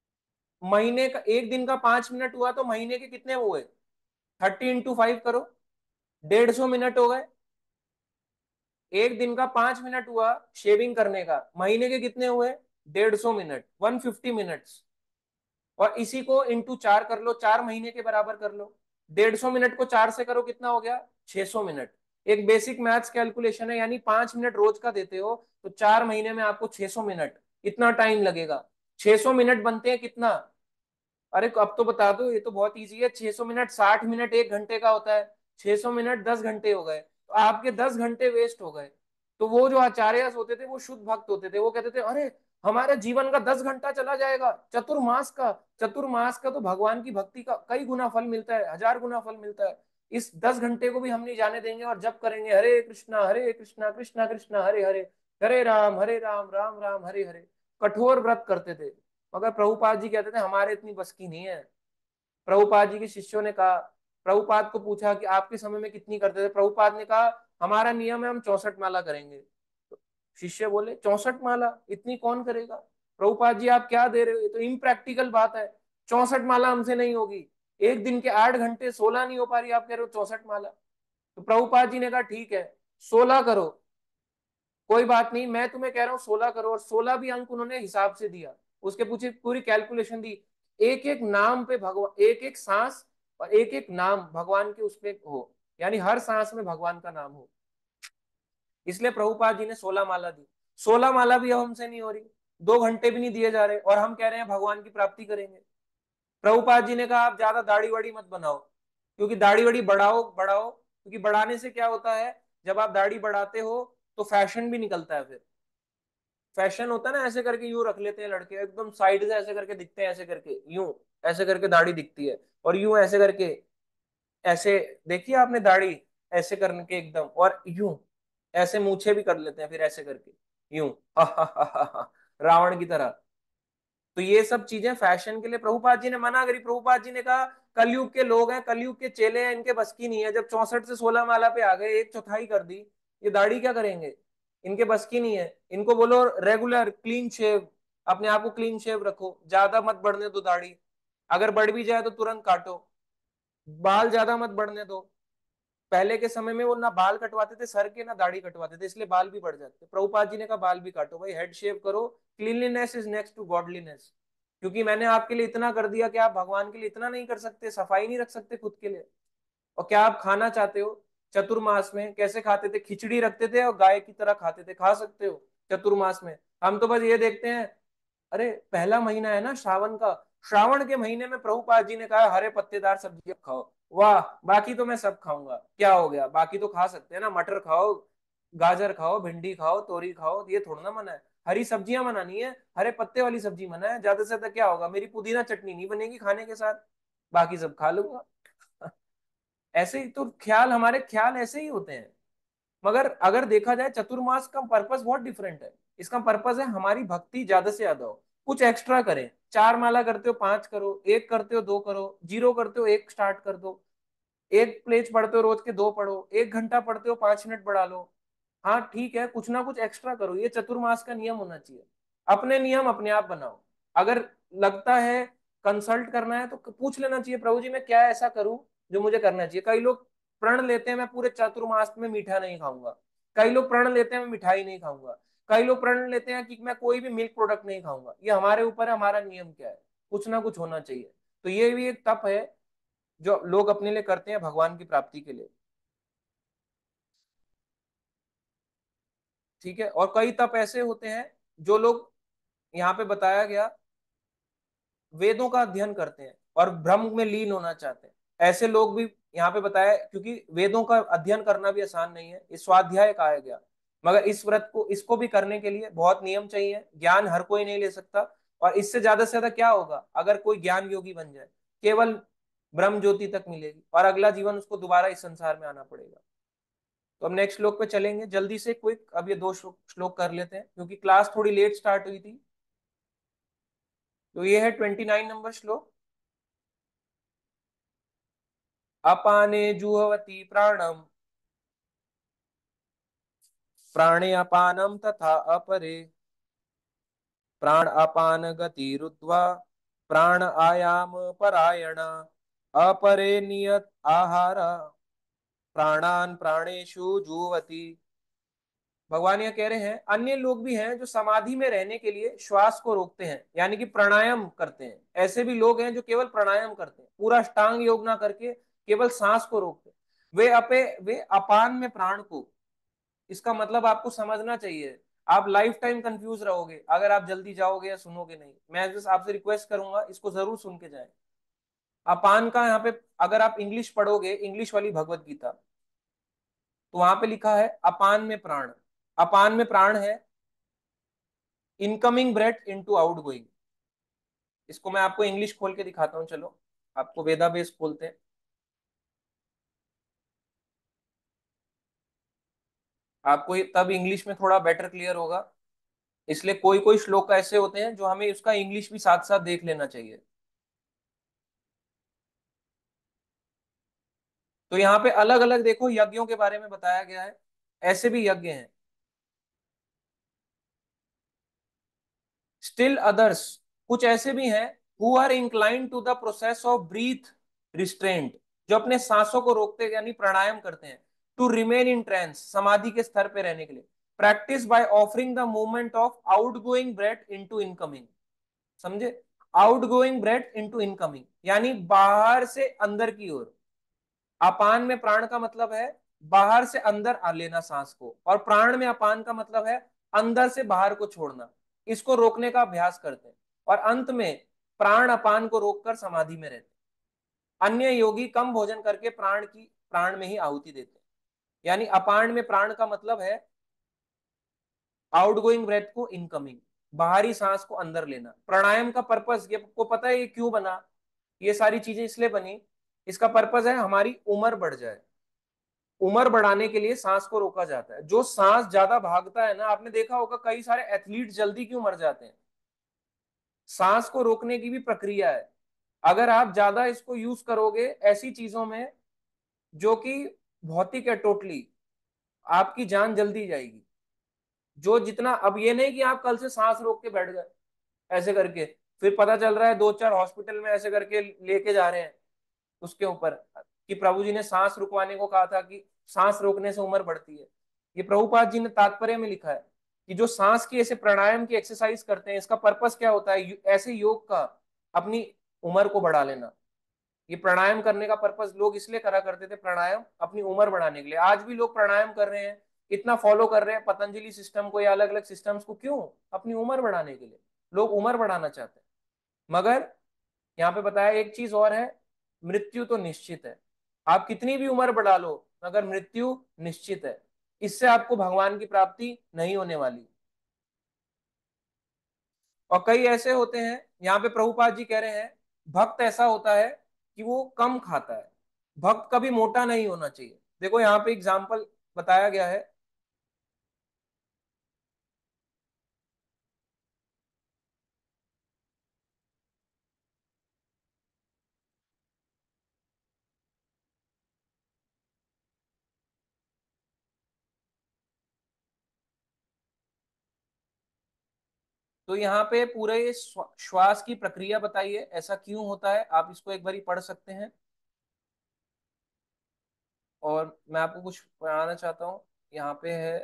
महीने का एक दिन का पांच मिनट हुआ तो महीने के कितने हुए, थर्टी इंटू फाइव करो, डेढ़ सौ मिनट हो गए। एक दिन का पांच मिनट हुआ शेविंग करने का, महीने के कितने हुए, डेढ़ सौ मिनट, वन फिफ्टी मिनट्स। और इसी को इंटू चार कर लो, चार महीने के बराबर कर लो। डेढ़ सौ मिनट को चार से करो, कितना हो गया, छह सौ मिनट। एक बेसिक मैथ्स कैलकुलेशन है, यानी पांच मिनट रोज का देते हो तो चार महीने में आपको छह सौ मिनट, इतना टाइम लगेगा। छह सौ मिनट बनते हैं कितना, अरे अब तो बता दो, ये तो बहुत इजी है। छह सौ मिनट साठ मिनट एक घंटे का होता है, छह सौ मिनट दस घंटे हो गए, तो आपके दस घंटे वेस्ट हो गए। तो वो जो आचार्य होते थे वो शुद्ध भक्त होते थे, वो कहते थे अरे हमारे जीवन का दस घंटा चला जाएगा चतुर्मास का। चतुर्मास का तो भगवान की भक्ति का कई गुना फल मिलता है, हजार गुना फल मिलता है, इस दस घंटे को भी हम नहीं जाने देंगे, और जब करेंगे हरे कृष्णा हरे कृष्णा कृष्णा कृष्णा हरे हरे, हरे राम हरे राम राम राम हरे हरे। कठोर व्रत करते थे। मगर प्रभुपाद जी कहते थे हमारे इतनी बस की नहीं है। प्रभुपाद जी के शिष्यों ने कहा, प्रभुपाद को पूछा कि आपके समय में कितनी करते थे, प्रभुपाद ने कहा हमारा नियम है हम चौसठ माला करेंगे। तो शिष्य बोले चौसठ माला इतनी कौन करेगा, प्रभुपाद जी आप क्या दे रहे हो, ये तो इम्प्रैक्टिकल बात है, चौसठ माला हमसे नहीं होगी। एक दिन के आठ घंटे सोलह नहीं हो पा रही, आप कह रहे हो चौसठ माला। तो प्रभुपाद जी ने कहा ठीक है सोलह करो। कोई बात नहीं, मैं तुम्हें कह रहा हूँ सोलह करोड़, सोलह भी अंक उन्होंने हिसाब से दिया, उसके पूछे पूरी कैलकुलेशन दी, एक एक नाम पे भगवान, एक एक सांस और एक एक नाम भगवान के उसपे हो, यानी हर सांस में भगवान का नाम हो। इसलिए प्रभुपाद जी ने सोलह माला दी। सोलह माला भी अब हमसे नहीं हो रही, दो घंटे भी नहीं दिए जा रहे, और हम कह रहे हैं भगवान की प्राप्ति करेंगे। प्रभुपाद जी ने कहा आप ज्यादा दाढ़ी वाड़ी मत बनाओ, क्योंकि दाढ़ी वाड़ी बढ़ाओ बढ़ाओ, क्योंकि बढ़ाने से क्या होता है, जब आप दाढ़ी बढ़ाते हो तो फैशन भी निकलता है। फिर फैशन होता है ना, ऐसे करके यूं रख लेते हैं लड़के, एकदम साइड से ऐसे करके दिखते हैं, ऐसे करके यूं, ऐसे करके दाढ़ी दिखती है, और यूं ऐसे करके, ऐसे देखिए आपने दाढ़ी ऐसे करने के एकदम, और यूं ऐसे मूछे भी कर लेते हैं, फिर ऐसे करके यूं रावण की तरह। तो ये सब चीजें फैशन के लिए प्रभुपाद जी ने मना करी। प्रभुपाद जी ने कहा कलयुग के लोग हैं, कलयुग के चेले हैं, इनके बस की नहीं है। जब चौसठ से सोलह माला पे आ गए, एक चौथाई कर दी, ये दाढ़ी क्या करेंगे, इनके बस की नहीं है। इनको बोलो रेगुलर क्लीन शेव, अपने आप को क्लीन शेव रखो, ज्यादा मत बढ़ने दो दाढ़ी, अगर बढ़ भी जाए तो तुरंत काटो, बाल ज्यादा मत बढ़ने दो। पहले के समय में वो ना बाल कटवाते थे सर के, ना दाढ़ी कटवाते थे, इसलिए बाल भी बढ़ जाते। प्रभुपाद जी ने कहा बाल भी काटो भाई, हेड शेव करो, cleanliness is next to godliness. क्योंकि मैंने आपके लिए इतना कर दिया, कि आप भगवान के लिए इतना नहीं कर सकते, सफाई नहीं रख सकते खुद के लिए? और क्या आप खाना चाहते हो? चतुर्मास में कैसे खाते थे, खिचड़ी रखते थे और गाय की तरह खाते थे, खा सकते हो चतुर्मास में? हम तो बस ये देखते हैं, अरे पहला महीना है ना श्रावण का, श्रावण के महीने में प्रभुपाद जी ने कहा हरे पत्तेदार सब्जियां खाओ, वाह, बाकी तो मैं सब खाऊंगा, क्या हो गया, बाकी तो खा सकते हैं ना, मटर खाओ, गाजर खाओ, भिंडी खाओ, तोरी खाओ, ये थोड़ा ना मना है। हरी सब्जियां मनानी है, हरे पत्ते वाली सब्जी मना है, ज्यादा से ज्यादा क्या होगा, मेरी पुदीना चटनी नहीं बनेगी खाने के साथ, बाकी सब खा लूंगा। ऐसे ही तो ख्याल, हमारे ख्याल ऐसे ही होते हैं। मगर अगर देखा जाए चतुर्मास का पर्पस बहुत डिफरेंट है। इसका पर्पस है हमारी भक्ति ज्यादा से ज्यादा हो, कुछ एक्स्ट्रा करें। चार माला करते हो पांच करो, एक करते हो दो करो, जीरो करते हो एक स्टार्ट कर दो, एक पेज पढ़ते हो रोज के दो पढ़ो, एक घंटा पढ़ते हो पांच मिनट बढ़ा लो। हाँ ठीक है, कुछ ना कुछ एक्स्ट्रा करो, ये चतुर्मास का नियम होना चाहिए। अपने नियम अपने आप बनाओ। अगर लगता है कंसल्ट करना है तो पूछ लेना चाहिए, प्रभु जी मैं क्या ऐसा करूं जो मुझे करना चाहिए। कई लोग प्रण लेते हैं मैं पूरे चतुर्मास में मीठा नहीं खाऊंगा, कई लोग प्रण लेते हैं मैं मिठाई नहीं खाऊंगा, कई लोग प्रण लेते हैं कि मैं कोई भी मिल्क प्रोडक्ट नहीं खाऊंगा। ये हमारे ऊपर है, हमारा नियम क्या है, कुछ ना कुछ होना चाहिए। तो ये भी एक तप है जो लोग अपने लिए करते हैं भगवान की प्राप्ति के लिए। ठीक है, और कई तप ऐसे होते हैं जो लोग, यहाँ पे बताया गया, वेदों का अध्ययन करते हैं और ब्रह्म में लीन होना चाहते हैं, ऐसे लोग भी यहाँ पे बताया है, क्योंकि वेदों का अध्ययन करना भी आसान नहीं है, इस स्वाध्याय कहा गया। मगर इस व्रत को, इसको भी करने के लिए बहुत नियम चाहिए, ज्ञान हर कोई नहीं ले सकता। और इससे ज्यादा से ज्यादा क्या होगा, अगर कोई ज्ञान योगी बन जाए, केवल ब्रह्म ज्योति तक मिलेगी, और अगला जीवन उसको दोबारा इस संसार में आना पड़ेगा। तो अब नेक्स्ट श्लोक पे चलेंगे जल्दी से, क्विक। अब ये दो श्लोक श्लोक कर लेते हैं, क्योंकि क्लास थोड़ी लेट स्टार्ट हुई थी। तो ये है ट्वेंटी नाइन नंबर श्लोक। अपाने जुहवती प्राणम, प्राणे अपानम तथा अपरे, प्राण अपान गति रुद्वा, प्राण आयाम परायण, अपरे नियत आहार, प्राणान प्राणेषु जुहवती। भगवान ये कह रहे हैं अन्य लोग भी हैं जो समाधि में रहने के लिए श्वास को रोकते हैं, यानी कि प्राणायाम करते हैं। ऐसे भी लोग हैं जो केवल प्राणायाम करते हैं, पूरा अष्टांग योग ना करके केवल सांस को रोकते हैं। वे अपे वे अपान में प्राण को, इसका मतलब आपको समझना चाहिए। आप लाइफ टाइम कंफ्यूज रहोगे अगर आप जल्दी जाओगे या सुनोगे नहीं। मैं बस आपसे रिक्वेस्ट करूंगा, इसको जरूर सुन के जाए। अपान का यहाँ पे अगर आप इंग्लिश पढ़ोगे, इंग्लिश वाली भगवत गीता, तो वहां पे लिखा है अपान में प्राण। अपान में प्राण है incoming breath into outgoing. इसको मैं आपको इंग्लिश खोल के दिखाता हूँ, चलो आपको वेदा बेस खोलते हैं, आपको तब इंग्लिश में थोड़ा बेटर क्लियर होगा। इसलिए कोई कोई श्लोक ऐसे होते हैं जो हमें उसका इंग्लिश भी साथ साथ देख लेना चाहिए। तो यहाँ पे अलग अलग देखो यज्ञों के बारे में बताया गया है, ऐसे भी यज्ञ हैं। स्टिल अदर्स, कुछ ऐसे भी हैं who are inclined to the process of breath restraint, जो अपने सांसों को रोकते यानी प्राणायाम करते हैं, टू रिमेन इन ट्रांस, समाधि के स्तर पे रहने के लिए। Practice by offering the movement of outgoing breath into incoming. समझे? Outgoing breath into incoming यानी बाहर से अंदर की ओर। अपान में प्राण का मतलब है बाहर से अंदर आ लेना सांस को, और प्राण में अपान का मतलब है अंदर से बाहर को छोड़ना। इसको रोकने का अभ्यास करते हैं और अंत में प्राण अपान को रोककर समाधि में रहते हैं। अन्य योगी कम भोजन करके प्राण की प्राण में ही आहुति देते हैं। यानी अपान में प्राण का मतलब है आउटगोइंग ब्रेथ को इनकमिंग, बाहरी सांस को अंदर लेना। प्राणायाम का पर्पस ये आपको पता है ये क्यों बना? ये सारी चीजें इसलिए बनी, इसका पर्पस है हमारी उम्र बढ़ जाए। उम्र बढ़ाने के लिए सांस को रोका जाता है। जो सांस ज्यादा भागता है ना, आपने देखा होगा कई सारे एथलीट जल्दी क्यों मर जाते हैं? सांस को रोकने की भी प्रक्रिया है। अगर आप ज्यादा इसको यूज करोगे ऐसी चीजों में जो कि भौतिक है टोटली, आपकी जान जल्दी जाएगी। जो जितना, अब ये नहीं कि आप कल से सांस रोक के बैठ गए ऐसे करके, फिर पता चल रहा है दो चार हॉस्पिटल में ऐसे करके लेके जा रहे हैं उसके ऊपर कि प्रभु जी ने सांस रुकवाने को कहा था कि सांस रोकने से उम्र बढ़ती है। ये प्रभुपाद जी ने तात्पर्य में लिखा है कि जो सांस की ऐसे प्राणायाम की एक्सरसाइज करते हैं, इसका पर्पस क्या होता है? ऐसे योग का अपनी उम्र को बढ़ा लेना। ये प्राणायाम करने का पर्पस लोग इसलिए करा करते थे, प्राणायाम अपनी उम्र बढ़ाने के लिए। आज भी लोग प्राणायाम कर रहे हैं, इतना फॉलो कर रहे हैं पतंजलि सिस्टम को या अलग अलग सिस्टम्स को। क्यों? अपनी उम्र बढ़ाने के लिए। लोग उम्र बढ़ाना चाहते हैं। मगर यहाँ पे बताया एक चीज और है, मृत्यु तो निश्चित है। आप कितनी भी उम्र बढ़ा लो मगर मृत्यु निश्चित है। इससे आपको भगवान की प्राप्ति नहीं होने वाली। और कई ऐसे होते हैं, यहाँ पे प्रभुपाद जी कह रहे हैं भक्त ऐसा होता है कि वो कम खाता है। भक्त कभी मोटा नहीं होना चाहिए। देखो यहाँ पे एग्जाम्पल बताया गया है। तो यहाँ पे पूरे ये श्वा- श्वास की प्रक्रिया बताई है, ऐसा क्यों होता है। आप इसको एक बार पढ़ सकते हैं। और मैं आपको कुछ पढ़ाना चाहता हूँ। यहाँ पे है,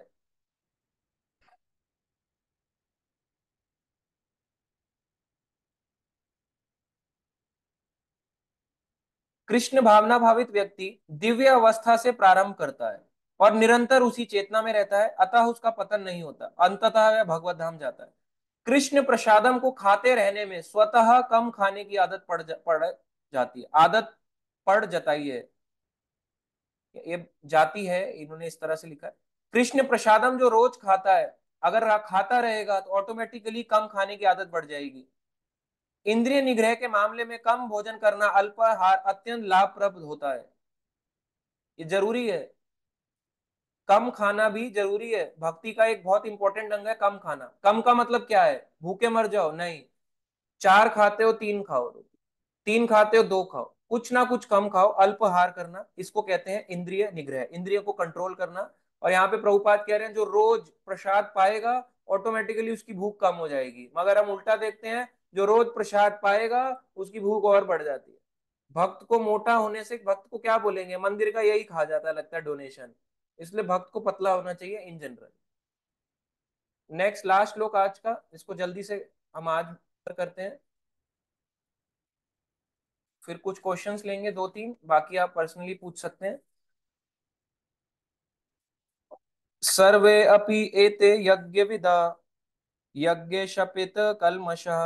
कृष्ण भावना भावित व्यक्ति दिव्य अवस्था से प्रारंभ करता है और निरंतर उसी चेतना में रहता है, अतः उसका पतन नहीं होता, अंततः वह भगवत धाम जाता है। कृष्ण प्रसादम को खाते रहने में स्वतः कम खाने की आदत पड़ जा, पड़ जाती है। आदत पड़ जाती है, ये जाती है, इन्होंने इस तरह से लिखा है। कृष्ण प्रसादम जो रोज खाता है, अगर खाता रहेगा तो ऑटोमेटिकली कम खाने की आदत बढ़ जाएगी। इंद्रिय निग्रह के मामले में कम भोजन करना अल्पाहार अत्यंत लाभप्रद होता है। ये जरूरी है, कम खाना भी जरूरी है। भक्ति का एक बहुत इंपॉर्टेंट अंग है कम खाना। कम का मतलब क्या है? भूखे मर जाओ नहीं। चार खाते हो तीन खाओ, तीन खाते हो दो खाओ, कुछ ना कुछ कम खाओ। अल्पाहार करना, इसको कहते हैं इंद्रिय निग्रह, इंद्रियों को कंट्रोल करना। और यहाँ पे प्रभुपाद कह रहे हैं जो रोज प्रसाद पाएगा ऑटोमेटिकली उसकी भूख कम हो जाएगी। मगर हम उल्टा देखते हैं, जो रोज प्रसाद पाएगा उसकी भूख और बढ़ जाती है। भक्त को मोटा होने से, भक्त को क्या बोलेंगे, मंदिर का यही खा जाता है लगता है, डोनेशन। इसलिए भक्त को पतला होना चाहिए इन जनरल। नेक्स्ट लास्ट श्लोक आज का, इसको जल्दी से हम आज करते हैं, फिर कुछ क्वेश्चंस लेंगे दो तीन, बाकी आप पर्सनली पूछ सकते हैं। सर्वे अपि एते यज्ञ विदा यज्ञ शपित कल्मषः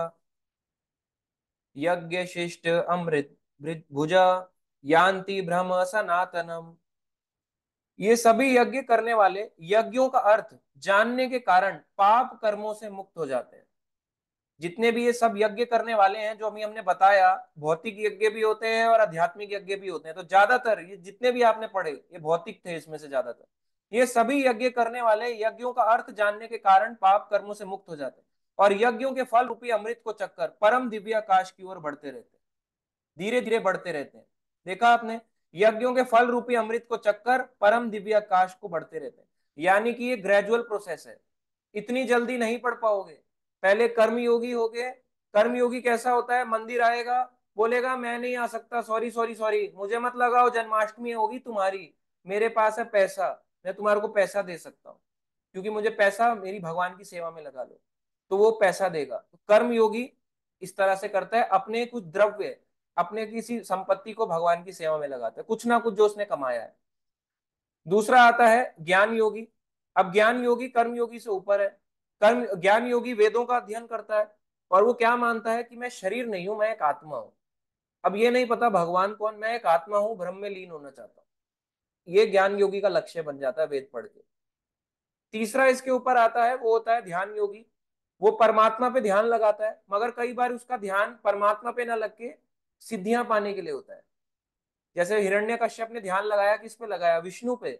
यज्ञ शिष्ट अमृत भुजा यान्ति ब्रह्म सनातनम। ये सभी यज्ञ करने वाले यज्ञों का अर्थ जानने के कारण पाप कर्मों से मुक्त हो जाते हैं। जितने भी ये सब यज्ञ करने वाले हैं जो अभी हमने बताया, भौतिक यज्ञ भी होते हैं और आध्यात्मिक यज्ञ भी होते हैं। तो ज्यादातर ये जितने भी आपने पढ़े ये भौतिक थे, इसमें से ज्यादातर ये सभी यज्ञ करने वाले यज्ञों का अर्थ जानने के कारण पाप कर्मों से मुक्त हो जाते हैं और यज्ञों के फल रूपी अमृत को चक्कर परम दिव्य आकाश की ओर बढ़ते रहते हैं, धीरे धीरे बढ़ते रहते हैं। देखा आपने, यज्ञों के फल रूपी अमृत को चक्कर परम दिव्य आकाश को बढ़ते रहते हैं। यानी कि ये ग्रेजुअल प्रोसेस है, इतनी जल्दी नहीं पढ़ पाओगे। पहले कर्मयोगी हो गए। कर्मयोगी कैसा होता है? मंदिर आएगा, बोलेगा मैं नहीं आ सकता, सॉरी सॉरी सॉरी, मुझे मत लगाओ, जन्माष्टमी होगी तुम्हारी, मेरे पास है पैसा, मैं तुम्हारे को पैसा दे सकता हूँ। क्योंकि मुझे पैसा मेरी भगवान की सेवा में लगा लो, तो वो पैसा देगा। तो कर्म योगी इस तरह से करता है, अपने कुछ द्रव्य, अपने किसी संपत्ति को भगवान की सेवा में लगाता है, कुछ ना कुछ जो उसने कमाया है। दूसरा आता है ज्ञान योगी। अब ज्ञान योगी कर्म योगी से ऊपर है। कर्म ज्ञान योगी वेदों का अध्ययन करता है और वो क्या मानता है कि मैं शरीर नहीं हूं, मैं एक आत्मा हूं। अब ये नहीं पता भगवान कौन, मैं एक आत्मा हूं, ब्रह्म में लीन होना चाहता हूं। ये ज्ञान योगी का लक्ष्य बन जाता है वेद पढ़ के। तीसरा इसके ऊपर आता है, वो होता है ध्यान योगी। वो परमात्मा पे ध्यान लगाता है, मगर कई बार उसका ध्यान परमात्मा पे ना लग के सिद्धियां पाने के लिए होता है। जैसे हिरण्यकश्यप ने ध्यान लगाया, किस पे लगाया? विष्णु पे।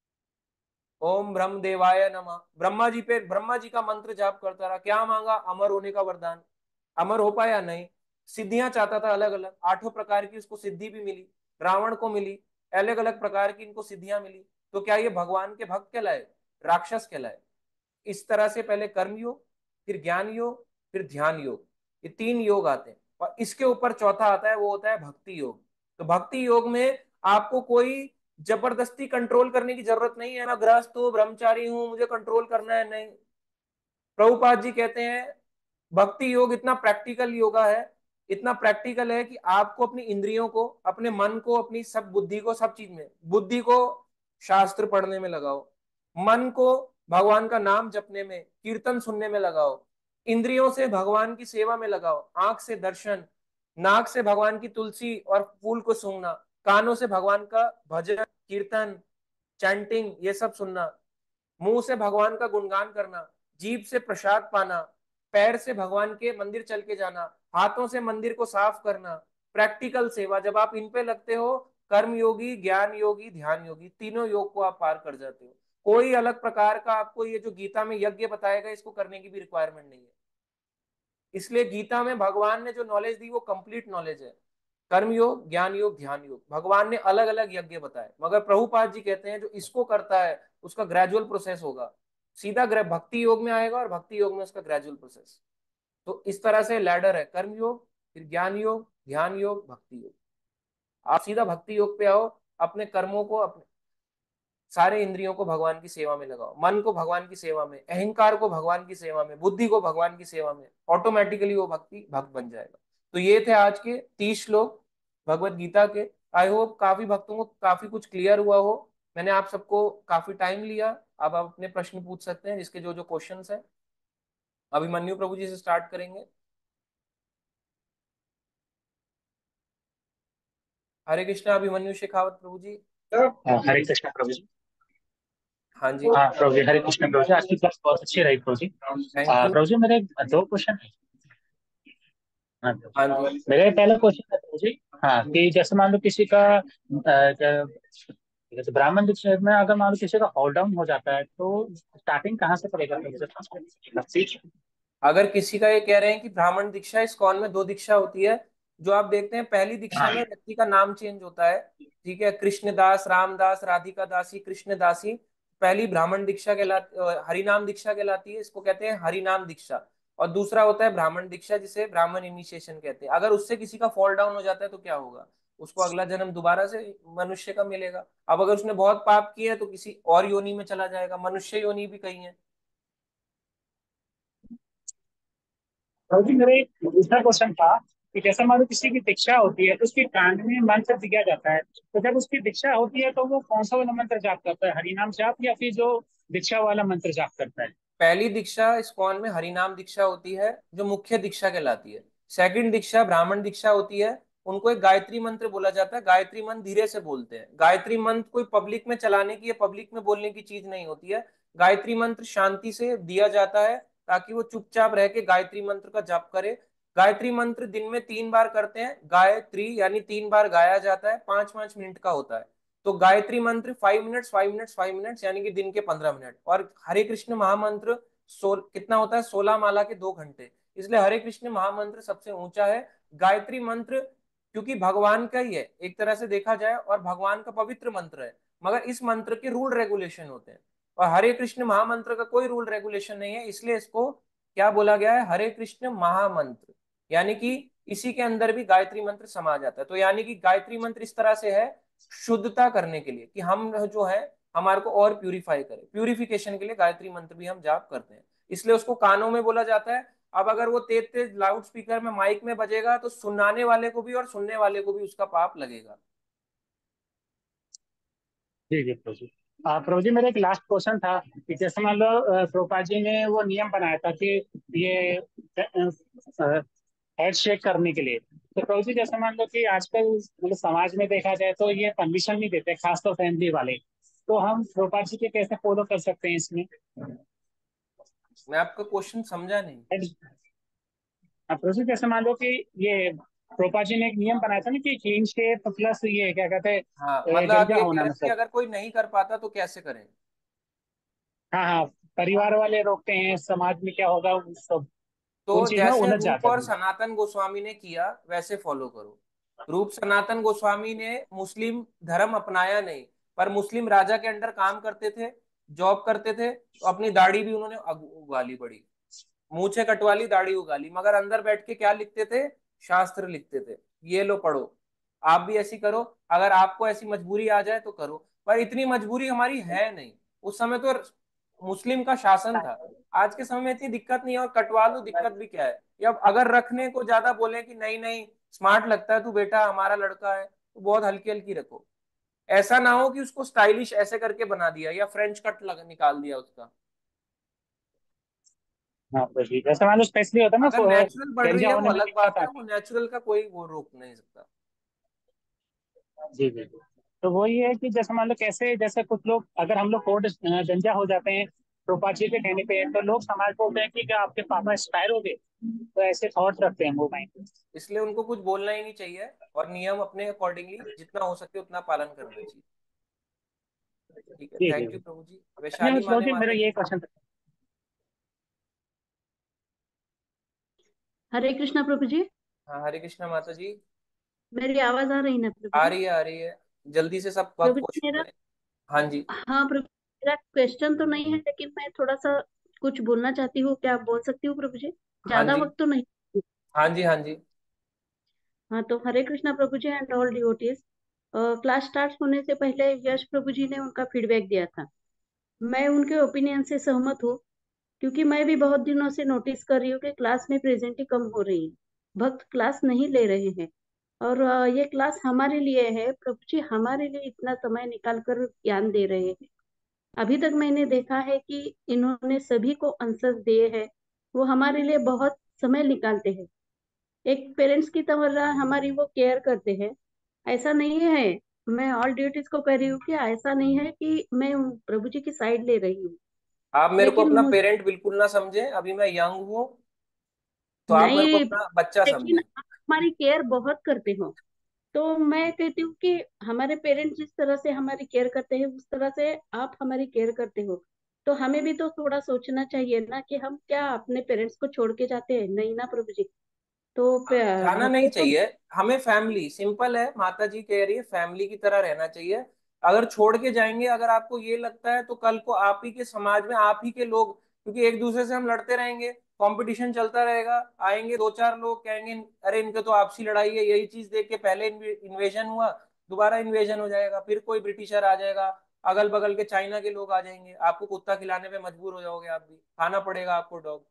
ओम ब्रह्म देवाय नमः, ब्रह्मा जी पे, ब्रह्मा जी का मंत्र जाप करता रहा। क्या मांगा? अमर होने का वरदान। अमर हो पाया? नहीं। सिद्धियां चाहता था अलग अलग, आठों प्रकार की उसको सिद्धि भी मिली, रावण को मिली, अलग अलग प्रकार की इनको सिद्धियां मिली। तो क्या ये भगवान के भक्त कहलाए? राक्षस कहलाए? इस तरह से पहले कर्म योग, फिर ज्ञान योग, फिर ध्यान योग, ये तीन योग आते हैं। और इसके ऊपर चौथा आता है, वो होता है भक्ति योग। तो भक्ति योग में आपको कोई जबरदस्ती कंट्रोल करने की जरूरत नहीं है। मैं गृहस्थ हूँ, ब्रह्मचारी हूँ, मुझे कंट्रोल करना है, नहीं। प्रभुपाद जी कहते हैं भक्ति योग इतना प्रैक्टिकल योगा है, इतना प्रैक्टिकल है कि आपको अपनी इंद्रियों को, अपने मन को, अपनी सब बुद्धि को, सब चीज में, बुद्धि को शास्त्र पढ़ने में लगाओ, मन को भगवान का नाम जपने में, कीर्तन सुनने में लगाओ, इंद्रियों से भगवान की सेवा में लगाओ, आंख से दर्शन, नाक से भगवान की तुलसी और फूल को सूंघना, कानों से भगवान का भजन कीर्तन चैंटिंग ये सब सुनना, मुंह से भगवान का गुणगान करना, जीभ से प्रसाद पाना, पैर से भगवान के मंदिर चल के जाना, हाथों से मंदिर को साफ करना, प्रैक्टिकल सेवा। जब आप इन पे लगते हो, कर्म योगी, ज्ञान योगी, ध्यान योगी, तीनों योग को आप पार कर जाते हो। कोई अलग प्रकार का आपको ये जो गीता में यज्ञ बताएगा इसको करने की भी रिक्वायरमेंट नहीं है। इसलिए गीता में भगवान ने जो नॉलेज दी वो कंप्लीट नॉलेज है। कर्म योग, ज्ञान योग, ध्यान योग, भगवान ने अलग अलग यज्ञ बताए, मगर प्रभुपाद जी कहते हैं जो इसको करता है उसका ग्रेजुअल प्रोसेस होगा, सीधा भक्ति योग में आएगा और भक्ति योग में उसका ग्रेजुअल प्रोसेस। तो इस तरह से लैडर है, कर्म योग, फिर ज्ञान योग, ध्यान योग, भक्ति योग। आप सीधा भक्ति योग पे आओ, अपने कर्मों को, अपने सारे इंद्रियों को भगवान की सेवा में लगाओ, मन को भगवान की सेवा में, अहंकार को भगवान की सेवा में, बुद्धि को भगवान की सेवा में, ऑटोमेटिकली वो भक्ति भक्त बन जाएगा। तो ये थे आज के तीस श्लोक भगवत गीता के। आई होप काफी भक्तों को काफी कुछ क्लियर हुआ हो। मैंने आप सबको काफी टाइम लिया। अब आप अपने प्रश्न पूछ सकते हैं, जिसके जो जो क्वेश्चन है। अभिमन्यु प्रभु जी से स्टार्ट करेंगे। हरे कृष्णा अभिमन्यु शेखावत प्रभु जी। हाँ, हरे कृष्ण प्रभु जी। हाँ जी, हाँ प्रभु जी, हरे कृष्ण प्रभु जी। आज की क्लास बहुत अच्छी रही प्रभु जी। Thank uh, you. प्रभु जी मेरे दो क्वेश्चन है। हाँ प्रभु हाँ जी। जी, मेरे पहला क्वेश्चन है प्रभु जी, हाँ, कि जैसे मान लो किसी का अ, ज- जैसे ब्राह्मण दीक्षा में अगर मान लो किसी का ऑल डाउन हो जाता है तो स्टार्टिंग कहाँ से करेगा प्रभु जी? अगर किसी का ये कह रहे हैं कि ब्राह्मण दीक्षा, इस्कॉन में दो दीक्षा होती है। जो आप देखते हैं पहली दीक्षा में हाँ व्यक्ति का नाम चेंज होता है, ठीक है, कृष्णदास, रामदास, राधिका दासी, कृष्ण दासी। पहली ब्राह्मण दीक्षा कहलाती, हरिनाम दीक्षा कहलाती है, इसको कहते हैं हरिनाम दीक्षा। और दूसरा होता है ब्राह्मण दीक्षा, जिसे ब्राह्मण इनिशिएशन कहते हैं। अगर उससे किसी का फॉल डाउन हो जाता है तो क्या होगा? उसको अगला जन्म दोबारा से मनुष्य का मिलेगा। अब अगर उसने बहुत पाप किया है तो किसी और योनि में चला जाएगा, मनुष्य योनि भी कहीं है। प्रभु जी, मेरे एक दूसरा क्वेश्चन था कि जैसे मान लो किसी की दीक्षा होती है तो उसकी कान में मंत्र दिया जाता है, तो जब उसकी दीक्षा होती है तो वो कौन सा वाला मंत्र जाप करता है, हरिनाम जाप या फिर जो दीक्षा वाला मंत्र जाप करता है? पहली दीक्षा इस्कॉन में हरिनाम दीक्षा होती है, जो मुख्य दीक्षा कहलाती है। सेकंड दीक्षा ब्राह्मण दीक्षा होती है। उनको एक गायत्री मंत्र बोला जाता है। गायत्री मंत्र धीरे से बोलते हैं। गायत्री मंत्र कोई पब्लिक में चलाने की या पब्लिक में बोलने की चीज नहीं होती है। गायत्री मंत्र शांति से दिया जाता है, ताकि वो चुपचाप रह के गायत्री मंत्र का जाप करे। गायत्री मंत्र दिन में तीन बार करते हैं। गायत्री यानी तीन बार गाया जाता है, पांच पांच मिनट का होता है। तो गायत्री मंत्र five minutes five minutes five minutes यानी कि दिन के पंद्रह मिनट। और हरे कृष्ण महामंत्र सो कितना होता है? सोलह माला के दो घंटे। इसलिए हरे कृष्ण महामंत्र सबसे ऊंचा है। गायत्री मंत्र क्योंकि भगवान का ही है एक तरह से देखा जाए, और भगवान का पवित्र मंत्र है, मगर इस मंत्र के रूल रेगुलेशन होते हैं। और हरे कृष्ण महामंत्र का कोई रूल रेगुलेशन नहीं है, इसलिए इसको क्या बोला गया है? हरे कृष्ण महामंत्र। यानी कि इसी के अंदर भी गायत्री मंत्र समा जाता है। तो यानी कि गायत्री मंत्र इस तरह से है शुद्धता करने के लिए, कि हम जो है हमारे को और प्यूरिफाई करे। प्यूरिफिकेशन के लिए गायत्री मंत्र भी हम जाप करते हैं, इसलिए उसको कानों में बोला जाता है। अब अगर वो तेज तेज लाउड स्पीकर में माइक में बजेगा तो सुनाने वाले को भी और सुनने वाले को भी उसका पाप लगेगा। जी जी प्रभु जी। आ, प्रभु जी मेरा एक लास्ट क्वेश्चन था कि जैसे मान लो अ, प्रभुपाद जी ने वो नियम बनाया था कि ये हेड शेक करने के लिए, तो प्रभु जी जैसे मान लो कि आजकल मतलब समाज में देखा जाए तो ये परमिशन नहीं देते, खासतौर फैमिली वाले, तो हम प्रभुपाद जी के कैसे फॉलो कर सकते हैं इसमें? मैं आपका क्वेश्चन समझा नहीं। हाँ, प्रभु जी जैसे मान लो कि ये प्रभुपाद जी ने एक नियम बनाया था ना कि क्लीन शेप प्लस ये क्या कहते हैं हाँ, अ, मतलब आप गंजा ये कह होना रहे हो कि मतलब। अगर कोई नहीं कर पाता तो कैसे करें? हाँ हाँ, परिवार वाले रोकते हैं, समाज में क्या होगा उन सब, उन तो चीज में जैसे उलझ रूप जाता और है। सनातन गोस्वामी ने किया वैसे फॉलो करो। रूप सनातन गोस्वामी ने मुस्लिम धर्म अपनाया नहीं, पर मुस्लिम राजा के अंडर काम करते थे, जॉब करते थे, तो अपनी दाढ़ी भी उन्होंने अग- उगा ली बड़ी, मूछें कटवा ली, दाढ़ी उगा ली, मगर अंदर बैठ के क्या लिखते थे? शास्त्र लिखते थे। ये लो पढ़ो। आप भी ऐसी करो, अगर आपको ऐसी मजबूरी आ जाए तो करो, पर इतनी मजबूरी हमारी है नहीं। उस समय तो मुस्लिम का शासन था। आज के समय में इतनी दिक्कत नहीं है, और कटवा लो, दिक्कत भी क्या है? या अगर रखने को ज्यादा बोले कि नहीं नहीं स्मार्ट लगता है तू बेटा हमारा लड़का है, तो बहुत हल्की हल्की रखो। ऐसा ना हो कि उसको स्टाइलिश ऐसे करके बना दिया या फ्रेंच कट लग निकाल दिया उसका। हाँ तो ठीक है, जैसे मान लो स्पेशली होता है ना अगर फो- नेचुरल बढ़ रही गंजा है वो होने में अलग दिक्कत बात है, आती वो नेचुरल का कोई वो रोक नहीं सकता। है। जी जी जी। तो वो ये है कि जैसे मान लो कैसे, जैसे कुछ लोग अगर हम लोग कोर्ट गंजा हो जाते हैं प्रोपाची के कहने पे, तो लोग समाज बोलते हैं कि क्या आपके पापा एक्सपायर हो गए, तो ऐसे थॉट रखते हैं वो माइंड में। इसलिए उनको कुछ बोलना ही नहीं चाहिए, और नियम अपने अकॉर्डिंगली जितना हो सके उतना पालन करना चाहिए। ठीक है, जी जी थैंक यू जी। प्रभु जी। नहीं वैशाली प्रभु माने जी मेरा माता ये जी। क्वेश्चन था। हरे कृष्णा प्रभु जी। हाँ, हरे कृष्णा माता जी। मेरी आवाज आ रही ना प्रभु आ जी? रही है, आ रही है। जल्दी से सब प्रभु जी क्वेश्चन मेरा, करें। हाँ जी। हाँ प्रभु, मेरा क्वेश्चन तो नहीं है, लेकिन मैं थोड़ा सा कुछ बोलना चाहती हूँ, क्या बोल सकती हूँ प्रभु जी? हाँ ज्यादा जी। वक्त तो नहीं। हाँ जी। हाँ जी। हाँ, तो हरे कृष्णा प्रभु जी and all devotees. Class start होने से पहले यश प्रभु जी ने उनका फीडबैक दिया था। मैं उनके ओपिनियन से सहमत हूँ, क्योंकि मैं भी बहुत दिनों से नोटिस कर रही हूँ कि क्लास में प्रेजेंट कम हो रही है, भक्त क्लास नहीं ले रहे हैं। और अ, ये क्लास हमारे लिए है प्रभु जी, हमारे लिए इतना समय निकाल कर ज्ञान दे रहे हैं। अभी तक मैंने देखा है कि इन्होंने सभी को आंसर दिए हैं, वो हमारे लिए बहुत समय निकालते हैं, एक पेरेंट्स की तरह हमारी वो केयर करते हैं। ऐसा नहीं है, मैं ऑल ड्यूटीज को कह रही हूँ कि ऐसा नहीं है कि मैं उन प्रभु जी की साइड ले रही हूँ, आप मेरे को लेकिन अपना मुझे, पेरेंट बिल्कुल ना समझे, अभी मैं यंग हूँ, तो आप मेरे को नहीं, अपना बच्चा लेकिन समझे। आप हमारी केयर बहुत करते हो। तो मैं कहती हूँ कि हमारे पेरेंट्स जिस तरह से हमारी केयर करते हैं, उस तरह से आप हमारी केयर करते हो। तो हमें भी तो थोड़ा सोचना चाहिए ना कि हम क्या अपने पेरेंट्स को छोड़ के जाते हैं? नहीं ना प्रभु जी। तो प- जाना नहीं भक्तों को, चाहिए। हमें फैमिली सिंपल है, माता जी कह रही है फैमिली की तरह रहना चाहिए। अगर छोड़ के जाएंगे, अगर आपको ये लगता है, तो कल को आप ही के समाज में आप ही के लोग, क्योंकि एक दूसरे से हम लड़ते रहेंगे, कंपटीशन चलता रहेगा, आएंगे दो चार लोग कहेंगे अरे इनके तो आपसी लड़ाई है, यही चीज देख के पहले इन्वेजन हुआ, दोबारा इन्वेजन हो जाएगा, फिर कोई ब्रिटिशर आ जाएगा, अगल बगल के चाइना के लोग आ जाएंगे, आपको कुत्ता खिलाने पे मजबूर हो जाओगे, आप भी खाना पड़ेगा आपको डॉग।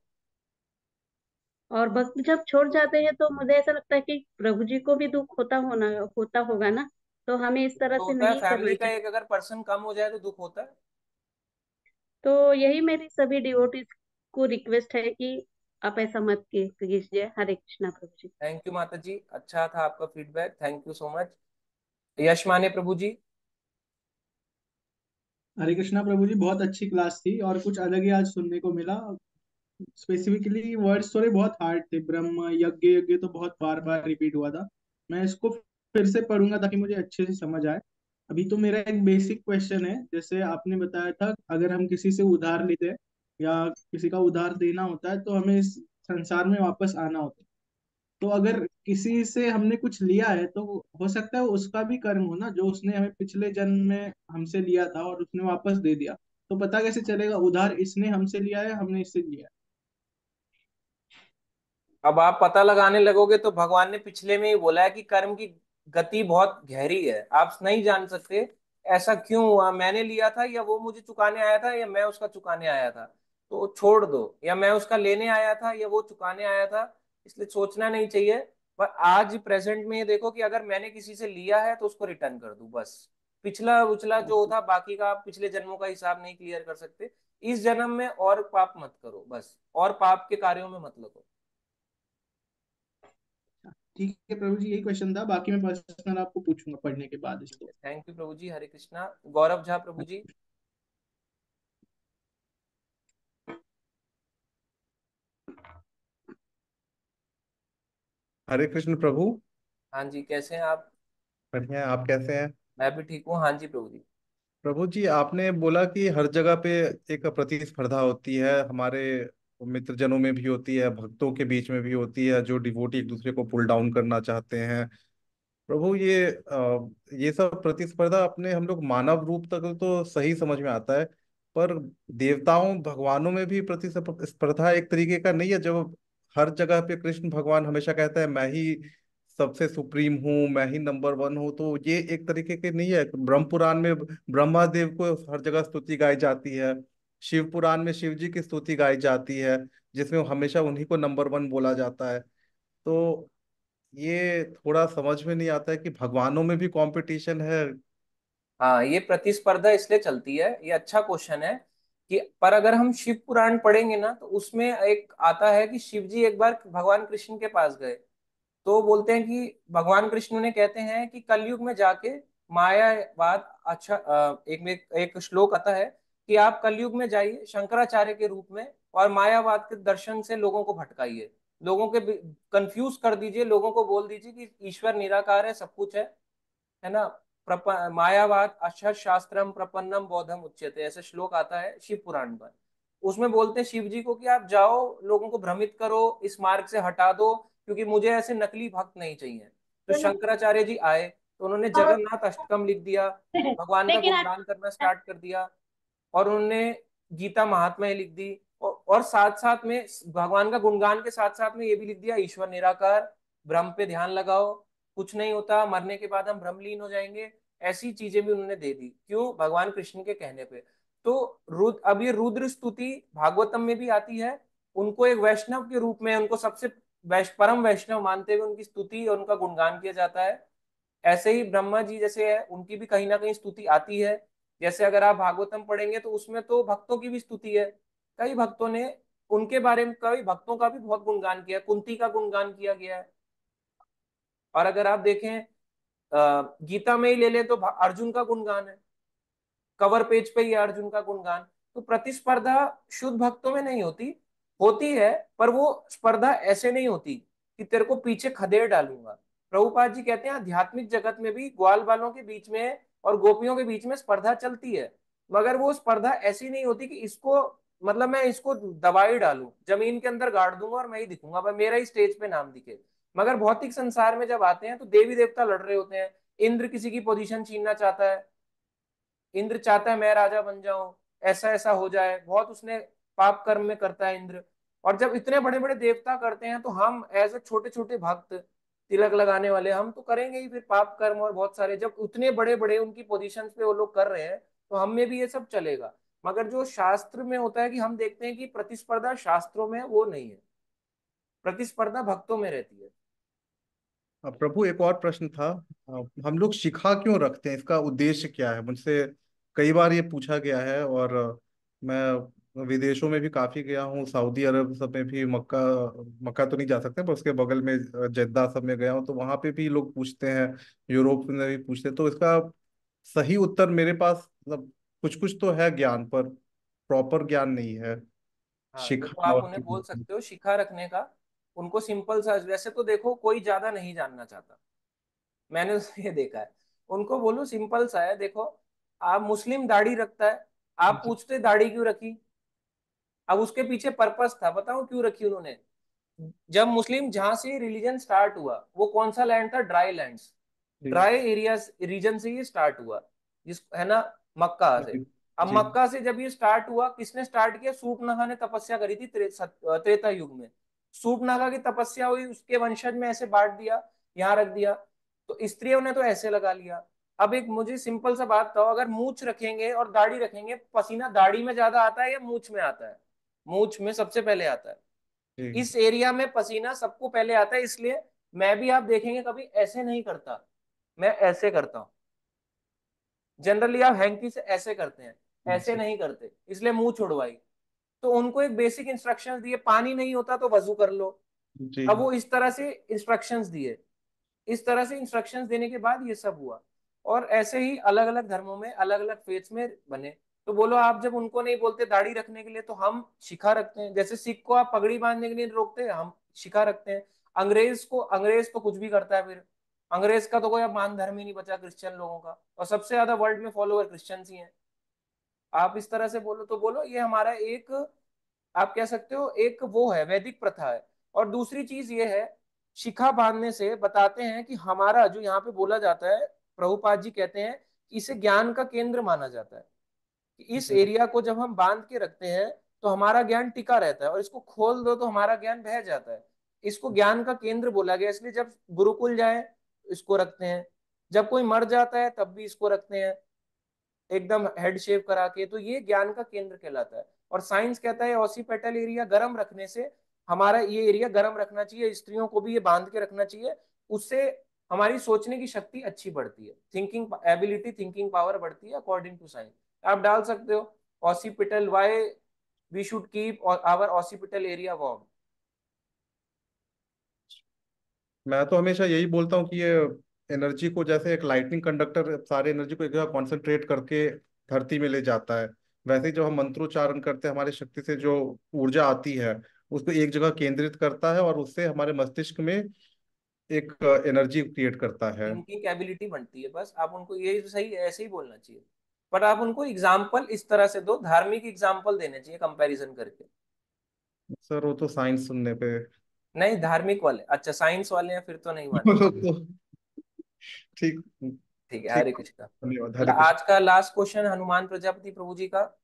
और भक्त जब छोड़ जाते हैं तो मुझे ऐसा लगता है कि प्रभु जी को भी दुख होता होना होता होगा ना। तो हमें इस तरह तो से होता है, नहीं करना फैमिली का चाहिए। एक अगर पर्सन कम हो जाए तो दुख होता है। तो यही मेरी सभी डिवोटीज को रिक्वेस्ट है कि आप ऐसा मत की- कीजिए। हरे कृष्णा प्रभु जी। थैंक यू माता जी, अच्छा था आपका feedback, thank you so much. Yash Mane प्रभु जी। हरे कृष्णा प्रभु जी, बहुत अच्छी क्लास थी और कुछ अलग ही आज सुनने को मिला। स्पेसिफिकली वर्ड्स थोड़े बहुत हार्ड थे, ब्रह्म यज्ञ यज्ञ तो बहुत बार बार रिपीट हुआ था। मैं इसको फिर से पढ़ूंगा ताकि मुझे अच्छे से समझ आए। अभी तो मेरा एक बेसिक क्वेश्चन है, जैसे आपने बताया था अगर हम किसी से उधार लेते हैं या किसी का उधार देना होता है तो हमें इस संसार में वापस आना होता है। तो अगर किसी से हमने कुछ लिया है तो हो सकता है उसका भी कर्म हो ना, जो उसने हमें पिछले जन्म में हमसे लिया था और उसने वापस दे दिया। तो पता कैसे चलेगा उधार इसने हमसे लिया है हमने इससे लिया अब आप पता लगाने लगोगे तो भगवान ने पिछले में ही बोला है कि कर्म की गति बहुत गहरी है, आप नहीं जान सकते ऐसा क्यों हुआ, मैंने लिया था या वो मुझे चुकाने आया था या मैं उसका चुकाने आया था, तो छोड़ दो, या मैं उसका लेने आया था या वो चुकाने आया था। इसलिए सोचना नहीं चाहिए। पर आज प्रेजेंट में ये देखो कि अगर मैंने किसी से लिया है तो उसको रिटर्न कर दूं बस। पिछला उछला जो था बाकी का, आप पिछले जन्मों का हिसाब नहीं क्लियर कर सकते, इस जन्म में और पाप मत करो बस, और पाप के कार्यों में मत लगो। ठीक है प्रभु जी, यही क्वेश्चन था, बाकी मैं पर्सनल आपको पूछूंगा पढ़ने के बाद ठीक इसको। है, थैंक यू प्रभु जी। हरे कृष्णा। गौरव झा प्रभु जी। हरे कृष्ण प्रभु। हाँ जी, कैसे हैं आप? बढ़िया है, आप कैसे हैं? मैं भी ठीक हूँ, हाँ जी प्रभु जी। प्रभु जी, आपने बोला कि हर जगह पे एक प्रतिस्पर्धा होती है, हमारे मित्रजनों में भी होती है, भक्तों के बीच में भी होती है, जो डिवोटी एक दूसरे को पुल डाउन करना चाहते हैं। प्रभु ये अ, ये सब प्रतिस्पर्धा अपने हम लोग मानव रूप तक तो सही समझ में आता है, पर देवताओं भगवानों में भी प्रतिस्पर्धा एक तरीके का नहीं है? जब हर जगह पे कृष्ण भगवान हमेशा कहता है मैं ही सबसे सुप्रीम हूँ, मैं ही नंबर वन हूँ, तो ये एक तरीके के नहीं है? ब्रह्म पुराण में ब्रह्मा देव को हर जगह स्तुति गाई जाती है, शिव पुराण में शिव जी की स्तुति गाई जाती है, जिसमें हमेशा उन्हीं को नंबर वन बोला जाता है। तो ये थोड़ा समझ में नहीं आता है कि भगवानों में भी कंपटीशन है। हाँ, ये प्रतिस्पर्धा इसलिए चलती है, ये अच्छा क्वेश्चन है कि पर अगर हम शिव पुराण पढ़ेंगे ना तो उसमें एक आता है कि शिव जी एक बार भगवान कृष्ण के पास गए, तो बोलते हैं कि भगवान कृष्ण ने कहते हैं कि कलयुग में जाके मायावाद, अच्छा अ, एक में एक श्लोक आता है कि आप कलयुग में जाइए शंकराचार्य के रूप में और मायावाद के दर्शन से लोगों को भटकाइए, लोगों के कंफ्यूज कर दीजिए, लोगों को बोल दीजिए कि ईश्वर निराकार है, सब कुछ है है ना। प्रप मायावाद अक्षर शास्त्रम प्रपन्नम बौद्धम उच्यते, ऐसे श्लोक आता है शिव पुराण पर। उसमें बोलते हैं शिव जी को कि आप जाओ लोगों को भ्रमित करो, इस मार्ग से हटा दो, क्योंकि मुझे ऐसे नकली भक्त नहीं चाहिए। तो शंकराचार्य जी आए तो उन्होंने जगन्नाथ अष्टकम लिख दिया, भगवान का लेकिन गुणगान करना स्टार्ट कर दिया, और उन्होंने गीता महात्म्य लिख दी, और, और साथ साथ में भगवान का गुणगान के साथ साथ में ये भी लिख दिया ईश्वर निराकार, ब्रह्म पे ध्यान लगाओ, कुछ नहीं होता, मरने के बाद हम ब्रह्मलीन हो जाएंगे। ऐसी चीजें भी उन्होंने दे दी, क्यों? भगवान कृष्ण के कहने पे। तो रुद्र, अब ये रुद्र स्तुति भागवतम में भी आती है, उनको एक वैष्णव के रूप में, उनको सबसे वैश, परम वैष्णव मानते हुए उनकी स्तुति और उनका गुणगान किया जाता है। ऐसे ही ब्रह्मा जी जैसे है, उनकी भी कहीं ना कहीं स्तुति आती है। जैसे अगर आप भागवतम पढ़ेंगे तो उसमें तो भक्तों की भी स्तुति है, कई भक्तों ने उनके बारे में, कई भक्तों का भी बहुत गुणगान किया, कुंती का गुणगान किया गया है। और अगर आप देखें अ, गीता में ही ले लें तो भा- अर्जुन का गुणगान है, कवर पेज पे ही है अर्जुन का गुणगान। तो प्रतिस्पर्धा शुद्ध भक्तों में नहीं होती, होती है, पर वो स्पर्धा ऐसे नहीं होती कि तेरे को पीछे खदेड़ डालूंगा। प्रभुपाद जी कहते हैं आध्यात्मिक जगत में भी ग्वाल बालों के बीच में और गोपियों के बीच में स्पर्धा चलती है, मगर वो स्पर्धा ऐसी नहीं होती कि इसको, मतलब मैं इसको दबाई डालूं, जमीन के अंदर गाड़ दूंगा और मैं ही दिखूंगा, पर मेरा ही स्टेज पे नाम दिखे। मगर भौतिक संसार में जब आते हैं तो देवी देवता लड़ रहे होते हैं, इंद्र किसी की पोजीशन छीनना चाहता है, इंद्र चाहता है मैं राजा बन जाऊं, ऐसा ऐसा हो जाए, बहुत उसने पाप कर्म में करता है इंद्र। और जब इतने बड़े बड़े देवता करते हैं तो हम एज ए छोटे छोटे भक्त, तिलक लगाने वाले, हम तो करेंगे ही फिर पाप कर्म, और बहुत सारे जब उतने बड़े बड़े उनकी पोजीशंस पे वो लोग कर रहे हैं तो हम में भी ये सब चलेगा। मगर जो शास्त्र में होता है कि हम देखते हैं कि प्रतिस्पर्धा शास्त्रों में वो नहीं है, प्रतिस्पर्धा भक्तों में रहती है। अ, प्रभु एक और प्रश्न था। अ, हम लोग शिखा क्यों रखते हैं, इसका उद्देश्य क्या है? मुझसे कई बार ये पूछा गया है, और अ, मैं विदेशों में भी काफी गया हूँ, सऊदी अरब सब में भी, मक्का, मक्का तो नहीं जा सकते पर उसके बगल में अ, जद्दा सब में गया हूँ, तो वहां पे भी लोग पूछते हैं, यूरोप में भी पूछते हैं। तो इसका सही उत्तर मेरे पास मतलब कुछ कुछ तो है ज्ञान, पर प्रॉपर ज्ञान नहीं है हाँ, देखो शिखा आप और उन्हें बोल क्यों। सकते हो शिखा रखने का, उनको सिंपल सा, वैसे तो देखो कोई ज्यादा नहीं जानना चाहता, मैंने ये देखा है। उनको बोलो सिंपल सा है, देखो आप, मुस्लिम दाढ़ी रखता है, आप पूछते दाढ़ी क्यों रखी? अब उसके पीछे पर्पस था, बताओ क्यों रखी उन्होंने। जब मुस्लिम, जहां से रिलीजन स्टार्ट हुआ वो कौन सा लैंड था? ड्राई लैंड्स, जी ड्राई एरियाज रीजन से ये स्टार्ट हुआ, जिस है ना, मक्का से। जी अब जी मक्का से जब ये स्टार्ट हुआ, किसने स्टार्ट किया? सूपनागा ने तपस्या करी थी त्रे, सत- त्रेता युग में। सूपनागा की तपस्या हुई, उसके वंशज में ऐसे बांट दिया, यहाँ रख दिया, तो स्त्रियों ने तो ऐसे लगा लिया। अब एक मुझे सिंपल सा बात बताओ, अगर मूछ रखेंगे और दाढ़ी रखेंगे, पसीना दाढ़ी में ज्यादा आता है या मूछ में आता है? मूछ में सबसे पहले आता है। जी इस एरिया में पसीना सबको पहले आता है, इसलिए मैं भी, आप देखेंगे, कभी ऐसे नहीं करता, मैं ऐसे करता हूं। जनरली आप हैंकी से ऐसे करते हैं, ऐसे जी नहीं करते, इसलिए मुंह छुड़वाई। तो उनको एक बेसिक इंस्ट्रक्शंस दिए, पानी नहीं होता तो वजू कर लो। जी अब वो इस तरह से इंस्ट्रक्शंस दिए, इस तरह से इंस्ट्रक्शंस देने के बाद ये सब हुआ। और ऐसे ही अलग अलग धर्मों में, अलग अलग फेथ्स में बने। तो बोलो, आप जब उनको नहीं बोलते दाढ़ी रखने के लिए, तो हम शिखा रखते हैं। जैसे सिख को आप पगड़ी बांधने के लिए रोकते हैं, हम शिखा रखते हैं। अंग्रेज को, अंग्रेज तो कुछ भी करता है फिर। अंग्रेज का तो कोई अब मान धर्म ही नहीं बचा क्रिश्चियन लोगों का, और सबसे ज्यादा वर्ल्ड में फॉलोअर क्रिश्चियंस ही हैं। आप इस तरह से बोलो तो बोलो, ये हमारा एक, आप कह सकते हो एक वो है, वैदिक प्रथा है। और दूसरी चीज ये है, शिखा बांधने से बताते हैं कि हमारा जो यहाँ पे बोला जाता है, प्रभुपाद जी कहते हैं कि इसे ज्ञान का केंद्र माना जाता है। कि इस एरिया को जब हम बांध के रखते हैं तो हमारा ज्ञान टिका रहता है, और इसको खोल दो तो हमारा ज्ञान बह जाता है। इसको ज्ञान का केंद्र बोला गया, इसलिए जब गुरुकुल जाए इसको रखते हैं, जब कोई मर जाता है तब भी इसको रखते हैं, एकदम हेड शेव करा के। तो ये ज्ञान का केंद्र कहलाता है। और साइंस कहता है ऑसीपेटल एरिया गर्म रखने से, हमारा ये एरिया गर्म रखना चाहिए, स्त्रियों को भी ये बांध के रखना चाहिए। उससे हमारी सोचने की शक्ति अच्छी बढ़ती है, थिंकिंग एबिलिटी, थिंकिंग पावर बढ़ती है अकॉर्डिंग टू साइंस। आप डाल सकते हो occipital, why we should keep our occipital area warm. मैं तो हमेशा यही बोलता हूँ कि ये एनर्जी को, जैसे एक लाइटनिंग कंडक्टर सारे एनर्जी को एक जगह कॉन्सेंट्रेट करके धरती में ले जाता है, वैसे ही जब हम मंत्रोच्चारण करते हैं हमारी शक्ति से जो ऊर्जा आती है उसको एक जगह केंद्रित करता है और उससे हमारे मस्तिष्क में एक एनर्जी क्रिएट करता है। थिंकिंग एबिलिटी बनती है, बस आप उनको ये सही ऐसे ही बोलना चाहिए। बट आप उनको एग्जाम्पल इस तरह से दो, धार्मिक एग्जाम्पल देने चाहिए कंपैरिजन करके। सर वो तो साइंस सुनने पे नहीं, धार्मिक वाले, अच्छा साइंस वाले हैं फिर तो नहीं मानेंगे। तो ठीक। ठीक है, हरे ठीक, कृष्णा। धन्यवाद, ल- हरे कृष्ण। आज का लास्ट क्वेश्चन हनुमान प्रजापति प्रभु जी का।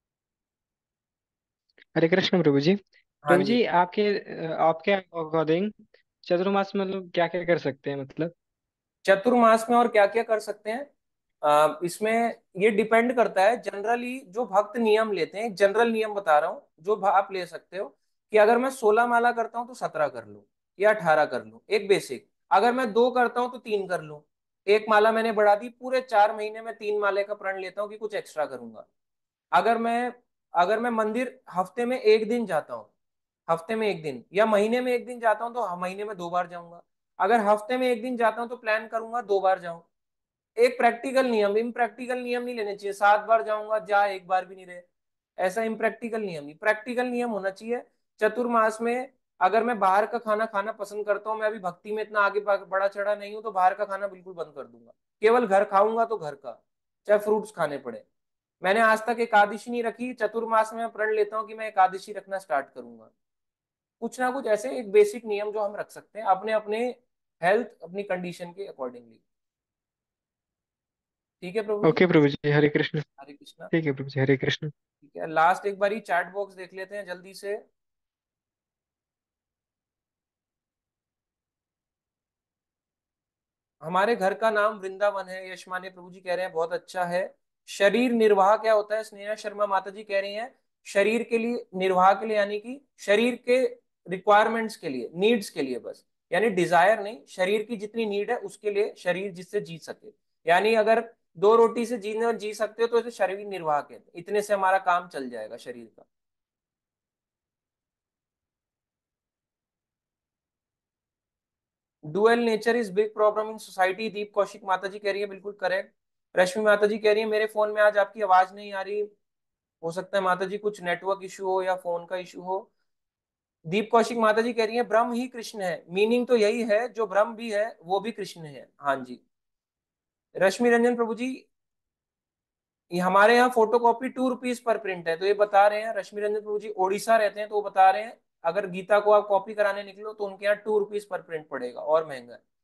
हरे कृष्ण प्रभु जी। हाँ प्रभु जी। जी, आपके आपके अकॉर्डिंग चतुर्मास में लोग क्या क्या कर सकते हैं, मतलब? चतुर्मास में और क्या क्या कर सकते हैं? अ, इसमें ये डिपेंड करता है, जनरली जो भक्त नियम लेते हैं, जनरल नियम बता रहा हूँ जो भ- आप ले सकते हो, कि अगर मैं सोलह माला करता हूँ तो सत्रह कर लूँ या अठारह कर लूँ, एक बेसिक। अगर मैं दो करता हूँ तो तीन कर लूँ, एक माला मैंने बढ़ा दी, पूरे चार महीने में तीन माले का प्रण लेता हूँ कि कुछ एक्स्ट्रा करूंगा। अगर मैं अगर मैं मंदिर हफ्ते में एक दिन जाता हूँ, हफ्ते में एक दिन या महीने में एक दिन जाता हूँ, तो महीने में दो बार जाऊंगा। अगर हफ्ते में एक दिन जाता हूँ तो प्लान करूंगा दो बार जाऊं। एक प्रैक्टिकल नियम, इम्प्रैक्टिकल नियम नहीं लेने चाहिए, सात बार जाऊंगा जा एक बार भी नहीं रहे, ऐसा इम्प्रैक्टिकल नियम नहीं, प्रैक्टिकल नियम होना चाहिए। चतुर्मास में अगर मैं बाहर का खाना खाना पसंद करता हूँ, मैं अभी भक्ति में इतना आगे बढ़ा चढ़ा नहीं हूँ, तो बाहर का खाना बिल्कुल बंद कर दूंगा, केवल घर खाऊंगा तो घर का, चाहे फ्रूट्स खाने पड़े। मैंने आज तक एकादशी नहीं रखी, चतुर्मास में मैं प्रण लेता हूँ कि मैं एकादशी रखना स्टार्ट करूंगा। कुछ ना कुछ ऐसे एक बेसिक नियम जो हम रख सकते हैं अपने अपने हेल्थ, अपनी कंडीशन के अकॉर्डिंगली। ठीक है प्रभु जी। ओके प्रभु जी, हरे कृष्ण। हरे कृष्णा। ठीक है प्रभु जी, हरे कृष्ण। ठीक है, लास्ट एक बारी चैट बॉक्स देख लेते हैं जल्दी से। हमारे घर का नाम वृंदावन है, यशमाने प्रभु जी कह रहे हैं, बहुत अच्छा है। शरीर निर्वाह क्या होता है, स्नेहा शर्मा माता जी कह रही हैं, शरीर के लिए निर्वाह के लिए, यानी कि शरीर के रिक्वायरमेंट्स के लिए, नीड्स के लिए बस, यानी डिजायर नहीं, शरीर की जितनी नीड है उसके लिए, शरीर जिससे जी सके। यानी अगर दो रोटी से जीने जी सकते हो तो इसे शरीर निर्वाह कहते हैं, इतने से हमारा काम चल जाएगा शरीर का। Dual nature is big problem in society, Deep Kaushik माता जी कह रही है, बिल्कुल करेक्ट। रश्मि माता जी कह रही है मेरे फोन में आज आपकी आवाज नहीं आ रही, हो सकता है माता जी कुछ नेटवर्क इशू हो या फोन का इशू हो। दीप कौशिक माता जी कह रही है ब्रह्म ही कृष्ण है, मीनिंग तो यही है, जो ब्रह्म भी है वो भी कृष्ण है। हाँ जी। रश्मि रंजन प्रभु जी, ये हमारे यहाँ फोटो कॉपी टू रुपीज पर प्रिंट है, तो ये बता रहे हैं रश्मि रंजन प्रभु जी ओडिशा रहते हैं, तो वो बता रहे हैं अगर गीता को आप कॉपी कराने निकलो तो उनके यहाँ टू रुपीज पर प्रिंट पड़ेगा, और महंगा है।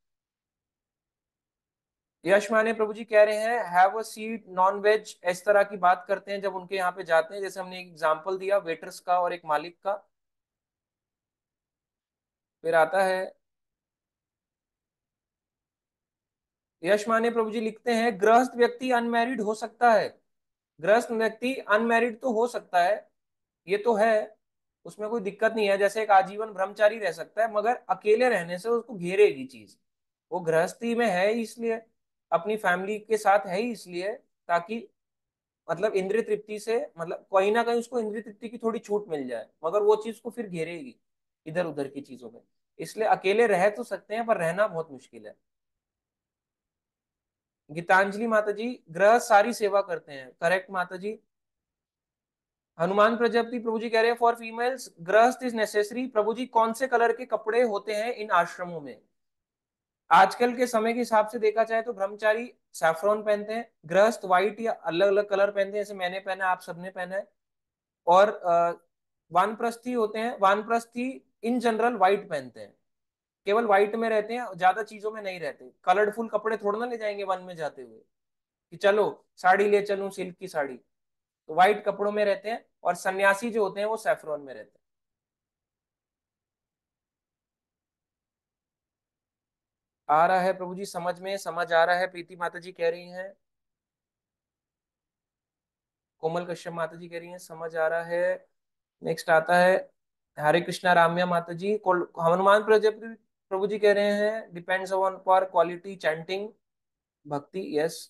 यश माने प्रभु जी कह रहे हैं have a seat non veg, इस तरह की बात करते हैं जब उनके यहाँ पे जाते हैं, जैसे हमने एक एग्जांपल दिया वेटर्स का और एक मालिक का। फिर आता है यश माने प्रभु जी लिखते हैं गृहस्थ व्यक्ति अनमैरिड हो सकता है, गृहस्थ व्यक्ति अनमैरिड तो हो सकता है, ये तो है, उसमें कोई दिक्कत नहीं है। जैसे एक आजीवन ब्रह्मचारी रह सकता है, मगर अकेले रहने से उसको घेरेगी चीज। वो गृहस्थी में है इसलिए, अपनी फैमिली के साथ है ही इसलिए, ताकि मतलब इंद्रिय तृप्ति से, मतलब कहीं ना कहीं उसको इंद्रिय तृप्ति की थोड़ी छूट मिल जाए, मगर वो चीज को फिर घेरेगी इधर उधर की चीजों में। इसलिए अकेले रह तो सकते हैं, पर रहना बहुत मुश्किल है। गीतांजलि माता जी ग्रह सारी सेवा करते हैं, करेक्ट माता जी। हनुमान प्रजापति प्रभु जी कह रहे हैं for females grihastha is necessary. प्रभु जी कौन से कलर के कपड़े होते हैं इन आश्रमों में? आजकल के समय के हिसाब से देखा जाए तो ब्रह्मचारी सैफ्रॉन पहनते हैं, गृहस्थ व्हाइट या अलग अलग कलर पहनते हैं, जैसे मैंने पहना है, आप सबने पहना है। और अ, वानप्रस्थी होते हैं, वानप्रस्थी इन जनरल व्हाइट पहनते हैं, केवल व्हाइट में रहते हैं, ज्यादा चीजों में नहीं रहते। कलरफुल कपड़े थोड़ा ना ले जाएंगे वन में जाते हुए कि चलो साड़ी ले चलूं सिल्क की साड़ी, तो व्हाइट कपड़ों में रहते हैं। और सन्यासी जो होते हैं वो सैफ्रॉन में रहते हैं। आ रहा है प्रभु जी समझ में, समझ आ रहा है, प्रीति माता जी कह रही हैं, कोमल कश्यप माता जी कह रही हैं समझ आ रहा है। नेक्स्ट आता है हरे कृष्णा राम्या माता जी। कोल- हनुमान प्रजापति प्रभु जी कह रहे हैं depends on for quality chanting bhakti, yes.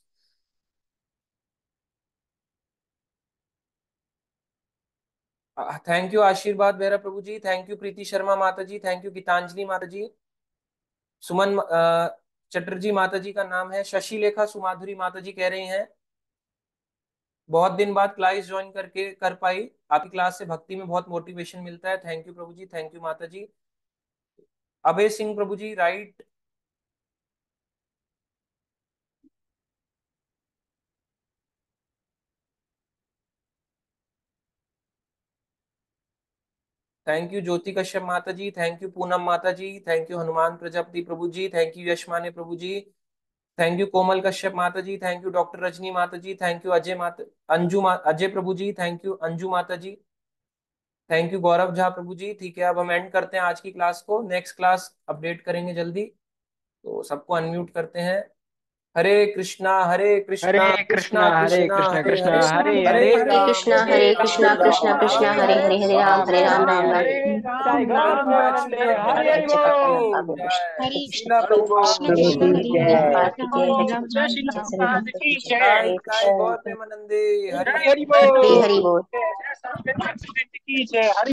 Thank you Ashirwad Behera प्रभु जी, थैंक यू प्रीति शर्मा माता जी, थैंक यू गीतांजलि माता जी। सुमन अ, चटर्जी माता जी का नाम है। शशि लेखा सुमाधुरी माता जी कह रही हैं बहुत दिन बाद क्लास ज्वाइन करके कर पाई, आपकी क्लास से भक्ति में बहुत मोटिवेशन मिलता है। Thank you Prabhu ji, thank you माता जी। अभय सिंह प्रभु जी right. Thank you Jyoti Kashyap माता जी, थैंक यू पूनम माता जी, थैंक यू हनुमान प्रजापति प्रभु जी, थैंक यू यशमाने प्रभु जी, थैंक यू कोमल कश्यप माता जी, थैंक यू डॉक्टर रजनी माता जी, थैंक यू अजय माता अंजू मा, अजय प्रभु जी, थैंक यू अंजू माता जी, थैंक यू गौरव झा प्रभु जी। ठीक है, अब हम एंड करते हैं आज की क्लास को, नेक्स्ट क्लास अपडेट करेंगे जल्दी, तो सबको अनम्यूट करते हैं। हरे कृष्णा हरे हरे कृष्णा कृष्णा कृष्णा हरे कृष्णा कृष्णा हरे कृष्णा हरे, हरे हरे हरे हरे राम कृष्णा हरे हरे राम कृष्णा कृष्णा राम कृष्णा राम हरे हरे, हरे राम राम हरे राम राम राम राम। हरे हरे जय राम गौर राम राम प्रेमानंदे हरे हरि हरि हरे। बोल। हरे शीला कृष्ण प्रभुपाद कृष्ण की कृष्ण प्रभु हरे जय। हरे जय कृष्ण हरे हरे राम जय राम श्री राम प्रभुपाद की जय ताई ताई गौर प्रेमानंदे हरि हरि हरि हरे बोल। हरि बोल। जय सरस्वती की जय। हरि